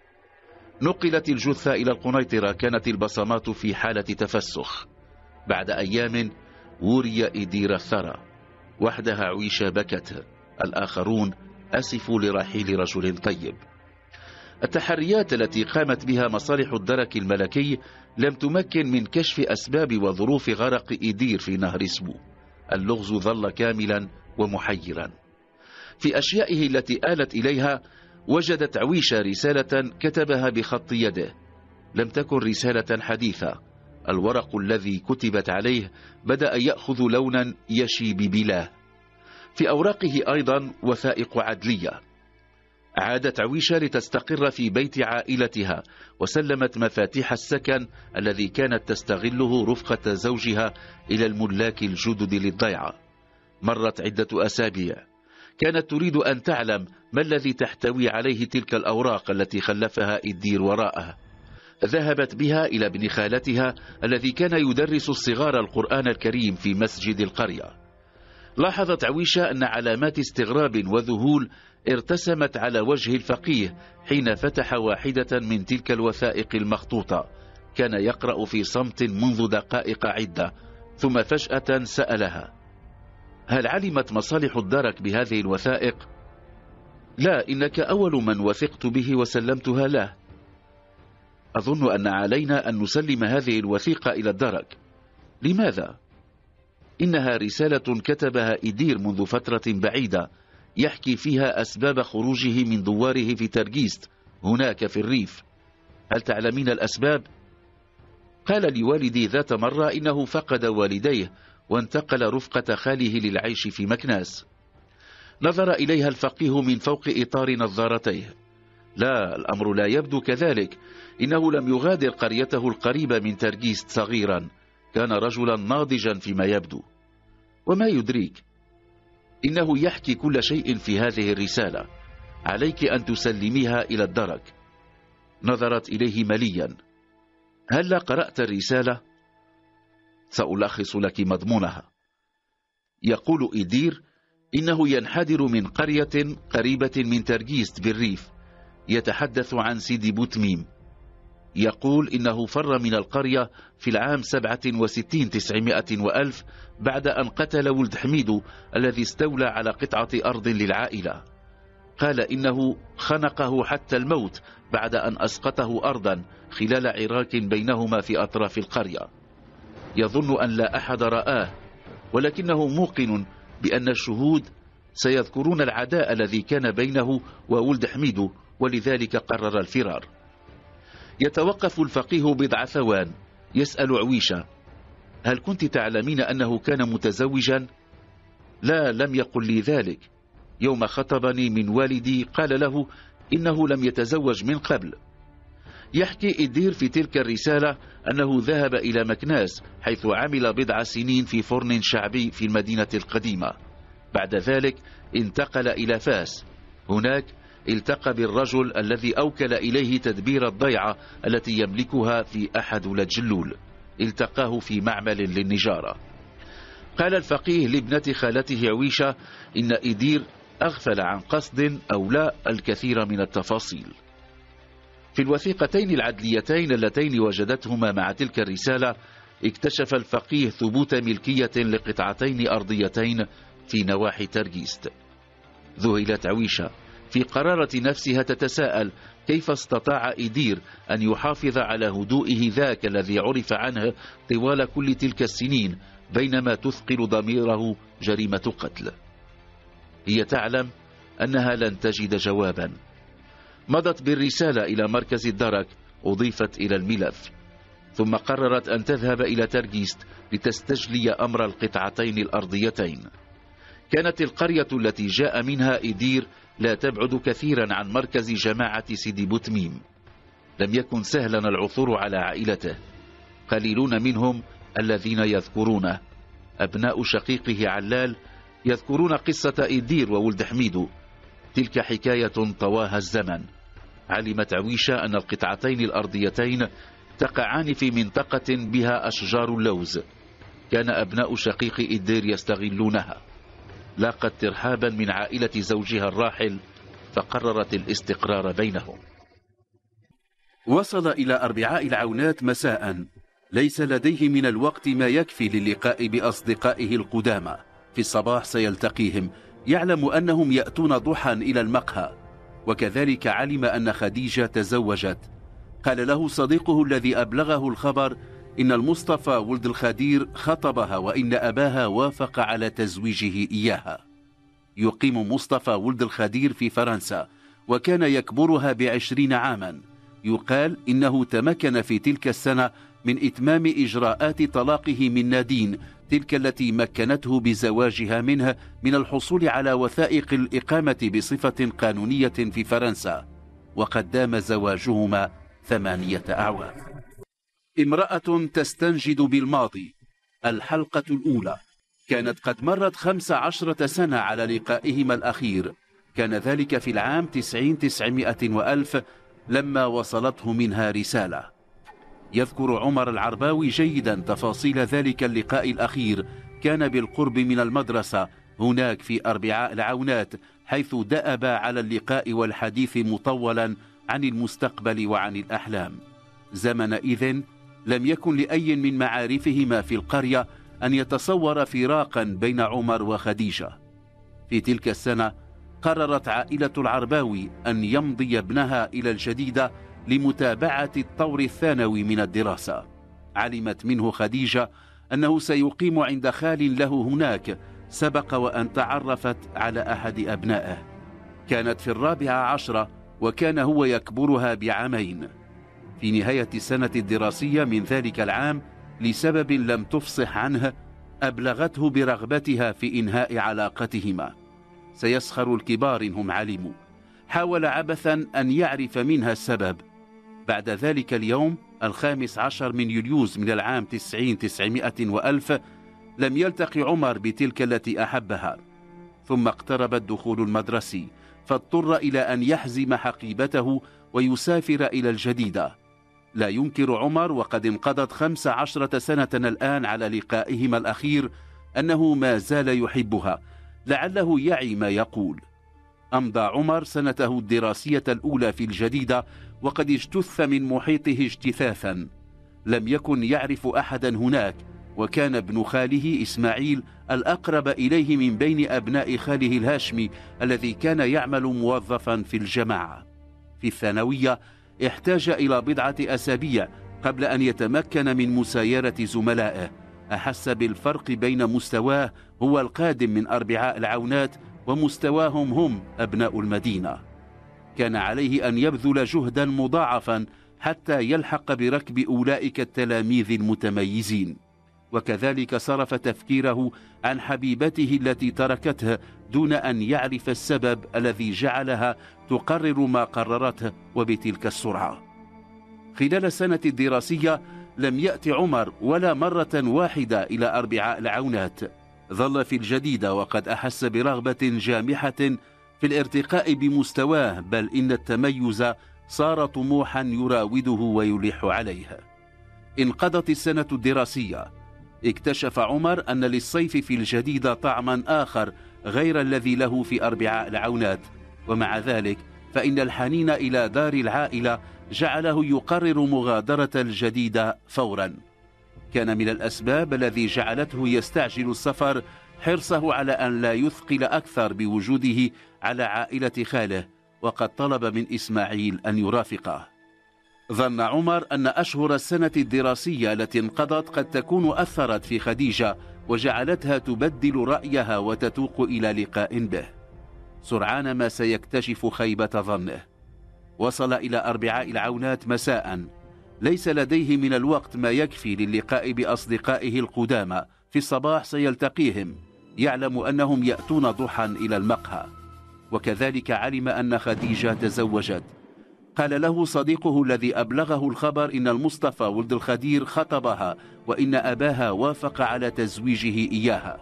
نقلت الجثة إلى القنيطرة، كانت البصمات في حالة تفسخ. بعد أيام وري إدير الثرى، وحدها عويشة بكت، الآخرون أسفوا لرحيل رجل طيب. التحريات التي قامت بها مصالح الدرك الملكي لم تمكن من كشف أسباب وظروف غرق إدير في نهر سبو. اللغز ظل كاملا ومحيرا. في أشيائه التي آلت إليها وجدت عويشة رسالة كتبها بخط يده، لم تكن رسالة حديثة. الورق الذي كتبت عليه بدأ يأخذ لونا يشي ببلاه. في أوراقه أيضا وثائق عدلية. عادت عويشة لتستقر في بيت عائلتها، وسلمت مفاتيح السكن الذي كانت تستغله رفقة زوجها إلى الملاك الجدد للضيعة. مرت عدة أسابيع، كانت تريد أن تعلم ما الذي تحتوي عليه تلك الأوراق التي خلفها إدير وراءها. ذهبت بها إلى ابن خالتها الذي كان يدرس الصغار القرآن الكريم في مسجد القرية. لاحظت عويشة أن علامات استغراب وذهول ارتسمت على وجه الفقيه حين فتح واحدة من تلك الوثائق المخطوطة. كان يقرأ في صمت منذ دقائق عدة، ثم فجأة سألها: هل علمت مصالح الدرك بهذه الوثائق؟ لا، إنك أول من وثقت به وسلمتها له. أظن أن علينا أن نسلم هذه الوثيقة إلى الدرك. لماذا؟ إنها رسالة كتبها إدير منذ فترة بعيدة، يحكي فيها أسباب خروجه من دواره في ترجيست هناك في الريف. هل تعلمين الأسباب؟ قال لوالدي ذات مرة إنه فقد والديه وانتقل رفقة خاله للعيش في مكناس. نظر إليها الفقيه من فوق إطار نظارتيه. لا، الأمر لا يبدو كذلك. إنه لم يغادر قريته القريبة من ترجيست صغيرا، كان رجلا ناضجا فيما يبدو. وما يدريك؟ إنه يحكي كل شيء في هذه الرسالة. عليك أن تسلميها إلى الدرك. نظرت إليه مليا. هل قرأت الرسالة؟ سألخص لك مضمونها. يقول إدير إنه ينحدر من قرية قريبة من ترجيست بالريف، يتحدث عن سيدي بوتميم. يقول إنه فر من القرية في العام 67 900 وألف بعد أن قتل ولد حميد الذي استولى على قطعة أرض للعائلة. قال إنه خنقه حتى الموت بعد أن أسقطه أرضا خلال عراك بينهما في أطراف القرية. يظن أن لا أحد رآه، ولكنه موقن بأن الشهود سيذكرون العداء الذي كان بينه وولد حميد، ولذلك قرر الفرار. يتوقف الفقيه بضع ثوان، يسأل عويشة: هل كنت تعلمين أنه كان متزوجا؟ لا، لم يقل لي ذلك. يوم خطبني من والدي قال له إنه لم يتزوج من قبل. يحكي إيدير في تلك الرسالة أنه ذهب إلى مكناس حيث عمل بضع سنين في فرن شعبي في المدينة القديمة. بعد ذلك انتقل إلى فاس. هناك التقى بالرجل الذي أوكل إليه تدبير الضيعة التي يملكها في أحد الجلول. التقاه في معمل للنجارة. قال الفقيه لابنة خالته عويشة إن إيدير أغفل عن قصد أو لا الكثير من التفاصيل. في الوثيقتين العدليتين اللتين وجدتهما مع تلك الرسالة اكتشف الفقيه ثبوت ملكية لقطعتين أرضيتين في نواحي ترجيست. ذهلت عويشة في قرارة نفسها تتساءل كيف استطاع إيدير أن يحافظ على هدوئه ذاك الذي عرف عنه طوال كل تلك السنين بينما تثقل ضميره جريمة قتل. هي تعلم أنها لن تجد جوابا. مضت بالرسالة إلى مركز الدرك، أضيفت إلى الملف، ثم قررت أن تذهب إلى ترجيست لتستجلي أمر القطعتين الأرضيتين. كانت القرية التي جاء منها إيدير لا تبعد كثيرا عن مركز جماعة سيدي بوتميم. لم يكن سهلا العثور على عائلته. قليلون منهم الذين يذكرونه. أبناء شقيقه علال يذكرون قصة إيدير وولد حميدو. تلك حكاية طواها الزمن. علمت عويشة أن القطعتين الأرضيتين تقعان في منطقة بها أشجار اللوز. كان أبناء شقيق إيدير يستغلونها. لاقت ترحابا من عائلة زوجها الراحل فقررت الاستقرار بينهم. وصل إلى أربعاء العونات مساء. ليس لديه من الوقت ما يكفي للقاء بأصدقائه القدامى. في الصباح سيلتقيهم. يعلم أنهم يأتون ضحى إلى المقهى. وكذلك علم أن خديجة تزوجت. قال له صديقه الذي أبلغه الخبر إن المصطفى ولد الخدير خطبها وإن أباها وافق على تزويجه إياها. يقيم مصطفى ولد الخدير في فرنسا وكان يكبرها ب20 عاما. يقال إنه تمكن في تلك السنة من إتمام إجراءات طلاقه من نادين، تلك التي مكنته بزواجها منه من الحصول على وثائق الإقامة بصفة قانونية في فرنسا. وقد دام زواجهما 8 أعوام. امرأة تستنجد بالماضي. الحلقة الأولى. كانت قد مرت 15 سنة على لقائهما الأخير. كان ذلك في العام 90 وألف لما وصلته منها رسالة. يذكر عمر العرباوي جيدا تفاصيل ذلك اللقاء الأخير. كان بالقرب من المدرسة هناك في أربعاء العونات، حيث دأب على اللقاء والحديث مطولا عن المستقبل وعن الأحلام. زمنئذ لم يكن لأي من معارفهما في القرية أن يتصور فراقا بين عمر وخديجة. في تلك السنة قررت عائلة العرباوي أن يمضي ابنها إلى الجديدة لمتابعة الطور الثانوي من الدراسة. علمت منه خديجة أنه سيقيم عند خال له هناك، سبق وأن تعرفت على أحد أبنائه. كانت في 14 وكان هو يكبرها بعامين. في نهاية السنة الدراسية من ذلك العام لسبب لم تفصح عنه أبلغته برغبتها في إنهاء علاقتهما. سيسخر الكبار إن هم علموا. حاول عبثا أن يعرف منها السبب. بعد ذلك اليوم 15 من يوليوز من العام 90 وألف لم يلتقي عمر بتلك التي أحبها. ثم اقترب الدخول المدرسي فاضطر إلى أن يحزم حقيبته ويسافر إلى الجديدة. لا ينكر عمر وقد انقضت 15 سنة الآن على لقائهما الأخير أنه ما زال يحبها. لعله يعي ما يقول. أمضى عمر سنته الدراسية الأولى في الجديدة وقد اجتث من محيطه اجتثاثا. لم يكن يعرف أحدا هناك، وكان ابن خاله إسماعيل الأقرب إليه من بين أبناء خاله الهاشمي الذي كان يعمل موظفا في الجماعة. في الثانوية احتاج إلى 4 أسابيع قبل أن يتمكن من مسايرة زملائه. أحس بالفرق بين مستواه هو القادم من أربعاء العونات ومستواهم هم أبناء المدينة. كان عليه أن يبذل جهدا مضاعفا حتى يلحق بركب أولئك التلاميذ المتميزين. وكذلك صرف تفكيره عن حبيبته التي تركته دون أن يعرف السبب الذي جعلها تقرر ما قررته وبتلك السرعة. خلال السنة الدراسية لم يأتي عمر ولا مرة واحدة إلى أربعاء العونات. ظل في الجديدة وقد أحس برغبة جامحة في الارتقاء بمستواه، بل إن التميز صار طموحا يراوده ويلح عليه. انقضت السنة الدراسية. اكتشف عمر أن للصيف في الجديدة طعما آخر غير الذي له في أربعاء العونات، ومع ذلك فإن الحنين إلى دار العائلة جعله يقرر مغادرة الجديدة فورا. كان من الأسباب الذي جعلته يستعجل السفر حرصه على أن لا يثقل أكثر بوجوده على عائلة خاله، وقد طلب من إسماعيل أن يرافقه. ظن عمر أن أشهر السنة الدراسية التي انقضت قد تكون أثرت في خديجة وجعلتها تبدل رأيها وتتوق إلى لقاء به. سرعان ما سيكتشف خيبة ظنه. وصل إلى أربعاء العونات مساء، ليس لديه من الوقت ما يكفي للقاء بأصدقائه القدامى. في الصباح سيلتقيهم، يعلم أنهم يأتون ضحى إلى المقهى، وكذلك علم أن خديجة تزوجت. قال له صديقه الذي أبلغه الخبر إن المصطفى ولد الخدير خطبها، وإن أباها وافق على تزويجه إياها.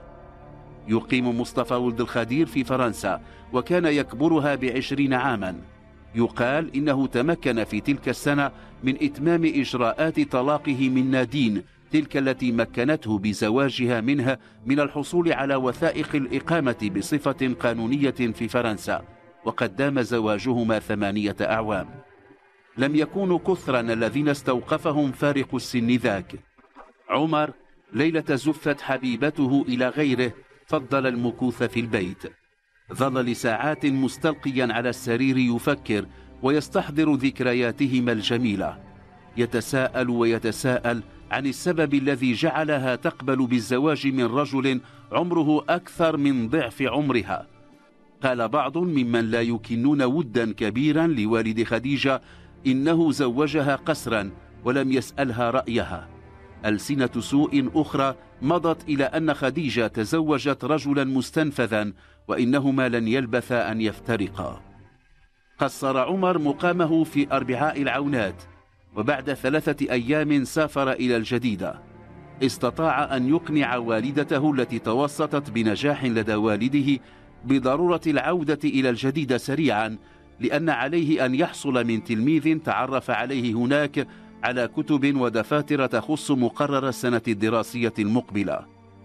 يقيم مصطفى ولد الخدير في فرنسا، وكان يكبرها ب20 عاما. يقال إنه تمكن في تلك السنة من إتمام إجراءات طلاقه من نادين، تلك التي مكنته بزواجها منها من الحصول على وثائق الإقامة بصفة قانونية في فرنسا، وقد دام زواجهما 8 أعوام. لم يكونوا كثرا الذين استوقفهم فارق السن ذاك. عمر ليلة زفت حبيبته إلى غيره فضل المكوث في البيت. ظل لساعات مستلقيا على السرير يفكر ويستحضر ذكرياتهما الجميلة، يتساءل ويتساءل عن السبب الذي جعلها تقبل بالزواج من رجل عمره أكثر من ضعف عمرها. قال بعض ممن لا يكنون ودا كبيرا لوالد خديجة إنه زوجها قسرا ولم يسألها رأيها. ألسنة سوء أخرى مضت إلى أن خديجة تزوجت رجلا مستنفذا، وإنهما لن يلبثا أن يفترقا. قصر عمر مقامه في أربعاء العونات، وبعد 3 أيام سافر إلى الجديدة. استطاع أن يقنع والدته التي توسطت بنجاح لدى والده بضرورة العودة إلى الجديدة سريعا، لأن عليه أن يحصل من تلميذ تعرف عليه هناك على كتب ودفاتر تخص مقرر السنة الدراسية المقبلة.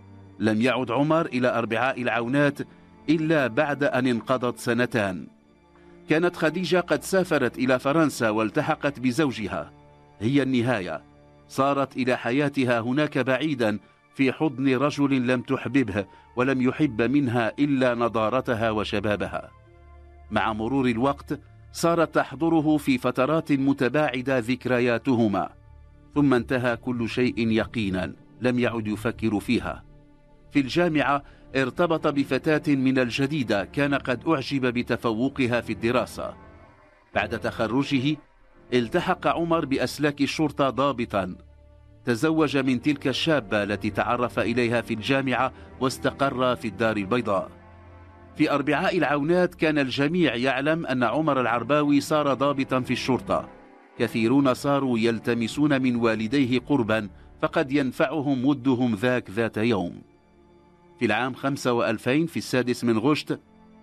لم يعد عمر إلى أربعاء العونات إلا بعد أن انقضت 2 سنين. كانت خديجة قد سافرت إلى فرنسا والتحقت بزوجها. هي النهاية، صارت إلى حياتها هناك بعيدا في حضن رجل لم تحببه ولم يحب منها إلا نضارتها وشبابها. مع مرور الوقت صارت تحضره في فترات متباعدة ذكرياتهما، ثم انتهى كل شيء يقينا، لم يعد يفكر فيها. في الجامعة ارتبط بفتاة من الجديدة كان قد أعجب بتفوقها في الدراسة. بعد تخرجه التحق عمر بأسلاك الشرطة ضابطا. تزوج من تلك الشابة التي تعرف إليها في الجامعة واستقر في الدار البيضاء. في أربعاء العونات كان الجميع يعلم أن عمر العرباوي صار ضابطا في الشرطة. كثيرون صاروا يلتمسون من والديه قربا، فقد ينفعهم ودهم ذات يوم. في العام 25 في 6 من غشت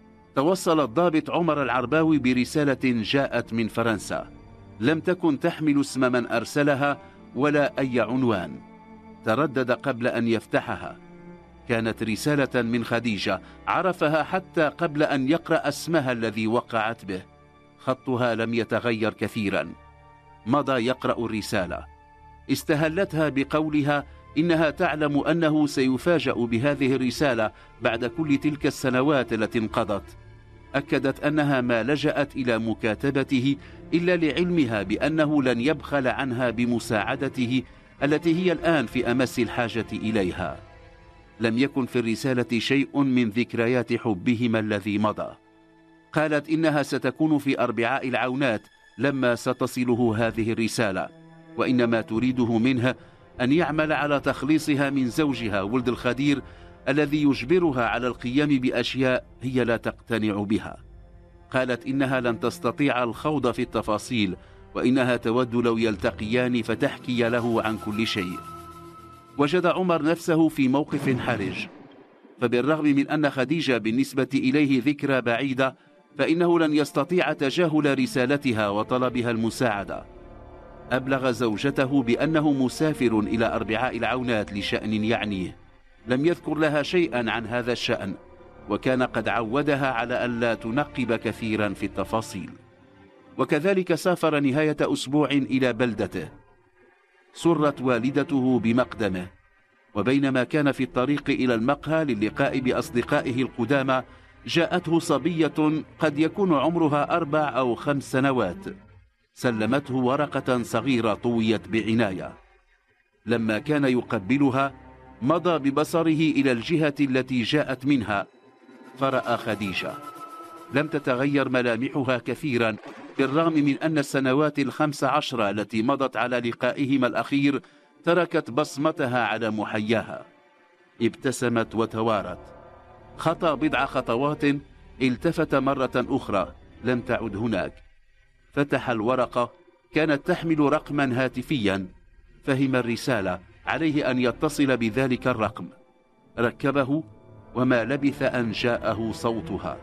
توصل الضابط عمر العرباوي برسالة جاءت من فرنسا، لم تكن تحمل اسم من أرسلها ولا أي عنوان. تردد قبل أن يفتحها. كانت رسالة من خديجة، عرفها حتى قبل أن يقرأ اسمها الذي وقعت به. خطها لم يتغير كثيرا. مضى يقرأ الرسالة. استهلتها بقولها إنها تعلم أنه سيفاجأ بهذه الرسالة بعد كل تلك السنوات التي انقضت. أكدت أنها ما لجأت إلى مكاتبته إلا لعلمها بأنه لن يبخل عنها بمساعدته التي هي الآن في أمس الحاجة إليها. لم يكن في الرسالة شيء من ذكريات حبهما الذي مضى. قالت إنها ستكون في أربعاء العونات لما ستصله هذه الرسالة، وإنما تريده منها أن يعمل على تخليصها من زوجها ولد الخدير الذي يجبرها على القيام بأشياء هي لا تقتنع بها. قالت إنها لن تستطيع الخوض في التفاصيل، وإنها تود لو يلتقيان فتحكي له عن كل شيء. وجد عمر نفسه في موقف حرج، فبالرغم من أن خديجة بالنسبة إليه ذكرى بعيدة، فإنه لن يستطيع تجاهل رسالتها وطلبها المساعدة. أبلغ زوجته بأنه مسافر إلى أربعاء العونات لشأن يعنيه، لم يذكر لها شيئا عن هذا الشأن، وكان قد عودها على ألا تنقب كثيرا في التفاصيل. وكذلك سافر نهاية أسبوع إلى بلدته. سرت والدته بمقدمه، وبينما كان في الطريق إلى المقهى للقاء بأصدقائه القدامى، جاءته صبية قد يكون عمرها 4 أو 5 سنوات، سلمته ورقة صغيرة طويت بعناية. لما كان يقبلها مضى ببصره إلى الجهة التي جاءت منها، فرأى خديجة. لم تتغير ملامحها كثيرا، بالرغم من أن السنوات 15 التي مضت على لقائهما الأخير تركت بصمتها على محياها. ابتسمت وتوارت، خطى بضع خطوات، التفت مرة أخرى، لم تعد هناك. فتح الورقة، كانت تحمل رقما هاتفيا، فهم الرسالة، عليه أن يتصل بذلك الرقم. ركبه، وما لبث أن جاءه صوتها.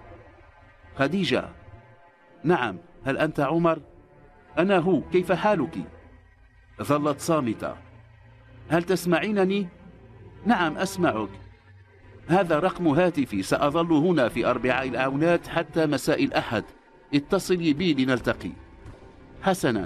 خديجة. نعم، هل أنت عمر؟ أنا هو، كيف حالك؟ ظلت صامتة. هل تسمعينني؟ نعم أسمعك. هذا رقم هاتفي، سأظل هنا في أربعاء العونات حتى مساء الأحد، اتصلي بي لنلتقي. حسنا.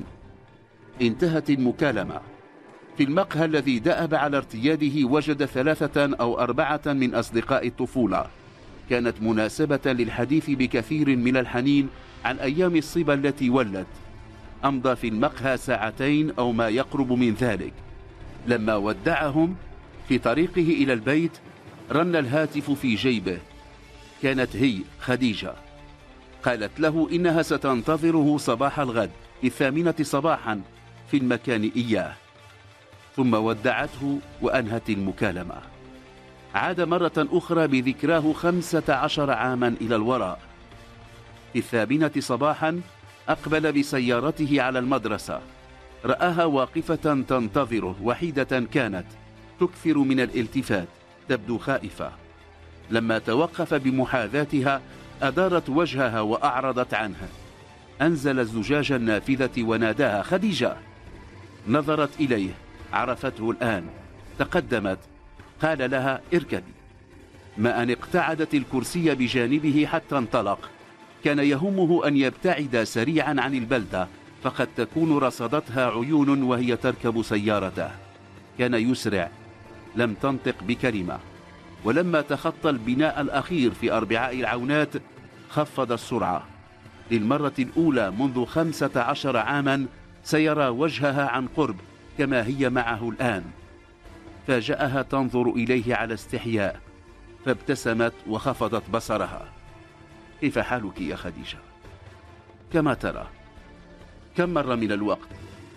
انتهت المكالمة. في المقهى الذي دأب على ارتياده وجد 3 أو 4 من أصدقاء الطفولة. كانت مناسبة للحديث بكثير من الحنين عن أيام الصبا التي ولت. أمضى في المقهى 2 ساعات أو ما يقرب من ذلك. لما ودعهم في طريقه إلى البيت رن الهاتف في جيبه. كانت هي خديجة. قالت له إنها ستنتظره صباح الغد 8 صباحا في المكان إياه. ثم ودعته وأنهت المكالمة. عاد مرة أخرى بذكراه 15 عاما إلى الوراء. في 8 صباحا أقبل بسيارته على المدرسة. رآها واقفة تنتظره، وحيدة كانت، تكثر من الالتفات، تبدو خائفة. لما توقف بمحاذاتها أدارت وجهها وأعرضت عنها. أنزل الزجاج النافذة وناداها: خديجة. نظرت إليه، عرفته الآن، تقدمت، قال لها: اركبي. ما أن اقتعدت الكرسي بجانبه حتى انطلق. كان يهمه أن يبتعد سريعا عن البلدة، فقد تكون رصدتها عيون وهي تركب سيارته. كان يسرع، لم تنطق بكلمة. ولما تخطى البناء الأخير في أربعاء العونات خفض السرعة. للمرة الأولى منذ 15 عاما سيرى وجهها عن قرب كما هي معه الآن. فاجأها تنظر إليه على استحياء، فابتسمت وخفضت بصرها. كيف حالك يا خديجة؟ كما ترى. كم مر من الوقت؟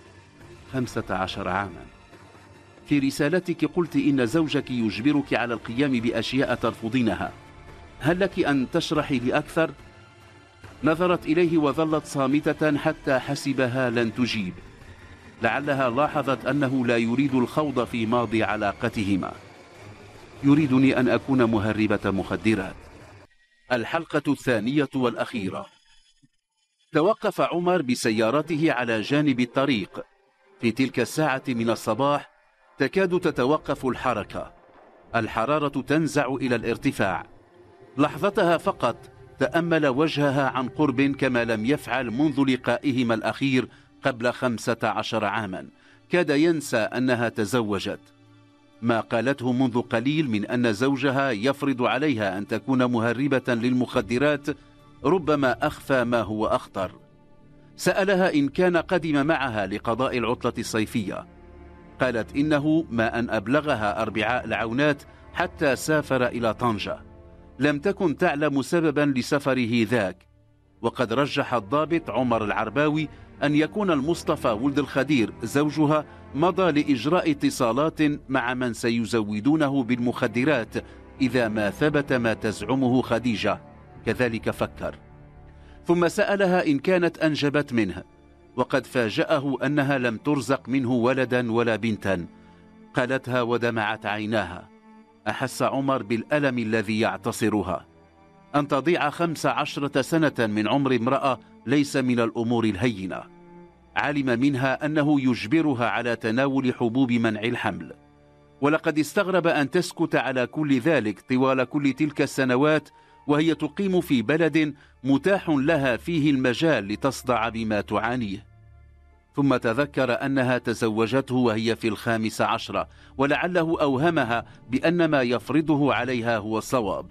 15 عاما. في رسالتك قلت إن زوجك يجبرك على القيام بأشياء ترفضينها. هل لك أن تشرحي لي أكثر؟ نظرت إليه وظلت صامتة حتى حسبها لن تجيب. لعلها لاحظت أنه لا يريد الخوض في ماضي علاقتهما. يريدني أن أكون مهربة مخدرات. الحلقة 2 والأخيرة. توقف عمر بسيارته على جانب الطريق. في تلك الساعة من الصباح تكاد تتوقف الحركة. الحرارة تنزع إلى الارتفاع. لحظتها فقط تأمل وجهها عن قرب كما لم يفعل منذ لقائهما الأخير قبل 15 عاما. كاد ينسى أنها تزوجت. ما قالته منذ قليل من أن زوجها يفرض عليها أن تكون مهربة للمخدرات ربما أخفى ما هو أخطر. سألها إن كان قدم معها لقضاء العطلة الصيفية. قالت إنه ما أن أبلغها أربعاء العونات حتى سافر إلى طنجة. لم تكن تعلم سببا لسفره ذاك. وقد رجح الضابط عمر العرباوي أن يكون المصطفى ولد الخدير زوجها مضى لإجراء اتصالات مع من سيزودونه بالمخدرات إذا ما ثبت ما تزعمه خديجة. كذلك فكر. ثم سألها إن كانت أنجبت منه. وقد فاجأه أنها لم ترزق منه ولدا ولا بنتا. قالتها ودمعت عيناها. أحس عمر بالألم الذي يعتصرها. أن تضيع 15 سنة من عمر امرأة ليس من الأمور الهينة. علم منها أنه يجبرها على تناول حبوب منع الحمل، ولقد استغرب أن تسكت على كل ذلك طوال كل تلك السنوات وهي تقيم في بلد متاح لها فيه المجال لتصدع بما تعانيه. ثم تذكر أنها تزوجته وهي في 15، ولعله أوهمها بأن ما يفرضه عليها هو الصواب.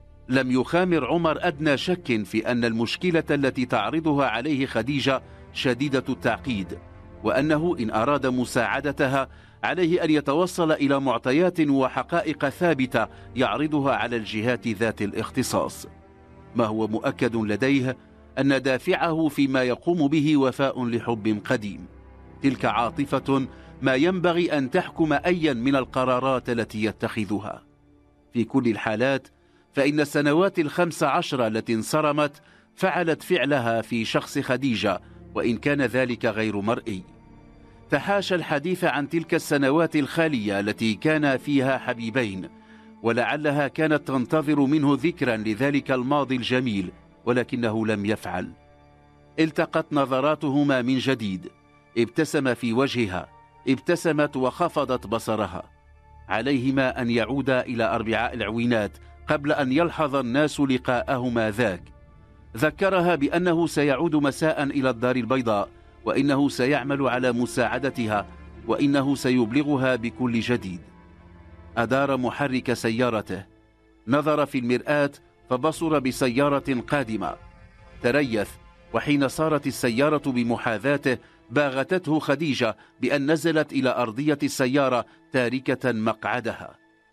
لم يخامر عمر أدنى شك في أن المشكلة التي تعرضها عليه خديجة شديدة التعقيد، وأنه إن أراد مساعدتها عليه أن يتوصل إلى معطيات وحقائق ثابتة يعرضها على الجهات ذات الاختصاص. ما هو مؤكد لديه أن دافعه فيما يقوم به وفاء لحب قديم. تلك عاطفة ما ينبغي أن تحكم أيا من القرارات التي يتخذها. في كل الحالات فإن السنوات 15 التي انصرمت فعلت فعلها في شخص خديجة، وإن كان ذلك غير مرئي. تحاشى الحديث عن تلك السنوات الخالية التي كان فيها حبيبين، ولعلها كانت تنتظر منه ذكرا لذلك الماضي الجميل، ولكنه لم يفعل. التقت نظراتهما من جديد. ابتسم في وجهها، ابتسمت وخفضت بصرها. عليهما أن يعودا إلى أربعاء العوينات قبل أن يلحظ الناس لقاءهما ذاك. ذكرها بأنه سيعود مساء إلى الدار البيضاء، وإنه سيعمل على مساعدتها، وإنه سيبلغها بكل جديد. أدار محرك سيارته، نظر في المرآة فبصر بسيارة قادمة. تريث، وحين صارت السيارة بمحاذاته باغتته خديجة بأن نزلت إلى أرضية السيارة تاركة مقعدها.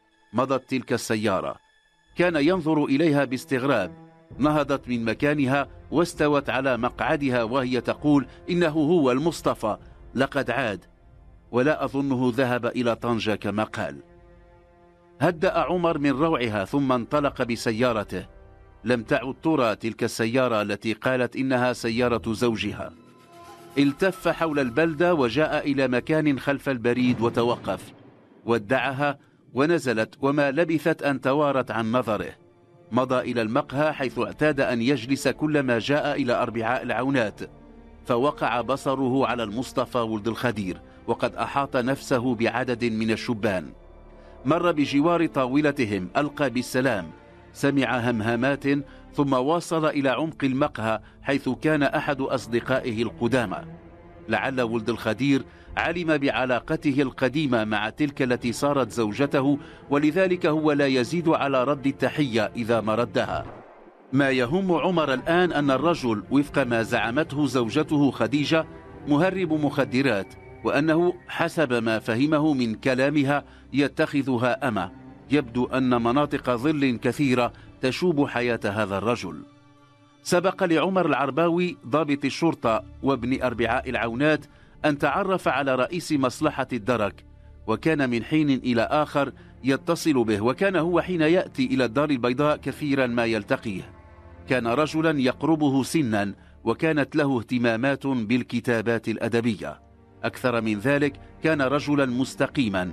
مضت تلك السيارة، كان ينظر إليها باستغراب. نهضت من مكانها واستوت على مقعدها وهي تقول: إنه هو المصطفى، لقد عاد، ولا أظنه ذهب إلى طنجة كما قال. هدأ عمر من روعها ثم انطلق بسيارته. لم تعد ترى تلك السيارة التي قالت إنها سيارة زوجها. التف حول البلدة وجاء إلى مكان خلف البريد وتوقف. ودعها ونزلت، وما لبثت أن توارت عن نظره. مضى إلى المقهى حيث اعتاد أن يجلس كلما جاء إلى أربعاء العونات، فوقع بصره على المصطفى ولد الخدير وقد أحاط نفسه بعدد من الشبان. مر بجوار طاولتهم، ألقى بالسلام، سمع همهمات، ثم واصل إلى عمق المقهى حيث كان أحد أصدقائه القدامى. لعل ولد الخدير علم بعلاقته القديمة مع تلك التي صارت زوجته، ولذلك هو لا يزيد على رد التحية إذا ما ردها. ما يهم عمر الآن أن الرجل وفق ما زعمته زوجته خديجة مهرب مخدرات، وأنه حسب ما فهمه من كلامها يتخذها أمة. يبدو أن مناطق ظل كثيرة تشوب حياة هذا الرجل. سبق لعمر العرباوي ضابط الشرطة وابن أربعاء العونات أن تعرف على رئيس مصلحة الدرك، وكان من حين إلى آخر يتصل به، وكان هو حين يأتي إلى الدار البيضاء كثيرا ما يلتقيه. كان رجلا يقربه سنا، وكانت له اهتمامات بالكتابات الأدبية. أكثر من ذلك كان رجلا مستقيما.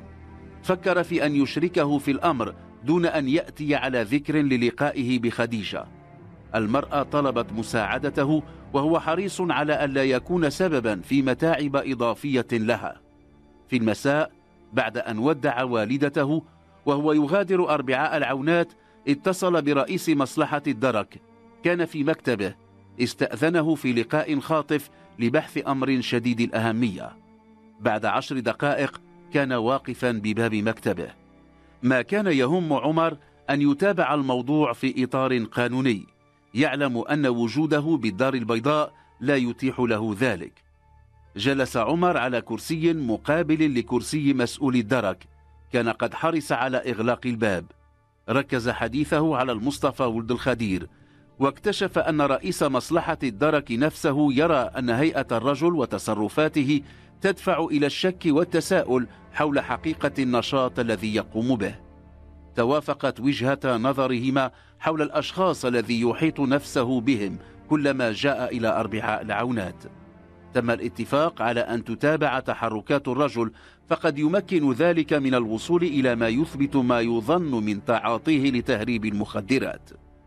فكر في أن يشركه في الأمر دون أن يأتي على ذكر للقائه بخديجة. المرأة طلبت مساعدته، وهو حريص على ألا يكون سببا في متاعب إضافية لها. في المساء بعد أن ودع والدته وهو يغادر أربعاء العونات، اتصل برئيس مصلحة الدرك. كان في مكتبه، استأذنه في لقاء خاطف لبحث أمر شديد الأهمية. بعد 10 دقائق كان واقفا بباب مكتبه. ما كان يهم عمر أن يتابع الموضوع في إطار قانوني، يعلم أن وجوده بالدار البيضاء لا يتيح له ذلك. جلس عمر على كرسي مقابل لكرسي مسؤول الدرك. كان قد حرص على إغلاق الباب. ركز حديثه على المصطفى ولد الخدير، واكتشف أن رئيس مصلحة الدرك نفسه يرى أن هيئة الرجل وتصرفاته تدفع إلى الشك والتساؤل حول حقيقة النشاط الذي يقوم به. توافقت وجهة نظرهما حول الأشخاص الذي يحيط نفسه بهم كلما جاء إلى أربعاء العونات. تم الاتفاق على أن تتابع تحركات الرجل، فقد يمكن ذلك من الوصول إلى ما يثبت ما يظن من تعاطيه لتهريب المخدرات.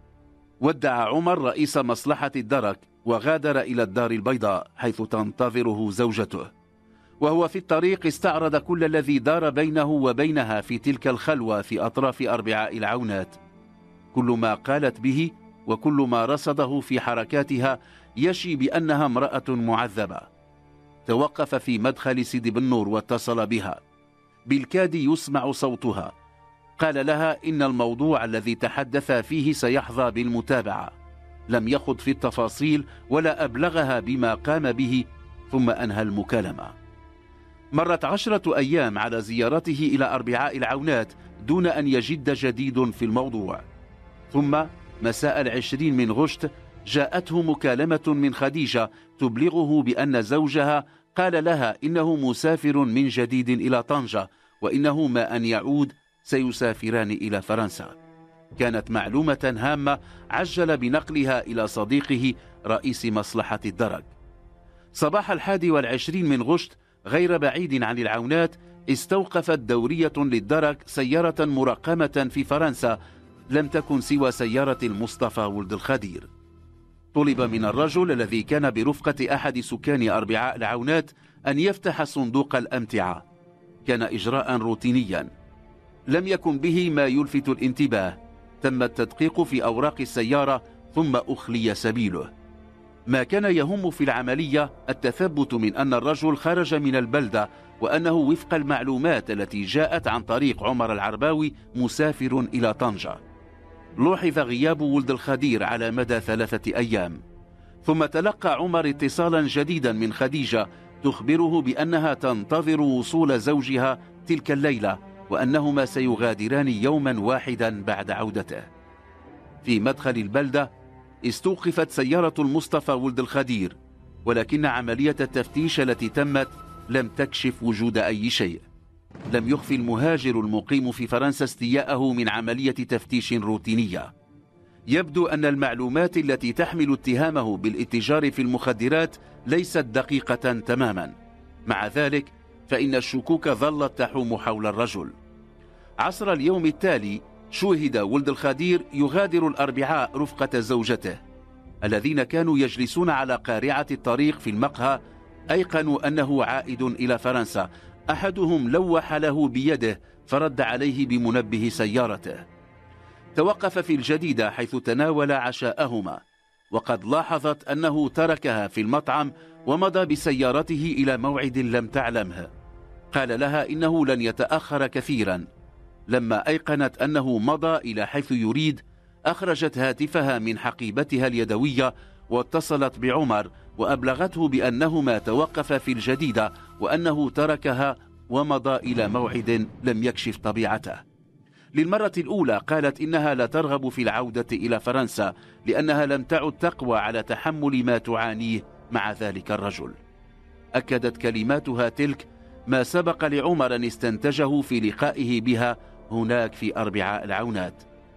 ودع عمر رئيس مصلحة الدرك وغادر إلى الدار البيضاء حيث تنتظره زوجته، وهو في الطريق استعرض كل الذي دار بينه وبينها في تلك الخلوة في أطراف أربعاء العونات. كل ما قالت به وكل ما رصده في حركاتها يشي بأنها امرأة معذبة. توقف في مدخل سيدي بن نور واتصل بها، بالكاد يسمع صوتها. قال لها إن الموضوع الذي تحدث فيه سيحظى بالمتابعة. لم يخض في التفاصيل ولا أبلغها بما قام به، ثم أنهى المكالمة. مرت 10 أيام على زيارته إلى أربعاء العونات دون أن يجد جديد في الموضوع. ثم مساء 20 من غشت جاءته مكالمة من خديجة تبلغه بأن زوجها قال لها إنه مسافر من جديد إلى طنجة، وإنه ما أن يعود سيسافران إلى فرنسا. كانت معلومة هامة عجل بنقلها إلى صديقه رئيس مصلحة الدرك. صباح 21 من غشت غير بعيد عن العونات استوقفت دورية للدرك سيارة مرقمة في فرنسا لم تكن سوى سيارة المصطفى ولد الخدير. طلب من الرجل الذي كان برفقة أحد سكان أربعاء العونات أن يفتح صندوق الأمتعة. كان إجراء روتينيا لم يكن به ما يلفت الانتباه. تم التدقيق في أوراق السيارة ثم أخلي سبيله. ما كان يهم في العملية التثبت من أن الرجل خرج من البلدة، وأنه وفق المعلومات التي جاءت عن طريق عمر العرباوي مسافر إلى طنجة. لوحظ غياب ولد الخدير على مدى 3 أيام، ثم تلقى عمر اتصالا جديدا من خديجة تخبره بأنها تنتظر وصول زوجها تلك الليلة، وأنهما سيغادران يوما واحدا بعد عودته. في مدخل البلدة استوقفت سيارة المصطفى ولد الخدير، ولكن عملية التفتيش التي تمت لم تكشف وجود أي شيء. لم يخفي المهاجر المقيم في فرنسا استياءه من عملية تفتيش روتينية. يبدو أن المعلومات التي تحمل اتهامه بالاتجار في المخدرات ليست دقيقة تماما. مع ذلك فإن الشكوك ظلت تحوم حول الرجل. عصر اليوم التالي شوهد ولد الخدير يغادر الأربعاء رفقة زوجته. الذين كانوا يجلسون على قارعة الطريق في المقهى أيقنوا أنه عائد إلى فرنسا. أحدهم لوح له بيده فرد عليه بمنبه سيارته. توقف في الجديدة حيث تناول عشاءهما، وقد لاحظت أنه تركها في المطعم ومضى بسيارته إلى موعد لم تعلمه. قال لها إنه لن يتأخر كثيرا. لما أيقنت أنه مضى إلى حيث يريد أخرجت هاتفها من حقيبتها اليدوية واتصلت بعمر وأبلغته بأنهما توقفا في الجديدة وأنه تركها ومضى إلى موعد لم يكشف طبيعته. للمرة الأولى قالت إنها لا ترغب في العودة إلى فرنسا لأنها لم تعد تقوى على تحمل ما تعانيه مع ذلك الرجل. أكدت كلماتها تلك ما سبق لعمر أن استنتجه في لقائه بها هناك في أربعاء العونات.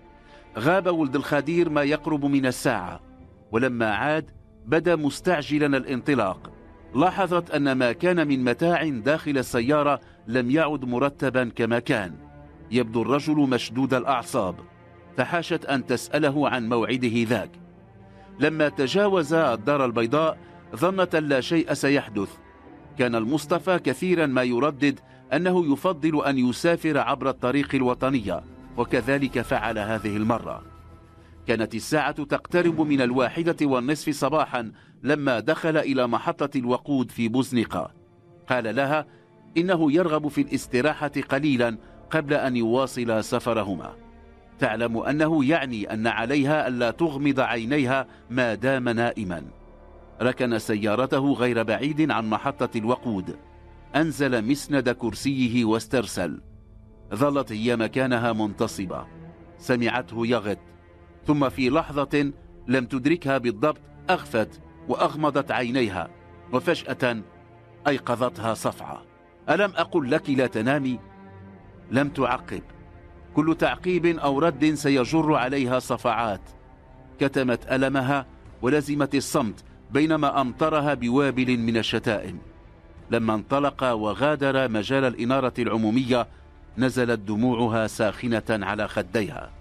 غاب ولد الخدير ما يقرب من الساعة، ولما عاد بدا مستعجلا الانطلاق. لاحظت أن ما كان من متاع داخل السيارة لم يعد مرتبا كما كان. يبدو الرجل مشدود الأعصاب. تحاشت أن تسأله عن موعده ذاك. لما تجاوز الدار البيضاء ظنت لا شيء سيحدث. كان المصطفى كثيرا ما يردد أنه يفضل أن يسافر عبر الطريق الوطنية، وكذلك فعل هذه المرة. كانت الساعة تقترب من 1:30 صباحا لما دخل إلى محطة الوقود في بوزنقة. قال لها إنه يرغب في الاستراحة قليلا قبل أن يواصل سفرهما. تعلم أنه يعني أن عليها ألا تغمض عينيها ما دام نائما. ركن سيارته غير بعيد عن محطة الوقود، أنزل مسند كرسيه واسترسل. ظلت هي مكانها منتصبة. سمعته يغط، ثم في لحظة لم تدركها بالضبط أغفت وأغمضت عينيها، وفجأة أيقظتها صفعة. ألم أقل لك لا تنامي؟ لم تعقب. كل تعقيب أو رد سيجر عليها صفعات. كتمت ألمها ولزمت الصمت بينما أمطرها بوابل من الشتائم. لما انطلق وغادر مجال الإنارة العمومية نزلت دموعها ساخنة على خديها.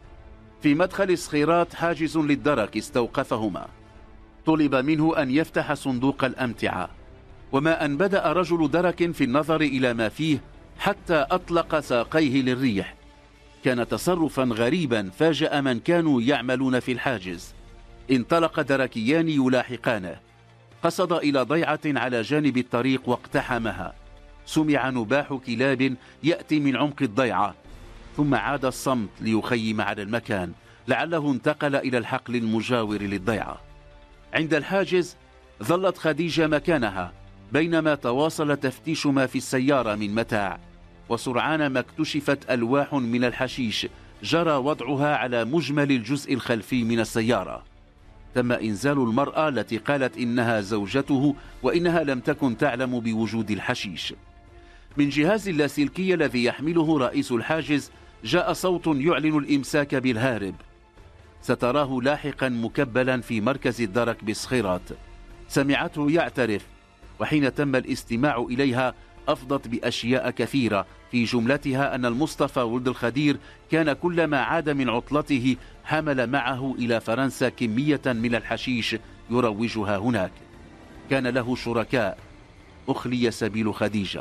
في مدخل صخيرات حاجز للدرك استوقفهما. طلب منه أن يفتح صندوق الأمتعة، وما أن بدأ رجل درك في النظر إلى ما فيه حتى أطلق ساقيه للريح. كان تصرفا غريبا فاجأ من كانوا يعملون في الحاجز. انطلق دركيان يلاحقانه. قصد إلى ضيعة على جانب الطريق واقتحمها. سمع نباح كلاب يأتي من عمق الضيعة، ثم عاد الصمت ليخيم على المكان، لعله انتقل إلى الحقل المجاور للضيعة. عند الحاجز ظلت خديجة مكانها بينما تواصل تفتيش ما في السيارة من متاع، وسرعان ما اكتشفت ألواح من الحشيش جرى وضعها على مجمل الجزء الخلفي من السيارة. تم إنزال المرأة التي قالت إنها زوجته وإنها لم تكن تعلم بوجود الحشيش. من جهاز اللاسلكي الذي يحمله رئيس الحاجز جاء صوت يعلن الإمساك بالهارب. ستراه لاحقا مكبلا في مركز الدرك بصخيرات. سمعته يعترف، وحين تم الاستماع إليها أفضت بأشياء كثيرة، في جملتها أن المصطفى ولد الخدير كان كلما عاد من عطلته حمل معه إلى فرنسا كمية من الحشيش يروجها هناك. كان له شركاء، أخلي سبيل خديجة.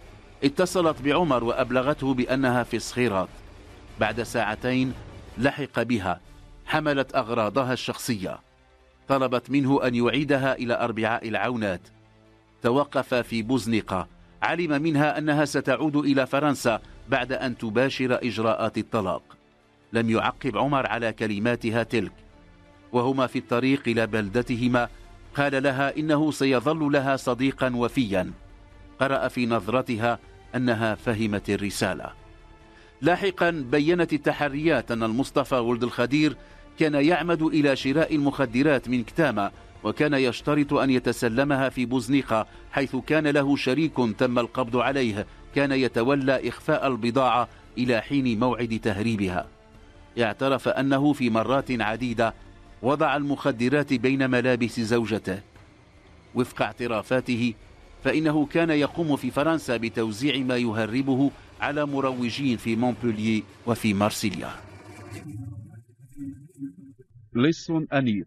اتصلت بعمر وأبلغته بأنها في صخيرات. بعد ساعتين لحق بها، حملت أغراضها الشخصية. طلبت منه أن يعيدها إلى أربعاء العونات. توقف في بوزنقة. علم منها أنها ستعود إلى فرنسا بعد أن تباشر إجراءات الطلاق. لم يعقب عمر على كلماتها تلك. وهما في الطريق إلى بلدتهما قال لها إنه سيظل لها صديقا وفيا. قرأ في نظرتها أنها فهمت الرسالة. لاحقا بينت التحريات أن المصطفى ولد الخدير كان يعمد إلى شراء المخدرات من كتامة، وكان يشترط أن يتسلمها في بوزنيقة حيث كان له شريك تم القبض عليه كان يتولى إخفاء البضاعة إلى حين موعد تهريبها. اعترف أنه في مرات عديدة وضع المخدرات بين ملابس زوجته. وفق اعترافاته فإنه كان يقوم في فرنسا بتوزيع ما يهربه على مروجين في مونبولييه وفي مارسيليا. لص أنيق.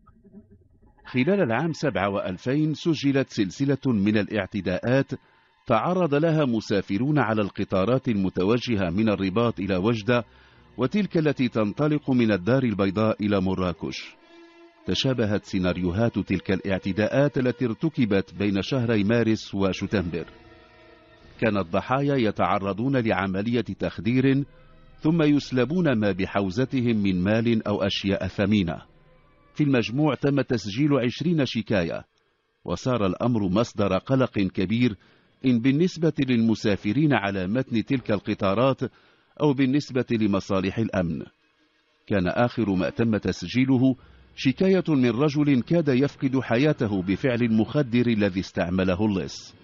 خلال العام 2007 سجلت سلسلة من الاعتداءات تعرض لها مسافرون على القطارات المتوجهة من الرباط إلى وجدة، وتلك التي تنطلق من الدار البيضاء إلى مراكش. تشابهت سيناريوهات تلك الاعتداءات التي ارتكبت بين شهري مارس وشتنبر. كان الضحايا يتعرضون لعملية تخدير ثم يسلبون ما بحوزتهم من مال أو أشياء ثمينة. في المجموع تم تسجيل 20 شكاية، وصار الأمر مصدر قلق كبير إن بالنسبة للمسافرين على متن تلك القطارات أو بالنسبة لمصالح الأمن. كان آخر ما تم تسجيله شكاية من رجل كاد يفقد حياته بفعل المخدر الذي استعمله اللص.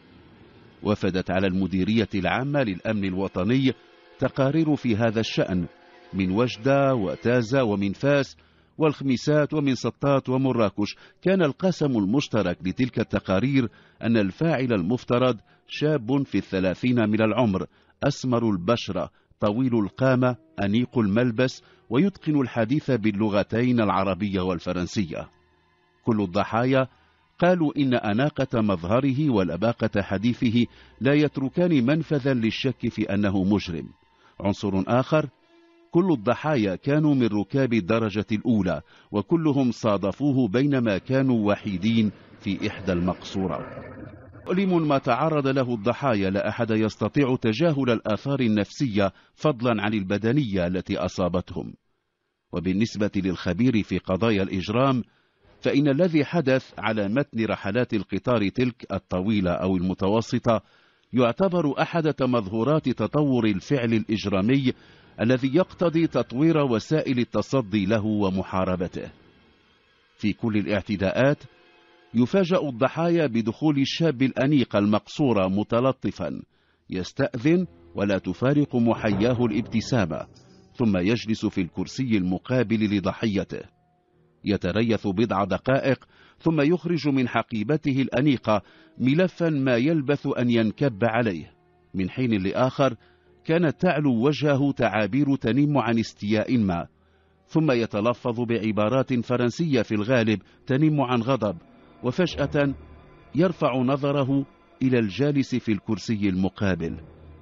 وفدت على المديرية العامة للأمن الوطني تقارير في هذا الشأن من وجدة وتازة ومن فاس والخميسات ومن سطات ومراكش. كان القاسم المشترك لتلك التقارير أن الفاعل المفترض شاب في 30 من العمر، أسمر البشرة، طويل القامة، أنيق الملبس، ويتقن الحديث باللغتين العربية والفرنسية. كل الضحايا قالوا إن أناقة مظهره ولباقة حديثه لا يتركان منفذا للشك في أنه مجرم. عنصر آخر، كل الضحايا كانوا من ركاب الدرجة الأولى، وكلهم صادفوه بينما كانوا وحيدين في إحدى المقصورات. مؤلم ما تعرض له الضحايا، لا أحد يستطيع تجاهل الآثار النفسية فضلا عن البدنية التي أصابتهم. وبالنسبة للخبير في قضايا الإجرام فإن الذي حدث على متن رحلات القطار تلك الطويلة أو المتوسطة يعتبر أحد تمظهرات تطور الفعل الإجرامي الذي يقتضي تطوير وسائل التصدي له ومحاربته. في كل الاعتداءات يفاجأ الضحايا بدخول الشاب الأنيق المقصور متلطفا، يستأذن ولا تفارق محياه الابتسامة، ثم يجلس في الكرسي المقابل لضحيته. يتريث بضع دقائق ثم يخرج من حقيبته الأنيقة ملفا ما يلبث أن ينكب عليه. من حين لآخر كانت تعلو وجهه تعابير تنم عن استياء ما، ثم يتلفظ بعبارات فرنسية في الغالب تنم عن غضب، وفجأة يرفع نظره إلى الجالس في الكرسي المقابل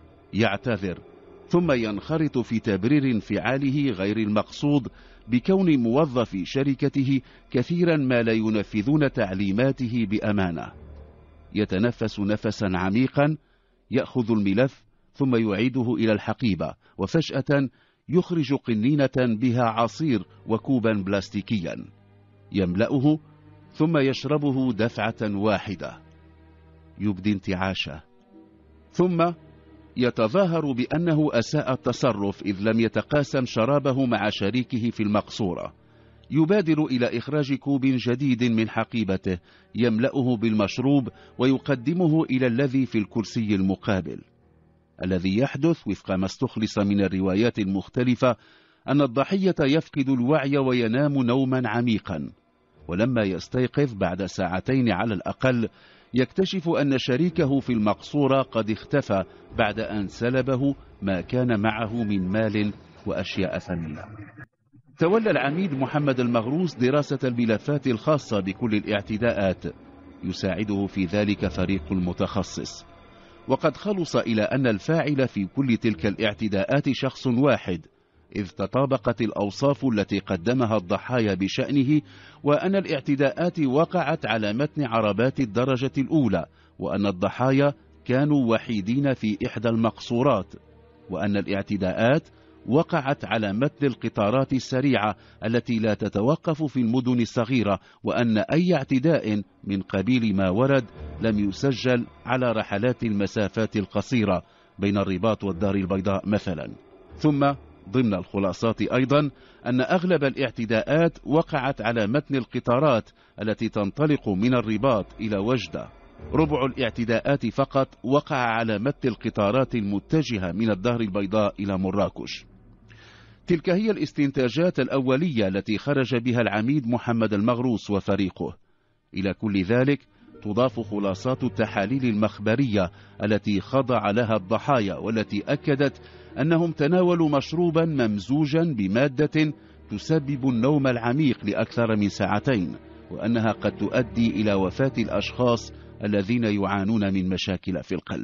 يعتذر، ثم ينخرط في تبرير انفعاله غير المقصود بكون موظفي شركته كثيرا ما لا ينفذون تعليماته بأمانة. يتنفس نفسا عميقا، يأخذ الملف ثم يعيده إلى الحقيبة، وفجأة يخرج قنينة بها عصير وكوبا بلاستيكيا، يملأه ثم يشربه دفعة واحدة. يبدي انتعاشا، ثم يتظاهر بأنه أساء التصرف إذ لم يتقاسم شرابه مع شريكه في المقصورة. يبادر إلى إخراج كوب جديد من حقيبته يملأه بالمشروب ويقدمه إلى الذي في الكرسي المقابل. الذي يحدث وفق ما استخلص من الروايات المختلفة أن الضحية يفقد الوعي وينام نوما عميقا، ولما يستيقظ بعد ساعتين على الأقل يكتشف أن شريكه في المقصورة قد اختفى بعد أن سلبه ما كان معه من مال وأشياء ثمينة. تولى العميد محمد المغروس دراسة الملفات الخاصة بكل الاعتداءات، يساعده في ذلك فريق متخصص، وقد خلص إلى أن الفاعل في كل تلك الاعتداءات شخص واحد، إذ تطابقت الأوصاف التي قدمها الضحايا بشأنه، وأن الاعتداءات وقعت على متن عربات الدرجة الأولى، وأن الضحايا كانوا وحيدين في إحدى المقصورات، وأن الاعتداءات وقعت على متن القطارات السريعة التي لا تتوقف في المدن الصغيرة، وأن أي اعتداء من قبيل ما ورد لم يسجل على رحلات المسافات القصيرة بين الرباط والدار البيضاء مثلا. ثم ضمن الخلاصات أيضا أن أغلب الاعتداءات وقعت على متن القطارات التي تنطلق من الرباط إلى وجدة. ربع الاعتداءات فقط وقع على متن القطارات المتجهة من الدار البيضاء إلى مراكش. تلك هي الاستنتاجات الأولية التي خرج بها العميد محمد المغروس وفريقه. إلى كل ذلك تضاف خلاصات التحاليل المخبرية التي خضع لها الضحايا، والتي أكدت أنهم تناولوا مشروبا ممزوجا بمادة تسبب النوم العميق لأكثر من ساعتين، وأنها قد تؤدي إلى وفاة الأشخاص الذين يعانون من مشاكل في القلب.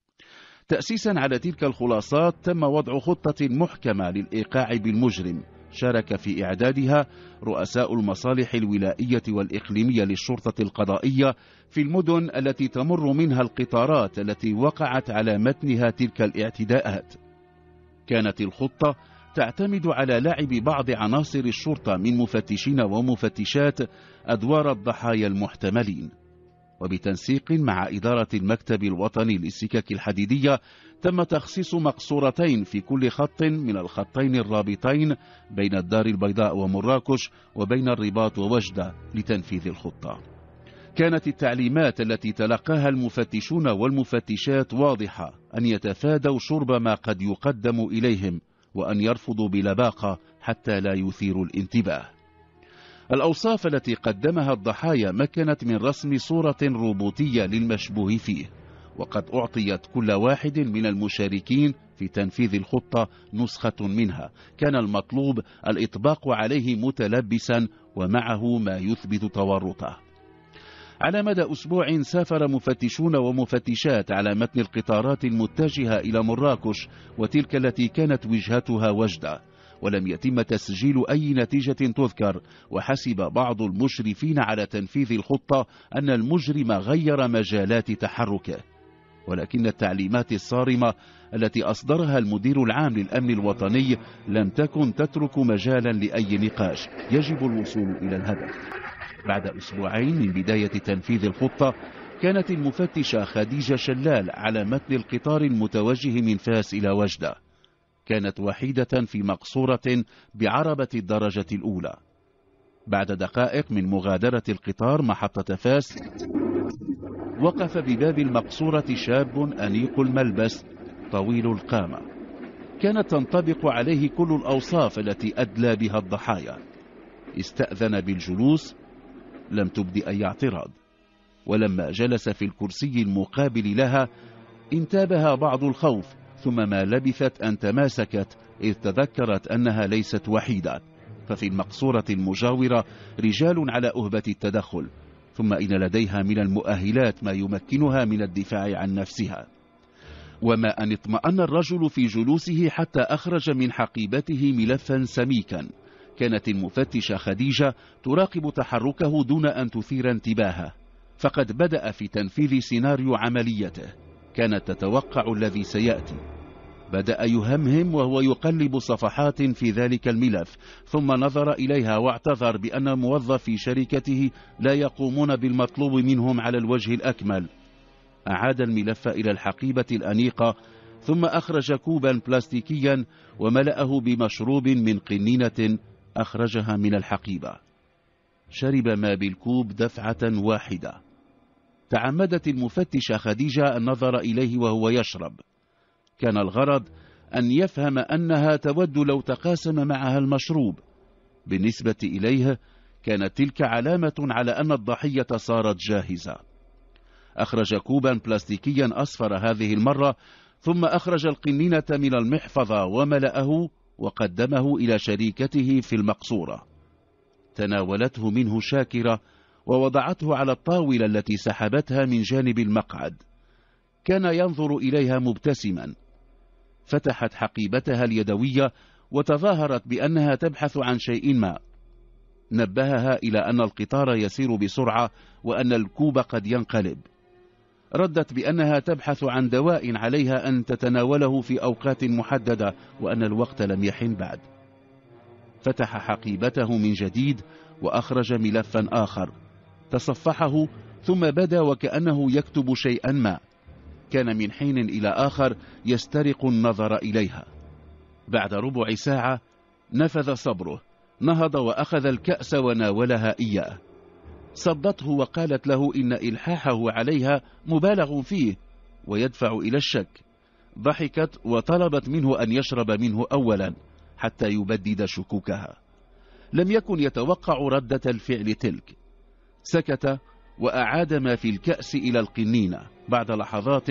تأسيسا على تلك الخلاصات تم وضع خطة محكمة للإيقاع بالمجرم، شارك في إعدادها رؤساء المصالح الولائية والإقليمية للشرطة القضائية في المدن التي تمر منها القطارات التي وقعت على متنها تلك الاعتداءات. كانت الخطة تعتمد على لعب بعض عناصر الشرطة من مفتشين ومفتشات أدوار الضحايا المحتملين، وبتنسيق مع إدارة المكتب الوطني للسكك الحديدية تم تخصيص مقصورتين في كل خط من الخطين الرابطين بين الدار البيضاء ومراكش وبين الرباط ووجدة لتنفيذ الخطة. كانت التعليمات التي تلقاها المفتشون والمفتشات واضحة: أن يتفادوا شرب ما قد يقدم إليهم، وأن يرفضوا بلباقة حتى لا يثيروا الانتباه. الأوصاف التي قدمها الضحايا مكنت من رسم صورة روبوتية للمشبوه فيه، وقد أعطيت كل واحد من المشاركين في تنفيذ الخطة نسخة منها، كان المطلوب الإطباق عليه متلبسا ومعه ما يثبت تورطه. على مدى أسبوع سافر مفتشون ومفتشات على متن القطارات المتجهة إلى مراكش وتلك التي كانت وجهتها وجدة، ولم يتم تسجيل أي نتيجة تذكر، وحسب بعض المشرفين على تنفيذ الخطة أن المجرم غير مجالات تحركه. ولكن التعليمات الصارمة التي أصدرها المدير العام للأمن الوطني لم تكن تترك مجالا لأي نقاش، يجب الوصول إلى الهدف. بعد أسبوعين من بداية تنفيذ الخطة كانت المفتشة خديجة شلال على متن القطار المتوجه من فاس إلى وجدة. كانت وحيدة في مقصورة بعربة الدرجة الأولى. بعد دقائق من مغادرة القطار محطة فاس وقف بباب المقصورة شاب أنيق الملبس طويل القامة، كانت تنطبق عليه كل الأوصاف التي أدلى بها الضحايا. استأذن بالجلوس لم تبدي أي اعتراض، ولما جلس في الكرسي المقابل لها انتابها بعض الخوف، ثم ما لبثت أن تماسكت إذ تذكرت أنها ليست وحيدة، ففي المقصورة المجاورة رجال على أهبة التدخل، ثم إن لديها من المؤهلات ما يمكنها من الدفاع عن نفسها. وما أن اطمأن الرجل في جلوسه حتى أخرج من حقيبته ملفا سميكا، كانت المفتشة خديجة تراقب تحركه دون أن تثير انتباهه، فقد بدأ في تنفيذ سيناريو عمليته. كانت تتوقع الذي سيأتي. بدأ يهمهم وهو يقلب صفحات في ذلك الملف، ثم نظر إليها واعتذر بأن موظفي شركته لا يقومون بالمطلوب منهم على الوجه الأكمل. أعاد الملف إلى الحقيبة الأنيقة، ثم أخرج كوبا بلاستيكيا وملأه بمشروب من قنينة أخرجها من الحقيبة. شرب ما بالكوب دفعة واحدة. تعمدت المفتشة خديجة النظر إليه وهو يشرب. كان الغرض أن يفهم أنها تود لو تقاسم معها المشروب. بالنسبة إليه كانت تلك علامة على أن الضحية صارت جاهزة. أخرج كوبا بلاستيكيا أصفر هذه المرة، ثم أخرج القنينة من المحفظة وملأه وقدمه إلى شريكته في المقصورة. تناولته منه شاكرة ووضعته على الطاولة التي سحبتها من جانب المقعد. كان ينظر إليها مبتسما. فتحت حقيبتها اليدوية وتظاهرت بأنها تبحث عن شيء ما. نبهها إلى أن القطار يسير بسرعة وأن الكوب قد ينقلب. ردت بأنها تبحث عن دواء عليها أن تتناوله في أوقات محددة وأن الوقت لم يحن بعد. فتح حقيبته من جديد وأخرج ملفا آخر، تصفحه ثم بدا وكأنه يكتب شيئا ما. كان من حين إلى آخر يسترق النظر إليها. بعد ربع ساعة نفذ صبره، نهض وأخذ الكأس وناولها إياه. صدته وقالت له إن إلحاحه عليها مبالغ فيه ويدفع إلى الشك. ضحكت وطلبت منه أن يشرب منه أولا حتى يبدد شكوكها. لم يكن يتوقع ردة الفعل تلك. سكت وأعاد ما في الكأس إلى القنينة. بعد لحظات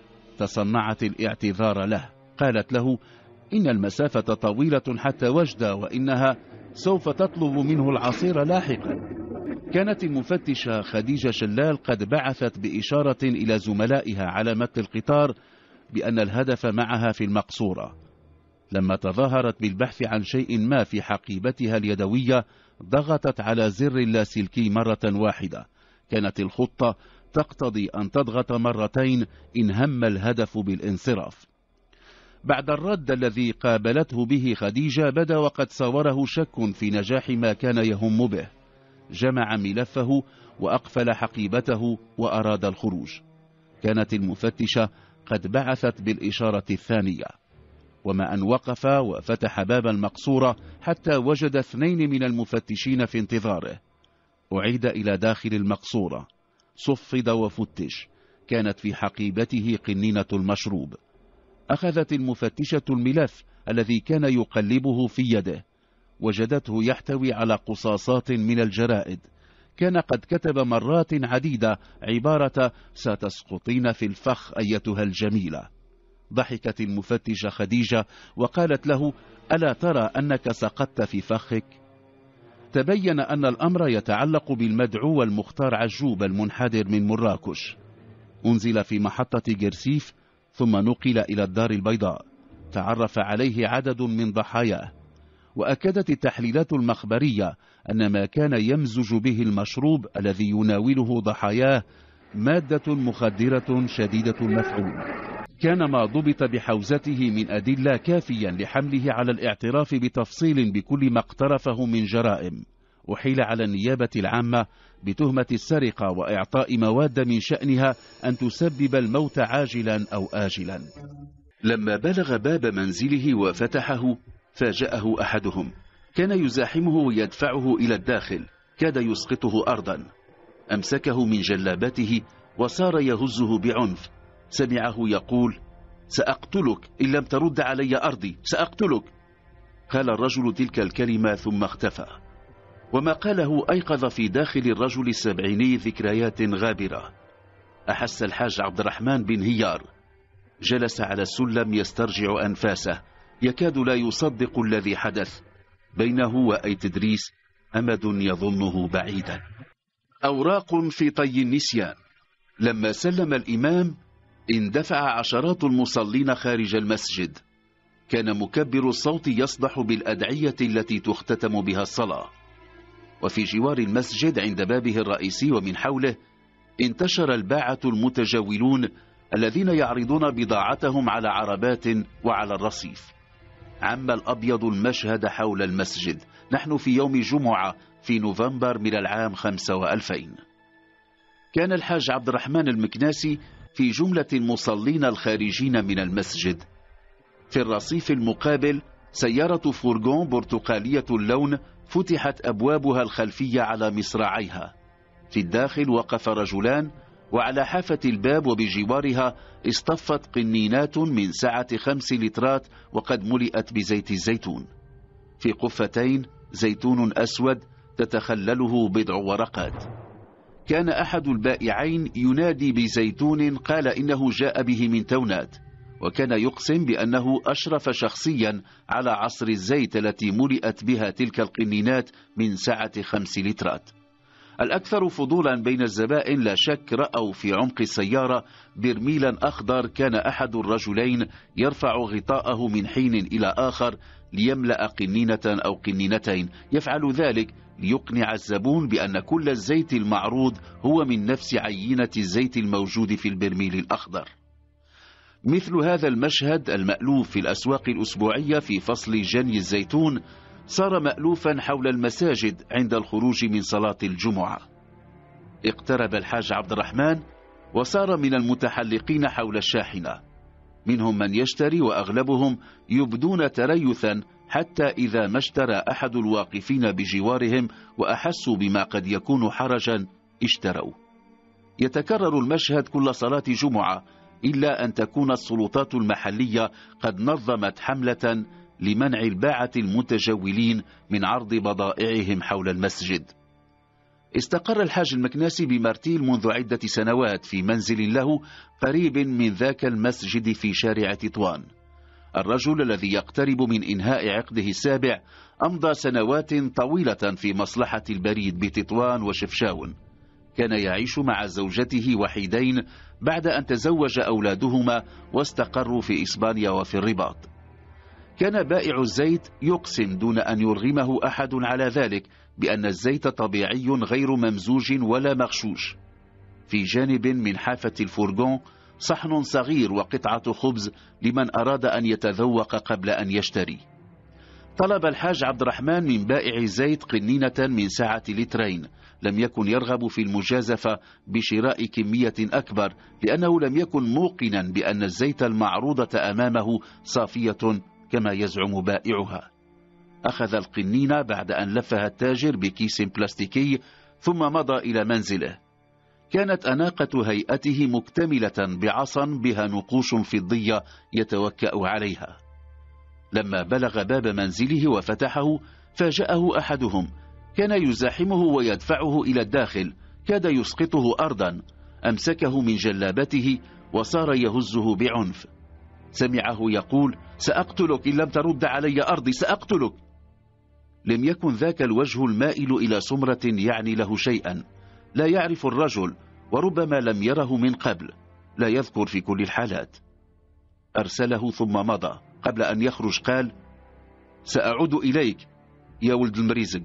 تصنعت الاعتذار له. قالت له إن المسافة طويلة حتى وجدة، وإنها سوف تطلب منه العصير لاحقا. كانت المفتشة خديجة شلال قد بعثت بإشارة إلى زملائها على متن القطار بأن الهدف معها في المقصورة. لما تظاهرت بالبحث عن شيء ما في حقيبتها اليدوية ضغطت على زر اللاسلكي مرة واحدة. كانت الخطة تقتضي أن تضغط مرتين إن هم الهدف بالانصراف. بعد الرد الذي قابلته به خديجة بدا وقد صوره شك في نجاح ما كان يهم به. جمع ملفه وأقفل حقيبته وأراد الخروج. كانت المفتشة قد بعثت بالإشارة الثانية. وما أن وقف وفتح باب المقصورة حتى وجد 2 من المفتشين في انتظاره. أعيد إلى داخل المقصورة، صفد وفتش. كانت في حقيبته قنينة المشروب. أخذت المفتشة الملف الذي كان يقلبه في يده. وجدته يحتوي على قصاصات من الجرائد. كان قد كتب مرات عديدة عبارة ستسقطين في الفخ أيتها الجميلة. ضحكت المفتشة خديجة وقالت له ألا ترى أنك سقطت في فخك؟ تبين أن الأمر يتعلق بالمدعو المختار عجوب المنحدر من مراكش. أنزل في محطة جرسيف ثم نقل إلى الدار البيضاء. تعرف عليه عدد من ضحاياه. وأكدت التحليلات المخبرية أن ما كان يمزج به المشروب الذي يناوله ضحاياه مادة مخدرة شديدة المفعول. كان ما ضبط بحوزته من أدلة كافيا لحمله على الاعتراف بتفصيل بكل ما اقترفه من جرائم. أحيل على النيابة العامة بتهمة السرقة وإعطاء مواد من شأنها أن تسبب الموت عاجلا أو آجلا. لما بلغ باب منزله وفتحه فاجأه أحدهم. كان يزاحمه ويدفعه إلى الداخل، كاد يسقطه أرضا. أمسكه من جلابته وصار يهزه بعنف. سمعه يقول سأقتلك إن لم ترد علي أرضي، سأقتلك. قال الرجل تلك الكلمة ثم اختفى. وما قاله أيقظ في داخل الرجل السبعيني ذكريات غابرة. أحس الحاج عبد الرحمن بن هيار، جلس على السلم يسترجع أنفاسه، يكاد لا يصدق الذي حدث. بينه وأيت إدريس أمد يظنه بعيدا. أوراق في طي النسيان. لما سلم الإمام اندفع عشرات المصلين خارج المسجد. كان مكبر الصوت يصدح بالأدعية التي تختتم بها الصلاة. وفي جوار المسجد عند بابه الرئيسي ومن حوله انتشر الباعة المتجولون الذين يعرضون بضاعتهم على عربات وعلى الرصيف. عم الأبيض المشهد حول المسجد. نحن في يوم جمعة في نوفمبر من العام 2005. كان الحاج عبد الرحمن المكناسي في جملة المصلين الخارجين من المسجد. في الرصيف المقابل سيارة فورغون برتقالية اللون فتحت أبوابها الخلفية على مصراعيها. في الداخل وقف رجلان، وعلى حافة الباب وبجوارها اصطفت قنينات من سعة 5 لترات وقد ملئت بزيت الزيتون. في قفتين زيتون أسود تتخلله بضع ورقات. كان أحد البائعين ينادي بزيتون قال إنه جاء به من تونات، وكان يقسم بأنه أشرف شخصيا على عصر الزيت التي ملئت بها تلك القنينات من سعة 5 لترات. الأكثر فضولا بين الزبائن لا شك رأوا في عمق السيارة برميلا أخضر. كان أحد الرجلين يرفع غطاءه من حين إلى آخر ليملأ قنينة أو قنينتين. يفعل ذلك ليقنع الزبون بأن كل الزيت المعروض هو من نفس عينة الزيت الموجود في البرميل الأخضر. مثل هذا المشهد المألوف في الأسواق الأسبوعية في فصل جني الزيتون صار مألوفا حول المساجد عند الخروج من صلاة الجمعة. اقترب الحاج عبد الرحمن وصار من المتحلقين حول الشاحنة. منهم من يشتري وأغلبهم يبدون تريثا، حتى إذا ما اشترى أحد الواقفين بجوارهم وأحسوا بما قد يكون حرجا اشتروا. يتكرر المشهد كل صلاة جمعة، إلا أن تكون السلطات المحلية قد نظمت حملة لمنع الباعة المتجولين من عرض بضائعهم حول المسجد. استقر الحاج المكناسي بمرتيل منذ عدة سنوات في منزل له قريب من ذاك المسجد في شارع تطوان. الرجل الذي يقترب من إنهاء عقده السابع أمضى سنوات طويلة في مصلحة البريد بتطوان وشفشاون. كان يعيش مع زوجته وحيدين بعد أن تزوج أولادهما واستقروا في إسبانيا وفي الرباط. كان بائع الزيت يقسم دون أن يرغمه أحد على ذلك بأن الزيت طبيعي غير ممزوج ولا مغشوش. في جانب من حافة الفورغون صحن صغير وقطعة خبز لمن أراد أن يتذوق قبل أن يشتري. طلب الحاج عبد الرحمن من بائع الزيت قنينة من سعة 2 لتر. لم يكن يرغب في المجازفة بشراء كمية أكبر، لأنه لم يكن موقنا بأن الزيت المعروضة أمامه صافية كما يزعم بائعها. أخذ القنينة بعد أن لفها التاجر بكيس بلاستيكي ثم مضى إلى منزله. كانت أناقة هيئته مكتملة بعصا بها نقوش فضية يتوكأ عليها. لما بلغ باب منزله وفتحه فاجأه أحدهم، كان يزاحمه ويدفعه إلى الداخل، كاد يسقطه أرضا. أمسكه من جلابته وصار يهزه بعنف. سمعه يقول: سأقتلك إن لم ترد علي أرضي، سأقتلك. لم يكن ذاك الوجه المائل إلى سمرة يعني له شيئا. لا يعرف الرجل، وربما لم يره من قبل، لا يذكر في كل الحالات. أرسله ثم مضى. قبل أن يخرج قال: سأعود إليك يا ولد المريزق.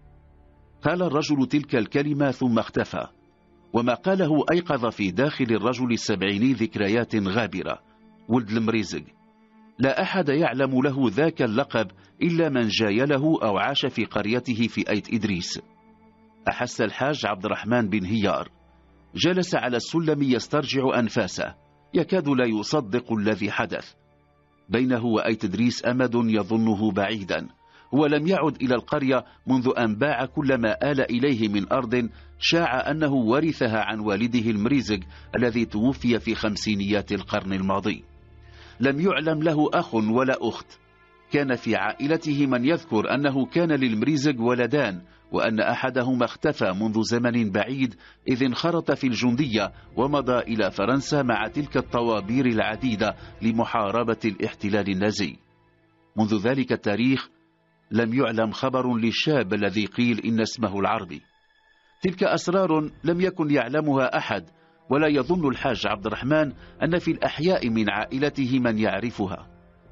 قال الرجل تلك الكلمة ثم اختفى. وما قاله أيقظ في داخل الرجل السبعيني ذكريات غابرة. ولد المريزق، لا أحد يعلم له ذاك اللقب إلا من جايله أو عاش في قريته في أيت إدريس. أحس الحاج عبد الرحمن بن هيار. جلس على السلم يسترجع أنفاسه، يكاد لا يصدق الذي حدث. بينه وأيت إدريس أمد يظنه بعيدا. هو لم يعد إلى القرية منذ أن باع كل ما آل إليه من أرض شاع أنه ورثها عن والده المريزق الذي توفي في 50 القرن الماضي. لم يعلم له أخ ولا أخت. كان في عائلته من يذكر أنه كان للمريزق ولدان، وأن أحدهما اختفى منذ زمن بعيد إذ انخرط في الجندية ومضى إلى فرنسا مع تلك الطوابير العديدة لمحاربة الاحتلال النازي. منذ ذلك التاريخ لم يعلم خبر للشاب الذي قيل إن اسمه العربي. تلك أسرار لم يكن يعلمها أحد، ولا يظن الحاج عبد الرحمن أن في الأحياء من عائلته من يعرفها.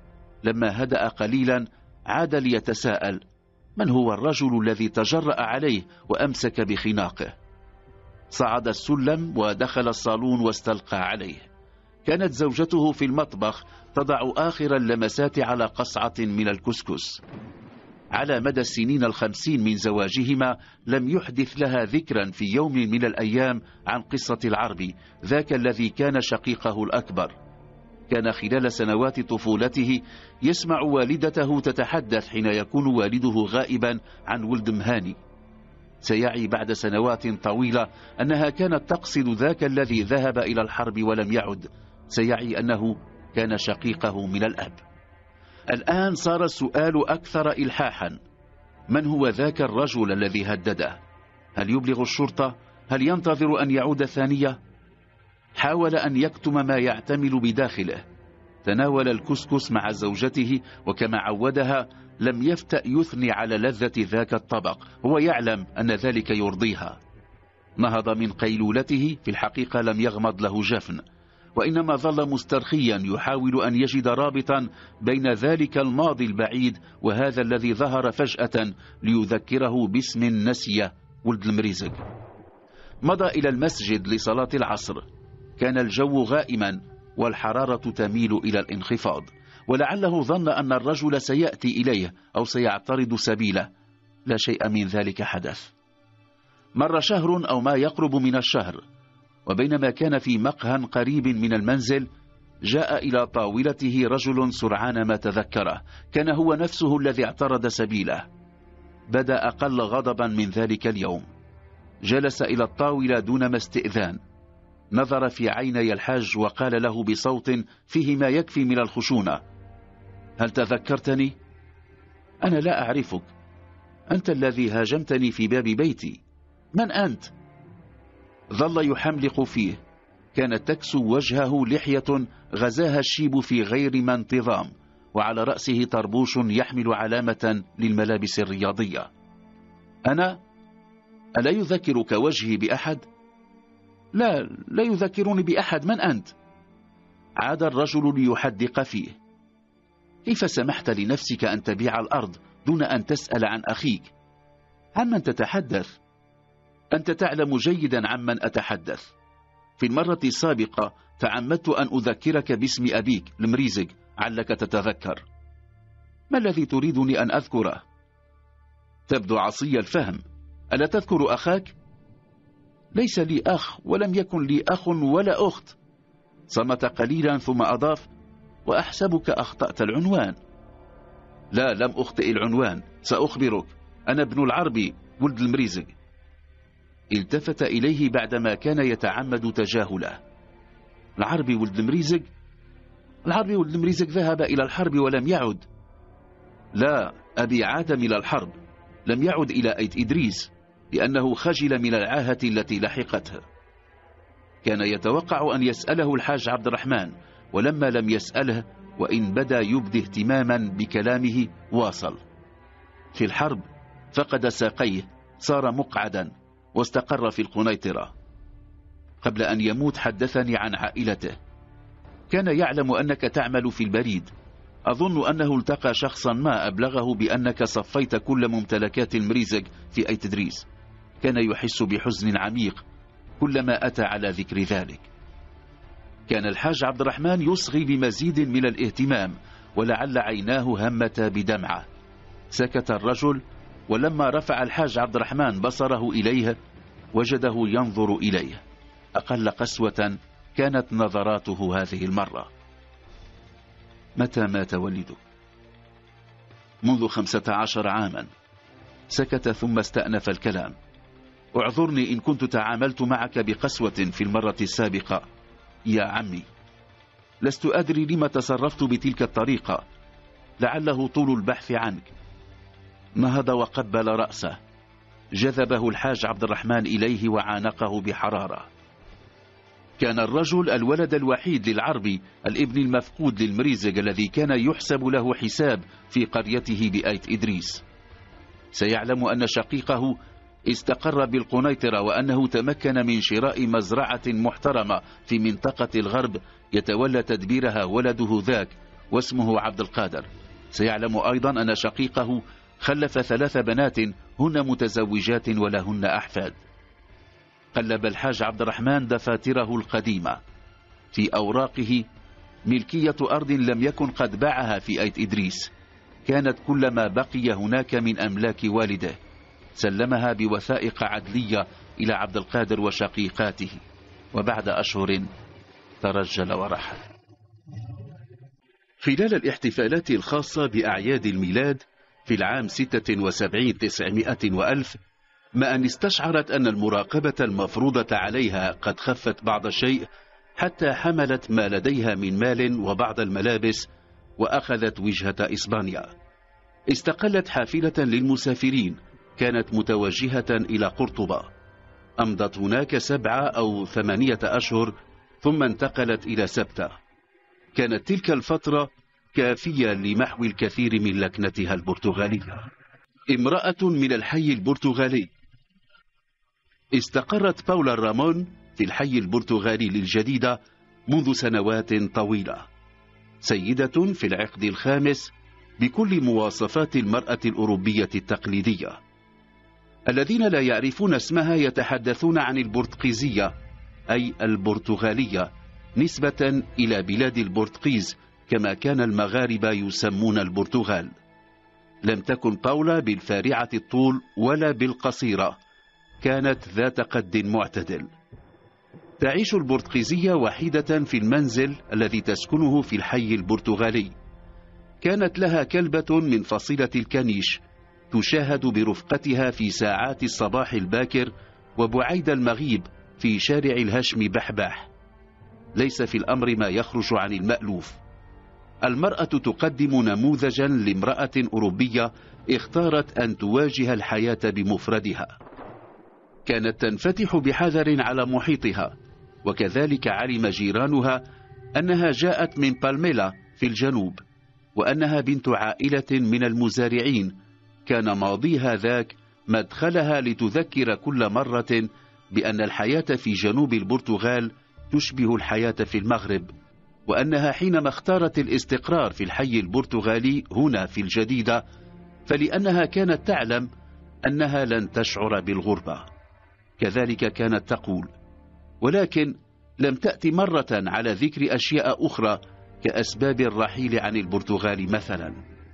لما هدأ قليلا عاد ليتساءل: من هو الرجل الذي تجرأ عليه وأمسك بخناقه؟ صعد السلم ودخل الصالون واستلقى عليه. كانت زوجته في المطبخ تضع آخر اللمسات على قصعة من الكسكس. على مدى السنين 50 من زواجهما لم يحدث لها ذكرا في يوم من الأيام عن قصة العربي، ذاك الذي كان شقيقه الأكبر. كان خلال سنوات طفولته يسمع والدته تتحدث حين يكون والده غائبا عن ولد مهاني. سيعي بعد سنوات طويلة أنها كانت تقصد ذاك الذي ذهب إلى الحرب ولم يعد، سيعي أنه كان شقيقه من الأب. الآن صار السؤال أكثر إلحاحا: من هو ذاك الرجل الذي هدده؟ هل يبلغ الشرطة؟ هل ينتظر أن يعود ثانية؟ حاول أن يكتم ما يعتمل بداخله. تناول الكسكس مع زوجته، وكما عودها لم يفتأ يثني على لذة ذاك الطبق، هو يعلم أن ذلك يرضيها. نهض من قيلولته، في الحقيقة لم يغمض له جفن، وإنما ظل مسترخيا يحاول أن يجد رابطا بين ذلك الماضي البعيد وهذا الذي ظهر فجأة ليذكره باسم نسي ولد المريزق. مضى إلى المسجد لصلاة العصر. كان الجو غائما والحرارة تميل إلى الانخفاض، ولعله ظن أن الرجل سيأتي إليه أو سيعترض سبيله. لا شيء من ذلك حدث. مر شهر أو ما يقرب من الشهر، وبينما كان في مقهى قريب من المنزل جاء إلى طاولته رجل سرعان ما تذكره. كان هو نفسه الذي اعترض سبيله. بدا أقل غضبا من ذلك اليوم. جلس إلى الطاولة دون ما استئذان. نظر في عيني الحاج وقال له بصوت فيه ما يكفي من الخشونة: هل تذكرتني؟ أنا لا أعرفك. أنت الذي هاجمتني في باب بيتي. من أنت؟ ظل يحملق فيه. كانت تكسو وجهه لحية غزاها الشيب في غير ما انتظام، وعلى رأسه طربوش يحمل علامة للملابس الرياضية. أنا؟ ألا يذكرك وجهي بأحد؟ لا يذكرني بأحد. من أنت؟ عاد الرجل ليحدق فيه. كيف سمحت لنفسك أن تبيع الأرض دون أن تسأل عن أخيك؟ عمن تتحدث؟ أنت تعلم جيدا عمن أتحدث. في المرة السابقة تعمدت أن أذكرك باسم أبيك المريزق، علك تتذكر. ما الذي تريدني أن أذكره؟ تبدو عصي الفهم. ألا تذكر أخاك؟ ليس لي أخ، ولم يكن لي أخ ولا أخت. صمت قليلا ثم أضاف: وأحسبك أخطأت العنوان. لا، لم أخطئ العنوان. سأخبرك، أنا ابن العربي ولد المريزق. التفت إليه بعدما كان يتعمد تجاهله. العربي ولد المريزق؟ العربي ولد المريزق ذهب إلى الحرب ولم يعد. لا، أبي عاد من الحرب، لم يعد إلى أيت إدريس لأنه خجل من العاهة التي لحقته. كان يتوقع أن يسأله الحاج عبد الرحمن، ولما لم يسأله وإن بدا يبدي اهتماما بكلامه واصل: في الحرب فقد ساقيه، صار مقعدا واستقر في القنيطرة. قبل أن يموت حدثني عن عائلته. كان يعلم أنك تعمل في البريد. أظن أنه التقى شخصا ما أبلغه بأنك صفيت كل ممتلكات المريزق في أي تدريس. كان يحس بحزن عميق كلما أتى على ذكر ذلك. كان الحاج عبد الرحمن يصغي بمزيد من الاهتمام، ولعل عيناه همتا بدمعة. سكت الرجل، ولما رفع الحاج عبد الرحمن بصره إليه وجده ينظر إليه. أقل قسوة كانت نظراته هذه المرة. متى مات والدك؟ منذ 15 عاما. سكت ثم استأنف الكلام. اعذرني إن كنت تعاملت معك بقسوة في المرة السابقة يا عمي. لست أدري لما تصرفت بتلك الطريقة. لعله طول البحث عنك. نهض وقبل رأسه، جذبه الحاج عبد الرحمن إليه وعانقه بحرارة. كان الرجل الولد الوحيد للعربي، الابن المفقود للمريزق الذي كان يحسب له حساب في قريته بآيت إدريس. سيعلم أن شقيقه استقر بالقنيطرة، وأنه تمكن من شراء مزرعة محترمة في منطقة الغرب يتولى تدبيرها ولده ذاك واسمه عبد القادر. سيعلم أيضا أن شقيقه خلف 3 بنات هن متزوجات ولهن أحفاد. قلب الحاج عبد الرحمن دفاتره القديمة. في أوراقه ملكية أرض لم يكن قد باعها في آيت إدريس، كانت كل ما بقي هناك من أملاك والده. سلمها بوثائق عدلية إلى عبد القادر وشقيقاته، وبعد أشهر ترجل ورحل. خلال الاحتفالات الخاصة بأعياد الميلاد في العام 76 900 و1000، ما أن استشعرت أن المراقبة المفروضة عليها قد خفت بعض الشيء، حتى حملت ما لديها من مال وبعض الملابس وأخذت وجهة إسبانيا. استقلت حافلة للمسافرين كانت متوجهة إلى قرطبة. أمضت هناك 7 أو 8 أشهر ثم انتقلت إلى سبتة. كانت تلك الفترة كافية لمحو الكثير من لكنتها البرتغالية. امرأة من الحي البرتغالي. استقرت باولا رامون في الحي البرتغالي للجديدة منذ سنوات طويلة. سيدة في العقد الخامس بكل مواصفات المرأة الأوروبية التقليدية. الذين لا يعرفون اسمها يتحدثون عن البرتقيزية، أي البرتغالية، نسبة إلى بلاد البرتقيز كما كان المغاربة يسمون البرتغال. لم تكن باولا بالفارعة الطول ولا بالقصيرة، كانت ذات قد معتدل. تعيش البرتقيزية وحيدة في المنزل الذي تسكنه في الحي البرتغالي. كانت لها كلبة من فصيلة الكنيش تشاهد برفقتها في ساعات الصباح الباكر وبعيد المغيب في شارع الهشم بحباح. ليس في الأمر ما يخرج عن المألوف. المرأة تقدم نموذجا لامرأة أوروبية اختارت أن تواجه الحياة بمفردها. كانت تنفتح بحذر على محيطها، وكذلك علم جيرانها أنها جاءت من بالميلا في الجنوب، وأنها بنت عائلة من المزارعين كان ماضيها ذاك مدخلها لتذكر كل مرة بأن الحياة في جنوب البرتغال تشبه الحياة في المغرب، وأنها حينما اختارت الاستقرار في الحي البرتغالي هنا في الجديدة فلأنها كانت تعلم أنها لن تشعر بالغربة. كذلك كانت تقول، ولكن لم تأتي مرة على ذكر أشياء أخرى كأسباب الرحيل عن البرتغال مثلا.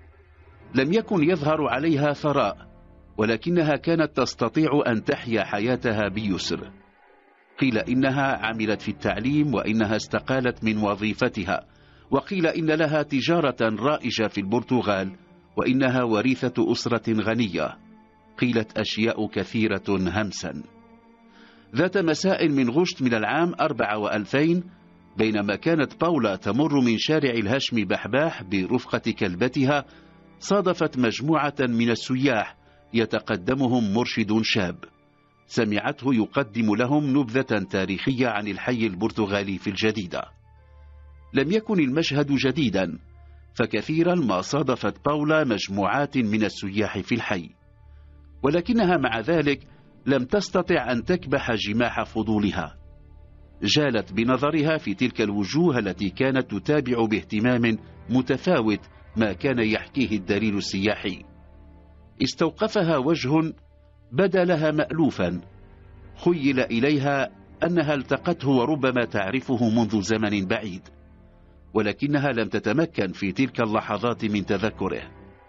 لم يكن يظهر عليها ثراء، ولكنها كانت تستطيع أن تحيا حياتها بيسر. قيل إنها عملت في التعليم، وإنها استقالت من وظيفتها، وقيل إن لها تجارة رائجة في البرتغال، وإنها وريثة أسرة غنية. قيلت أشياء كثيرة همسا. ذات مساء من غشت من العام 2400، بينما كانت باولا تمر من شارع الهشم بحباح برفقة كلبتها، صادفت مجموعة من السياح يتقدمهم مرشد شاب. سمعته يقدم لهم نبذة تاريخية عن الحي البرتغالي في الجديدة. لم يكن المشهد جديدا، فكثيرا ما صادفت باولا مجموعات من السياح في الحي، ولكنها مع ذلك لم تستطع أن تكبح جماح فضولها. جالت بنظرها في تلك الوجوه التي كانت تتابع باهتمام متفاوت ما كان يحكيه الدليل السياحي. استوقفها وجه بدا لها مألوفا، خيل إليها أنها التقته وربما تعرفه منذ زمن بعيد، ولكنها لم تتمكن في تلك اللحظات من تذكره.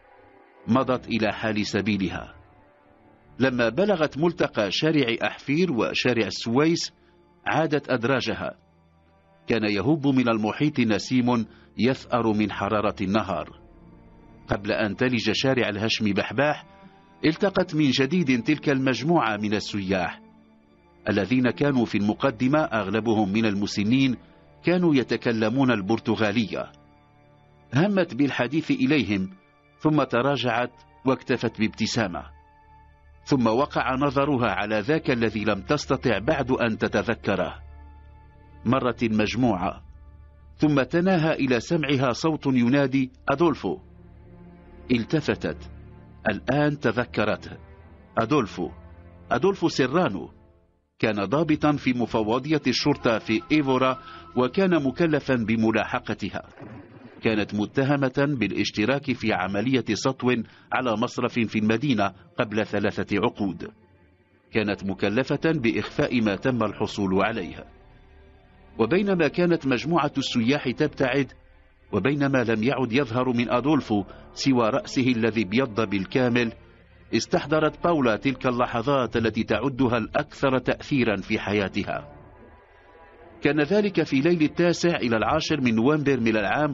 مضت إلى حال سبيلها. لما بلغت ملتقى شارع أحفير وشارع السويس عادت أدراجها. كان يهب من المحيط نسيم يثأر من حرارة النهار. قبل أن تلج شارع الهشم بحباح التقت من جديد تلك المجموعة من السياح الذين كانوا في المقدمة، أغلبهم من المسنين كانوا يتكلمون البرتغالية. همت بالحديث إليهم، ثم تراجعت واكتفت بابتسامة، ثم وقع نظرها على ذاك الذي لم تستطع بعد أن تتذكره. مرت المجموعة، ثم تناهى إلى سمعها صوت ينادي: أدولفو. التفتت، الآن تذكرته. أدولفو سيرانو كان ضابطا في مفوضية الشرطة في إيفورا، وكان مكلفا بملاحقتها. كانت متهمة بالاشتراك في عملية سطو على مصرف في المدينة قبل 3 عقود. كانت مكلفة بإخفاء ما تم الحصول عليه. وبينما كانت مجموعة السياح تبتعد، وبينما لم يعد يظهر من أدولفو سوى رأسه الذي ابيض بالكامل، استحضرت باولا تلك اللحظات التي تعدها الأكثر تأثيرا في حياتها. كان ذلك في ليل 9 إلى 10 من نوفمبر من العام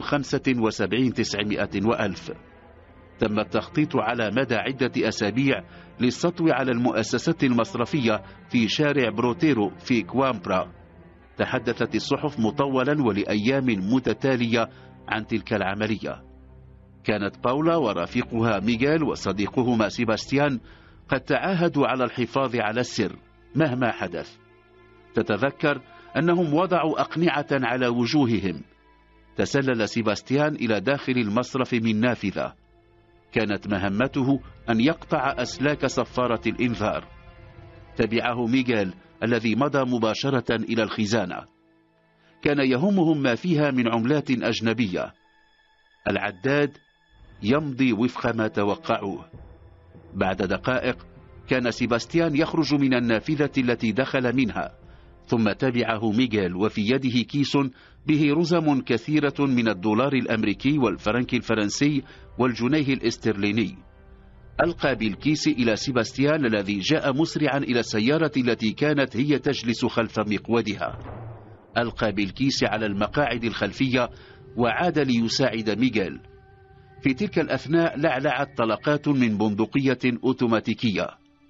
75,900 تم التخطيط على مدى عدة أسابيع للسطو على المؤسسات المصرفية في شارع بروتيرو في كوامبرا. تحدثت الصحف مطولا ولأيام متتالية عن تلك العملية. كانت باولا ورفيقها ميغيل وصديقهما سيباستيان قد تعاهدوا على الحفاظ على السر مهما حدث. تتذكر أنهم وضعوا أقنعة على وجوههم. تسلل سيباستيان إلى داخل المصرف من نافذة. كانت مهمته أن يقطع أسلاك صفارة الإنذار. تبعه ميغيل الذي مضى مباشرة إلى الخزانة. كان يهمهم ما فيها من عملات أجنبية. العداد يمضي وفق ما توقعوه. بعد دقائق كان سيباستيان يخرج من النافذة التي دخل منها، ثم تبعه ميغيل وفي يده كيس به رزم كثيرة من الدولار الأمريكي والفرنك الفرنسي والجنيه الاسترليني. ألقى بالكيس إلى سيباستيان الذي جاء مسرعا إلى السيارة التي كانت هي تجلس خلف مقودها. ألقى بالكيس على المقاعد الخلفية وعاد ليساعد ميغيل. في تلك الأثناء لعلعت طلقات من بندقية أوتوماتيكية.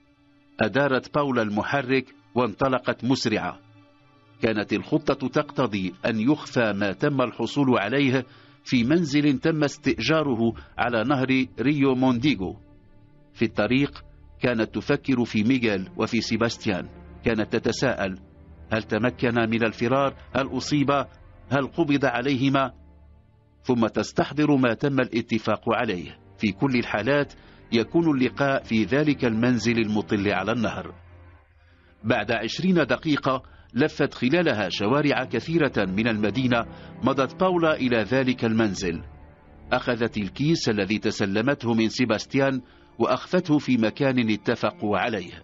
أدارت باولا المحرك وانطلقت مسرعة. كانت الخطة تقتضي أن يخفى ما تم الحصول عليه في منزل تم استئجاره على نهر ريو مونديغو. في الطريق كانت تفكر في ميغيل وفي سيباستيان. كانت تتساءل: هل تمكن من الفرار؟ هل أصيب؟ هل قبض عليهما؟ ثم تستحضر ما تم الاتفاق عليه. في كل الحالات يكون اللقاء في ذلك المنزل المطل على النهر. بعد 20 دقيقة لفت خلالها شوارع كثيرة من المدينة. مضت باولا إلى ذلك المنزل. أخذت الكيس الذي تسلمته من سيباستيان وأخفته في مكان اتفقوا عليه.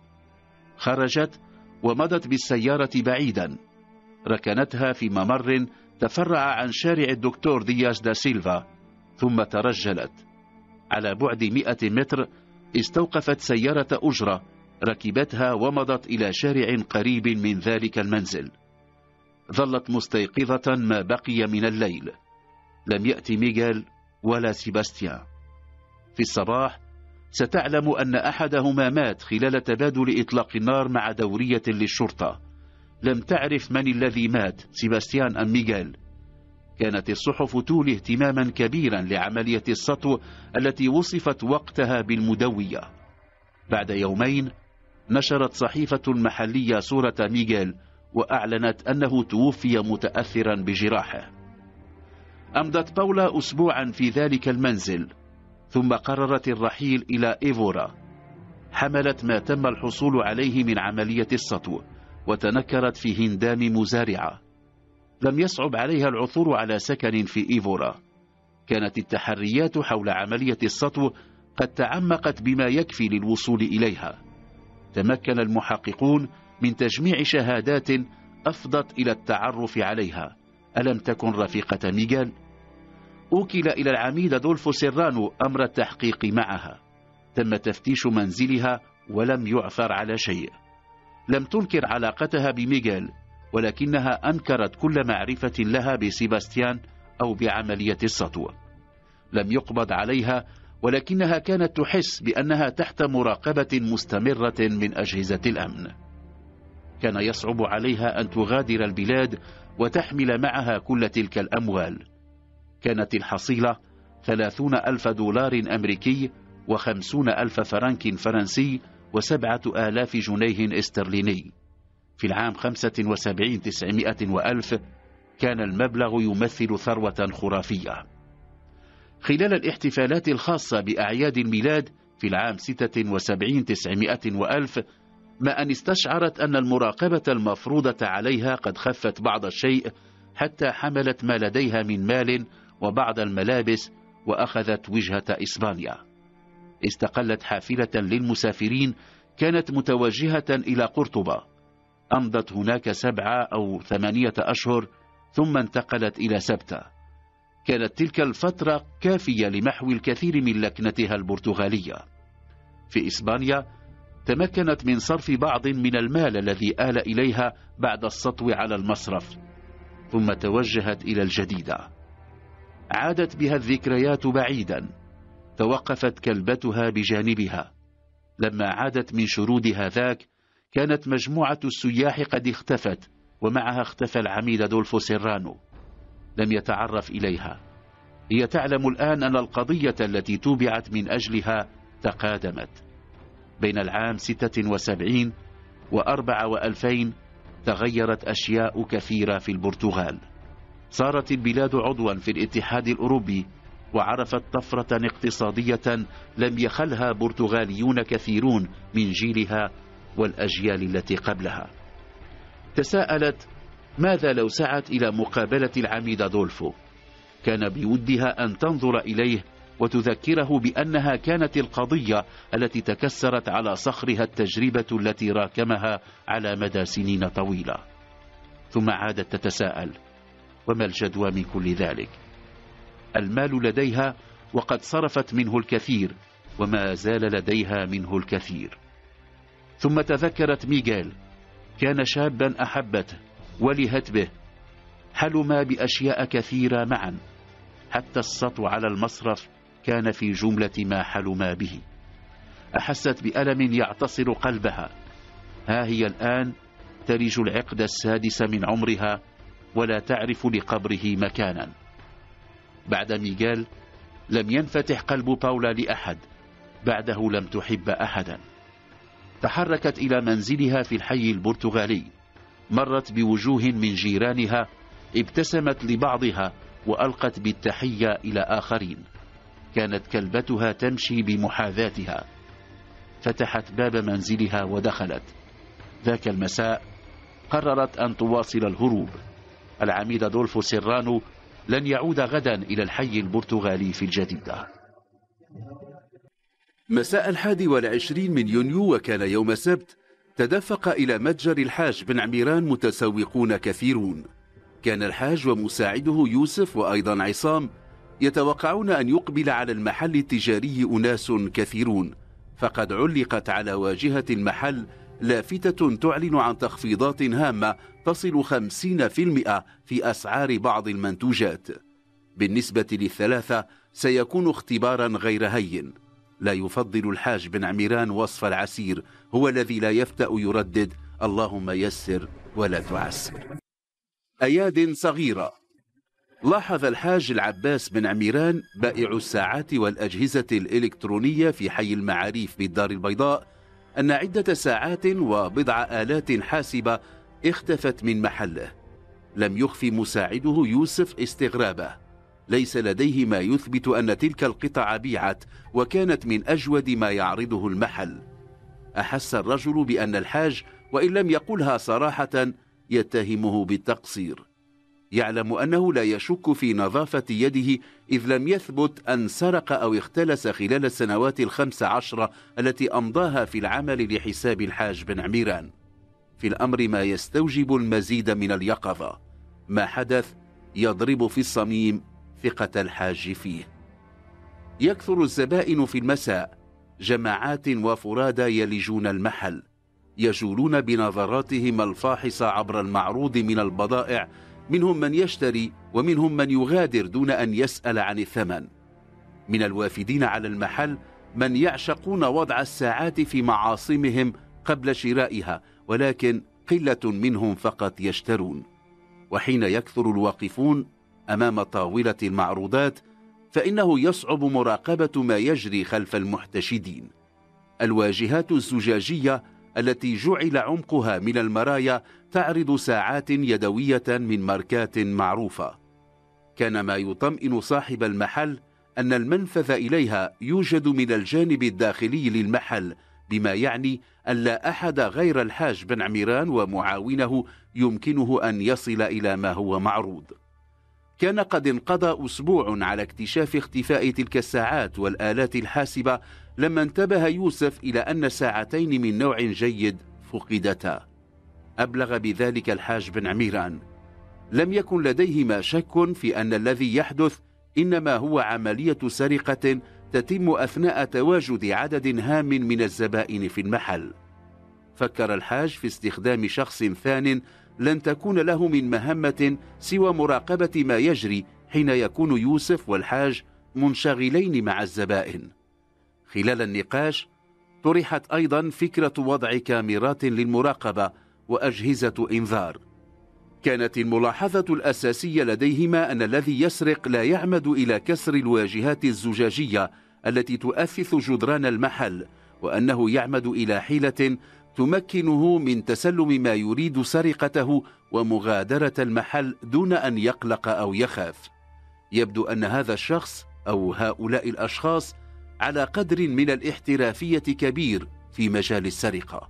خرجت ومضت بالسيارة بعيدا. ركنتها في ممر تفرع عن شارع الدكتور دياز دا سيلفا، ثم ترجلت. على بعد 100 متر استوقفت سيارة أجرة، ركبتها ومضت إلى شارع قريب من ذلك المنزل. ظلت مستيقظة ما بقي من الليل. لم يأتي ميغيل ولا سيباستيان. في الصباح ستعلم أن أحدهما مات خلال تبادل إطلاق النار مع دورية للشرطة. لم تعرف من الذي مات، سيباستيان أم ميغيل. كانت الصحف تولي اهتماما كبيرا لعملية السطو التي وصفت وقتها بالمدوية. بعد يومين نشرت صحيفة محلية صورة ميغيل وأعلنت أنه توفي متأثرا بجراحه. أمضت باولا أسبوعا في ذلك المنزل، ثم قررت الرحيل إلى إيفورا. حملت ما تم الحصول عليه من عملية السطو وتنكرت في هندام مزارعة. لم يصعب عليها العثور على سكن في إيفورا. كانت التحريات حول عملية السطو قد تعمقت بما يكفي للوصول إليها. تمكن المحققون من تجميع شهادات أفضت إلى التعرف عليها. ألم تكن رفيقة ميغيل؟ أوكل إلى العميد أدولفو سيرانو أمر التحقيق معها. تم تفتيش منزلها ولم يعثر على شيء. لم تنكر علاقتها بميغيل، ولكنها أنكرت كل معرفة لها بسيباستيان أو بعملية السطو. لم يقبض عليها، ولكنها كانت تحس بأنها تحت مراقبة مستمرة من أجهزة الأمن. كان يصعب عليها أن تغادر البلاد وتحمل معها كل تلك الأموال. كانت الحصيلة 30,000 دولار أمريكي و50,000 فرنك فرنسي و7,000 جنيه استرليني. في العام 75 900 وألف كان المبلغ يمثل ثروة خرافية. خلال الاحتفالات الخاصة بأعياد الميلاد في العام 76 900 وألف، ما أن استشعرت أن المراقبة المفروضة عليها قد خفت بعض الشيء، حتى حملت ما لديها من مال وبعض الملابس وأخذت وجهة إسبانيا. استقلت حافلة للمسافرين كانت متوجهة إلى قرطبة، أمضت هناك 7 أو 8 أشهر ثم انتقلت إلى سبتة. كانت تلك الفترة كافية لمحو الكثير من لكنتها البرتغالية. في إسبانيا تمكنت من صرف بعض من المال الذي آل إليها بعد السطو على المصرف، ثم توجهت إلى الجديدة. عادت بها الذكريات بعيدا، توقفت كلبتها بجانبها. لما عادت من شرودها ذاك كانت مجموعة السياح قد اختفت، ومعها اختفى العميد أدولفو سيرانو. لم يتعرف إليها. هي تعلم الآن أن القضية التي توبعت من أجلها تقادمت. بين العام 76 و2000 تغيرت أشياء كثيرة في البرتغال. صارت البلاد عضوا في الاتحاد الأوروبي، وعرفت طفرة اقتصادية لم يخلها برتغاليون كثيرون من جيلها والأجيال التي قبلها. تساءلت ماذا لو سعت إلى مقابلة العميد أدولفو؟ كان بودها أن تنظر إليه وتذكره بأنها كانت القضية التي تكسرت على صخرها التجربة التي راكمها على مدى سنين طويلة. ثم عادت تتساءل: وما الجدوى من كل ذلك؟ المال لديها وقد صرفت منه الكثير، وما زال لديها منه الكثير. ثم تذكرت ميغيل، كان شابا أحبته ولهت به، حلما بأشياء كثيرة معا، حتى السطو على المصرف كان في جملة ما حلما به. أحست بألم يعتصر قلبها. ها هي الآن تلج العقد السادس من عمرها ولا تعرف لقبره مكانا. بعد ميغيل لم ينفتح قلب باولا لأحد، بعده لم تحب أحدا. تحركت إلى منزلها في الحي البرتغالي، مرت بوجوه من جيرانها، ابتسمت لبعضها وألقت بالتحية إلى آخرين. كانت كلبتها تمشي بمحاذاتها. فتحت باب منزلها ودخلت. ذاك المساء قررت أن تواصل الهروب. العميد أدولفو سيرانو لن يعود غدا إلى الحي البرتغالي في الجديدة. مساء 21 من يونيو، وكان يوم سبت، تدفق إلى متجر الحاج بن عميران متسوقون كثيرون. كان الحاج ومساعده يوسف وأيضا عصام يتوقعون أن يقبل على المحل التجاري أناس كثيرون، فقد علقت على واجهة المحل لافتة تعلن عن تخفيضات هامة تصل 50% في أسعار بعض المنتوجات. بالنسبة للثلاثة سيكون اختبارا غير هين. لا يفضل الحاج بن عميران وصف العسير، هو الذي لا يفتأ يردد: اللهم يسر ولا تعسر. أياد صغيرة. لاحظ الحاج العباس بن عميران بائع الساعات والأجهزة الإلكترونية في حي المعاريف بالدار البيضاء أن عدة ساعات وبضع آلات حاسبة اختفت من محله. لم يخفي مساعده يوسف استغرابه. ليس لديه ما يثبت أن تلك القطع بيعت، وكانت من أجود ما يعرضه المحل. أحس الرجل بأن الحاج وإن لم يقلها صراحة يتهمه بالتقصير. يعلم أنه لا يشك في نظافة يده، إذ لم يثبت أن سرق أو اختلس خلال السنوات 15 التي أمضاها في العمل لحساب الحاج بن عميران. في الأمر ما يستوجب المزيد من اليقظة. ما حدث يضرب في الصميم ثقة الحاج فيه. يكثر الزبائن في المساء، جماعات وفرادى يلجون المحل، يجولون بنظراتهم الفاحصة عبر المعروض من البضائع، منهم من يشتري ومنهم من يغادر دون أن يسأل عن الثمن. من الوافدين على المحل من يعشقون وضع الساعات في معاصمهم قبل شرائها، ولكن قلة منهم فقط يشترون. وحين يكثر الواقفون أمام طاولة المعروضات فإنه يصعب مراقبة ما يجري خلف المحتشدين. الواجهات الزجاجية التي جعل عمقها من المرايا تعرض ساعات يدوية من ماركات معروفة. كان ما يطمئن صاحب المحل أن المنفذ إليها يوجد من الجانب الداخلي للمحل، بما يعني أن لا أحد غير الحاج بن عميران ومعاونه يمكنه أن يصل إلى ما هو معروض. كان قد انقضى أسبوع على اكتشاف اختفاء تلك الساعات والآلات الحاسبة لما انتبه يوسف إلى أن ساعتين من نوع جيد فقدتا. أبلغ بذلك الحاج بن عميران. لم يكن لديهما شك في أن الذي يحدث إنما هو عملية سرقة تتم أثناء تواجد عدد هام من الزبائن في المحل. فكر الحاج في استخدام شخص ثان لن تكون له من مهمة سوى مراقبة ما يجري حين يكون يوسف والحاج منشغلين مع الزبائن. خلال النقاش طرحت أيضا فكرة وضع كاميرات للمراقبة وأجهزة إنذار. كانت الملاحظة الأساسية لديهما أن الذي يسرق لا يعمد إلى كسر الواجهات الزجاجية التي تؤثث جدران المحل، وأنه يعمد إلى حيلة تمكنه من تسلم ما يريد سرقته ومغادرة المحل دون أن يقلق أو يخاف. يبدو أن هذا الشخص أو هؤلاء الأشخاص على قدر من الاحترافية كبير في مجال السرقة.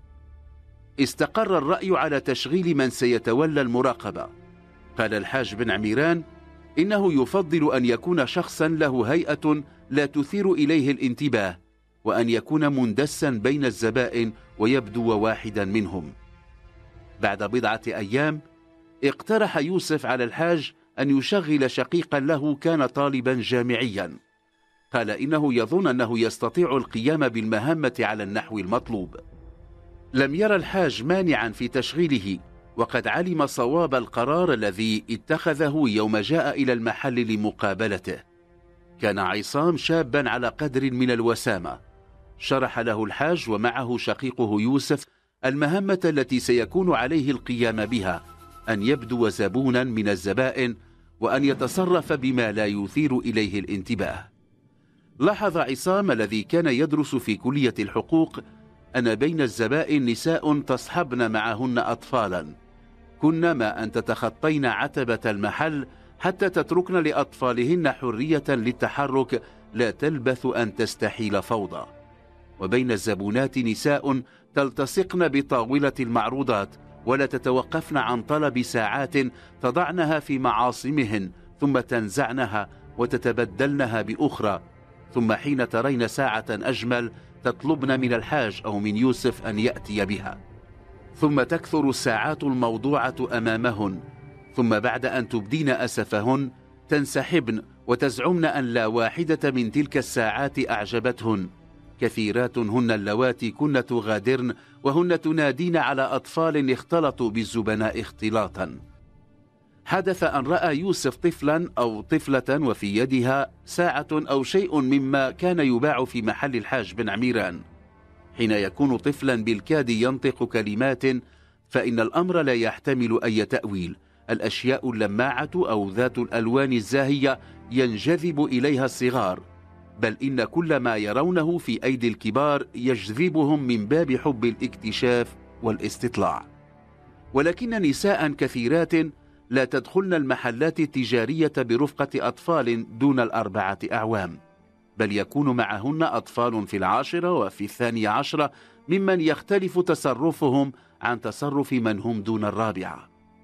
استقر الرأي على تشغيل من سيتولى المراقبة. قال الحاج بن عميران إنه يفضل أن يكون شخصا له هيئة لا تثير إليه الانتباه، وأن يكون مندسا بين الزبائن ويبدو واحدا منهم. بعد بضعة أيام اقترح يوسف على الحاج أن يشغل شقيقا له كان طالبا جامعيا. قال إنه يظن أنه يستطيع القيام بالمهمة على النحو المطلوب. لم يرى الحاج مانعا في تشغيله، وقد علم صواب القرار الذي اتخذه يوم جاء إلى المحل لمقابلته. كان عصام شابا على قدر من الوسامة. شرح له الحاج ومعه شقيقه يوسف المهمة التي سيكون عليه القيام بها، أن يبدو زبونا من الزبائن وأن يتصرف بما لا يثير إليه الانتباه. لاحظ عصام الذي كان يدرس في كلية الحقوق أن بين الزبائن نساء تصحبن معهن أطفالا، كن ما أن تتخطين عتبة المحل حتى تتركن لأطفالهن حرية للتحرك لا تلبث أن تستحيل فوضى. وبين الزبونات نساء تلتصقن بطاولة المعروضات ولا تتوقفن عن طلب ساعات تضعنها في معاصمهن ثم تنزعنها وتتبدلنها بأخرى، ثم حين ترين ساعة أجمل تطلبن من الحاج أو من يوسف أن يأتي بها، ثم تكثر الساعات الموضوعة أمامهن، ثم بعد أن تبدين أسفهن تنسحبن وتزعمن أن لا واحدة من تلك الساعات أعجبتهن. كثيرات هن اللواتي كن تغادرن وهن تنادين على أطفال اختلطوا بالزبناء اختلاطا. حدث أن رأى يوسف طفلا أو طفلة وفي يدها ساعة أو شيء مما كان يباع في محل الحاج بن عميران. حين يكون طفلا بالكاد ينطق كلمات فإن الأمر لا يحتمل أي تأويل. الأشياء اللماعة أو ذات الألوان الزاهية ينجذب إليها الصغار، بل إن كل ما يرونه في أيدي الكبار يجذبهم من باب حب الاكتشاف والاستطلاع. ولكن نساء كثيرات لا تدخلن المحلات التجارية برفقة أطفال دون 4 أعوام، بل يكون معهن أطفال في 10 وفي 12 ممن يختلف تصرفهم عن تصرف من هم دون 4.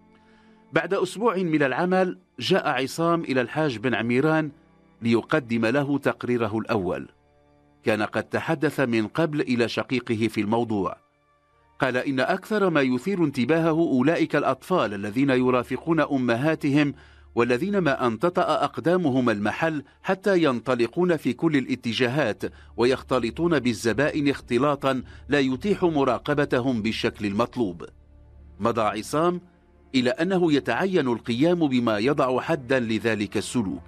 بعد أسبوع من العمل جاء عصام إلى الحاج بن عميران ليقدم له تقريره الأول. كان قد تحدث من قبل إلى شقيقه في الموضوع. قال إن أكثر ما يثير انتباهه أولئك الأطفال الذين يرافقون أمهاتهم والذين ما أن تطأ أقدامهم المحل حتى ينطلقون في كل الاتجاهات ويختلطون بالزبائن اختلاطا لا يتيح مراقبتهم بالشكل المطلوب. مضى عصام إلى أنه يتعين القيام بما يضع حدا لذلك السلوك،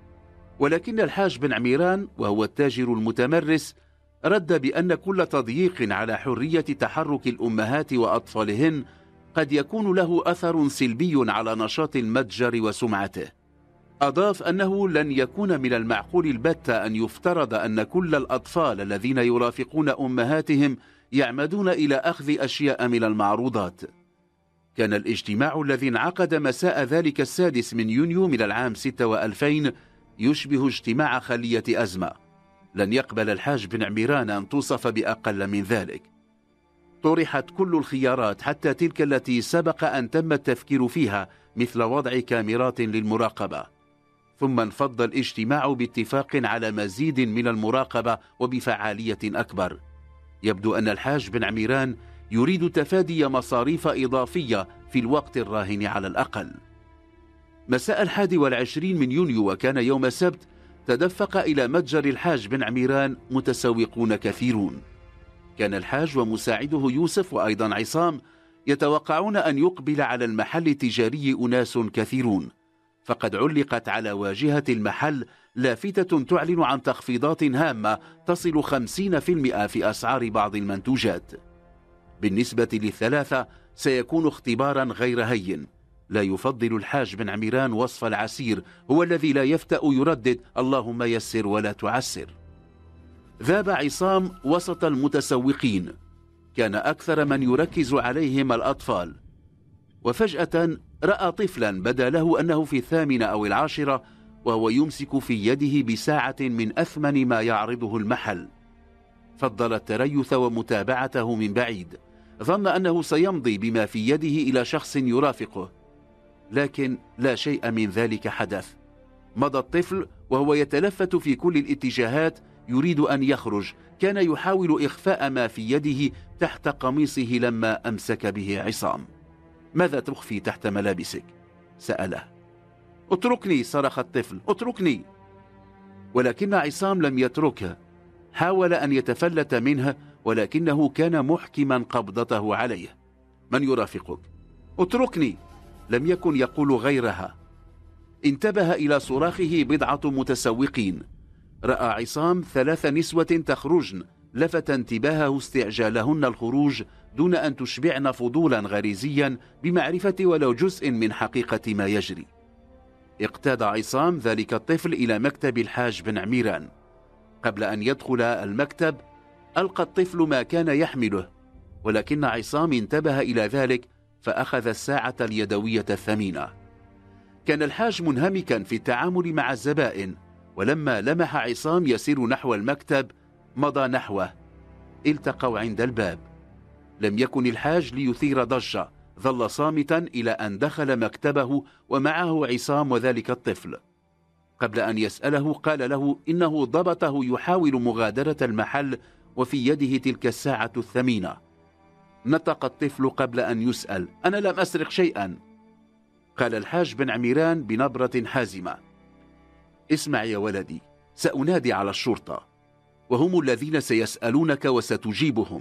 ولكن الحاج بن عميران وهو التاجر المتمرس رد بأن كل تضييق على حرية تحرك الأمهات وأطفالهن قد يكون له أثر سلبي على نشاط المتجر وسمعته. أضاف أنه لن يكون من المعقول البتة أن يفترض أن كل الأطفال الذين يرافقون أمهاتهم يعمدون إلى أخذ أشياء من المعروضات. كان الاجتماع الذي انعقد مساء ذلك 6 من يونيو من العام 26 يشبه اجتماع خلية أزمة. لن يقبل الحاج بن عميران أن توصف بأقل من ذلك. طرحت كل الخيارات حتى تلك التي سبق أن تم التفكير فيها، مثل وضع كاميرات للمراقبة. ثم انفض الاجتماع باتفاق على مزيد من المراقبة وبفعالية أكبر. يبدو أن الحاج بن عميران يريد تفادي مصاريف إضافية في الوقت الراهن على الأقل. مساء 21 من يونيو وكان يوم سبت، تدفق إلى متجر الحاج بن عميران متسوقون كثيرون. كان الحاج ومساعده يوسف وأيضا عصام يتوقعون أن يقبل على المحل التجاري أناس كثيرون، فقد علقت على واجهة المحل لافتة تعلن عن تخفيضات هامة تصل 50% في أسعار بعض المنتوجات. بالنسبة للثلاثة سيكون اختبارا غير هين. لا يفضل الحاج بن عميران وصف العسير، هو الذي لا يفتأ يردد اللهم يسر ولا تعسر. ذاب عصام وسط المتسوقين، كان أكثر من يركز عليهم الأطفال. وفجأة رأى طفلا بدا له أنه في 8 أو 10 وهو يمسك في يده بساعة من أثمن ما يعرضه المحل. فضل التريث ومتابعته من بعيد، ظن أنه سيمضي بما في يده إلى شخص يرافقه، لكن لا شيء من ذلك حدث. مضى الطفل وهو يتلفت في كل الاتجاهات يريد أن يخرج. كان يحاول إخفاء ما في يده تحت قميصه لما أمسك به عصام. ماذا تخفي تحت ملابسك؟ سأله. اتركني، صرخ الطفل، اتركني. ولكن عصام لم يتركه، حاول أن يتفلت منه ولكنه كان محكما قبضته عليه. من يرافقك؟ اتركني. لم يكن يقول غيرها. انتبه إلى صراخه بضعة متسوقين. رأى عصام 3 نسوة تخرجن، لفت انتباهه استعجالهن الخروج دون أن تشبعن فضولا غريزيا بمعرفة ولو جزء من حقيقة ما يجري. اقتاد عصام ذلك الطفل إلى مكتب الحاج بن عميران. قبل أن يدخل المكتب ألقى الطفل ما كان يحمله، ولكن عصام انتبه إلى ذلك فأخذ الساعة اليدوية الثمينة. كان الحاج منهمكا في التعامل مع الزبائن، ولما لمح عصام يسير نحو المكتب مضى نحوه. التقوا عند الباب. لم يكن الحاج ليثير ضجة، ظل صامتا إلى أن دخل مكتبه ومعه عصام وذلك الطفل. قبل أن يسأله قال له إنه ضبطه يحاول مغادرة المحل وفي يده تلك الساعة الثمينة. نطق الطفل قبل أن يسأل: أنا لم أسرق شيئا. قال الحاج بن عميران بنبرة حازمة: اسمع يا ولدي، سأنادي على الشرطة وهم الذين سيسألونك وستجيبهم.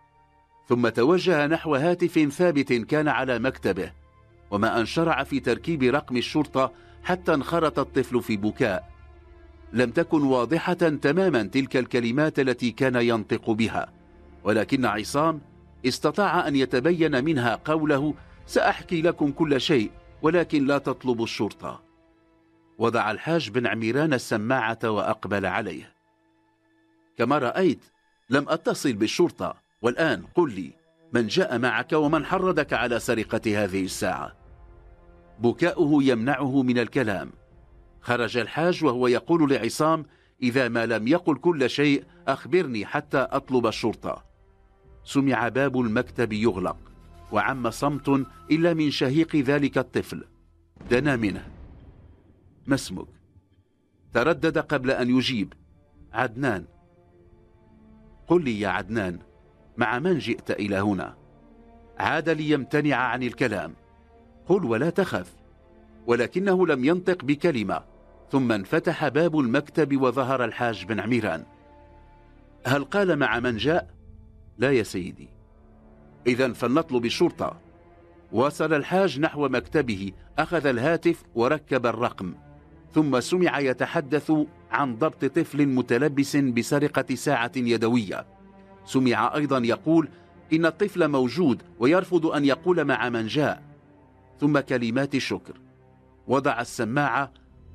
ثم توجه نحو هاتف ثابت كان على مكتبه، وما أن شرع في تركيب رقم الشرطة حتى انخرط الطفل في بكاء. لم تكن واضحة تماما تلك الكلمات التي كان ينطق بها، ولكن عصام استطاع أن يتبين منها قوله: سأحكي لكم كل شيء ولكن لا تطلبوا الشرطة. وضع الحاج بن عميران السماعة وأقبل عليه. كما رأيت لم أتصل بالشرطة، والآن قل لي من جاء معك ومن حرضك على سرقة هذه الساعة؟ بكاؤه يمنعه من الكلام. خرج الحاج وهو يقول لعصام: إذا ما لم يقل كل شيء أخبرني حتى أطلب الشرطة. سمع باب المكتب يغلق، وعم صمت إلا من شهيق ذلك الطفل. دنا منه: ما اسمك؟ تردد قبل أن يجيب: عدنان. قل لي يا عدنان، مع من جئت إلى هنا؟ عاد ليمتنع عن الكلام. قل ولا تخف. ولكنه لم ينطق بكلمة. ثم انفتح باب المكتب وظهر الحاج بن عميران. هل قال مع من جاء؟ لا يا سيدي. إذن فلنطلب الشرطة. وصل الحاج نحو مكتبه، أخذ الهاتف وركب الرقم، ثم سمع يتحدث عن ضبط طفل متلبس بسرقة ساعة يدوية. سمع أيضا يقول إن الطفل موجود ويرفض أن يقول مع من جاء. ثم كلمات الشكر. وضع السماعة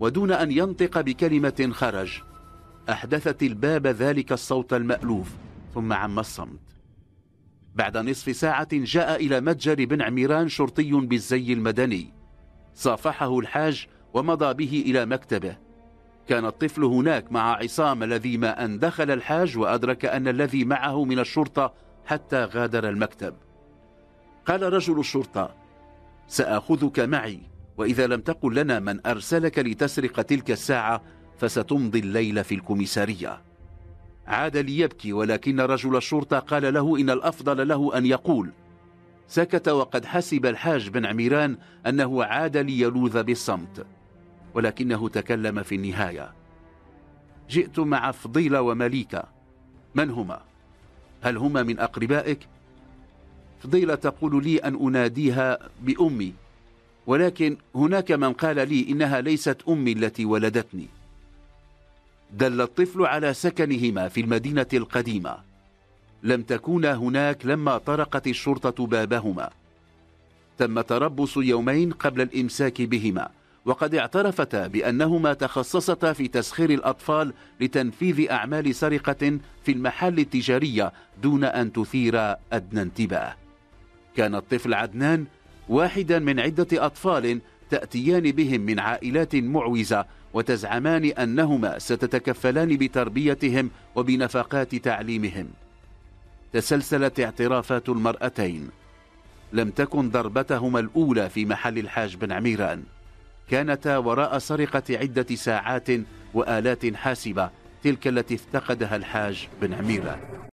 ودون أن ينطق بكلمة خرج. أحدثت الباب ذلك الصوت المألوف، ثم عم الصمت. بعد نصف ساعة جاء إلى متجر بن عميران شرطي بالزي المدني، صافحه الحاج ومضى به إلى مكتبه. كان الطفل هناك مع عصام الذي ما أن دخل الحاج وأدرك أن الذي معه من الشرطة حتى غادر المكتب. قال رجل الشرطة: سأخذك معي، وإذا لم تقل لنا من أرسلك لتسرق تلك الساعة فستمضي الليل في الكوميسارية. عاد ليبكي، ولكن رجل الشرطة قال له إن الأفضل له أن يقول. سكت، وقد حسب الحاج بن عميران أنه عاد ليلوذ بالصمت، ولكنه تكلم في النهاية: جئت مع فضيلة ومليكة. من هما؟ هل هما من أقربائك؟ فضيلة تقول لي أن أناديها بأمي، ولكن هناك من قال لي إنها ليست أمي التي ولدتني. دل الطفل على سكنهما في المدينة القديمة. لم تكونا هناك لما طرقت الشرطة بابهما. تم تربص يومين قبل الإمساك بهما، وقد اعترفتا بأنهما تخصصتا في تسخير الأطفال لتنفيذ أعمال سرقة في المحل التجارية دون أن تثير أدنى انتباه. كان الطفل عدنان واحدا من عدة أطفال تأتيان بهم من عائلات معوزة، وتزعمان أنهما ستتكفلان بتربيتهم وبنفقات تعليمهم. تسلسلت اعترافات المرأتين. لم تكن ضربتهما الأولى في محل الحاج بن عميران، كانتا وراء سرقة عدة ساعات وآلات حاسبة، تلك التي افتقدها الحاج بن عميران.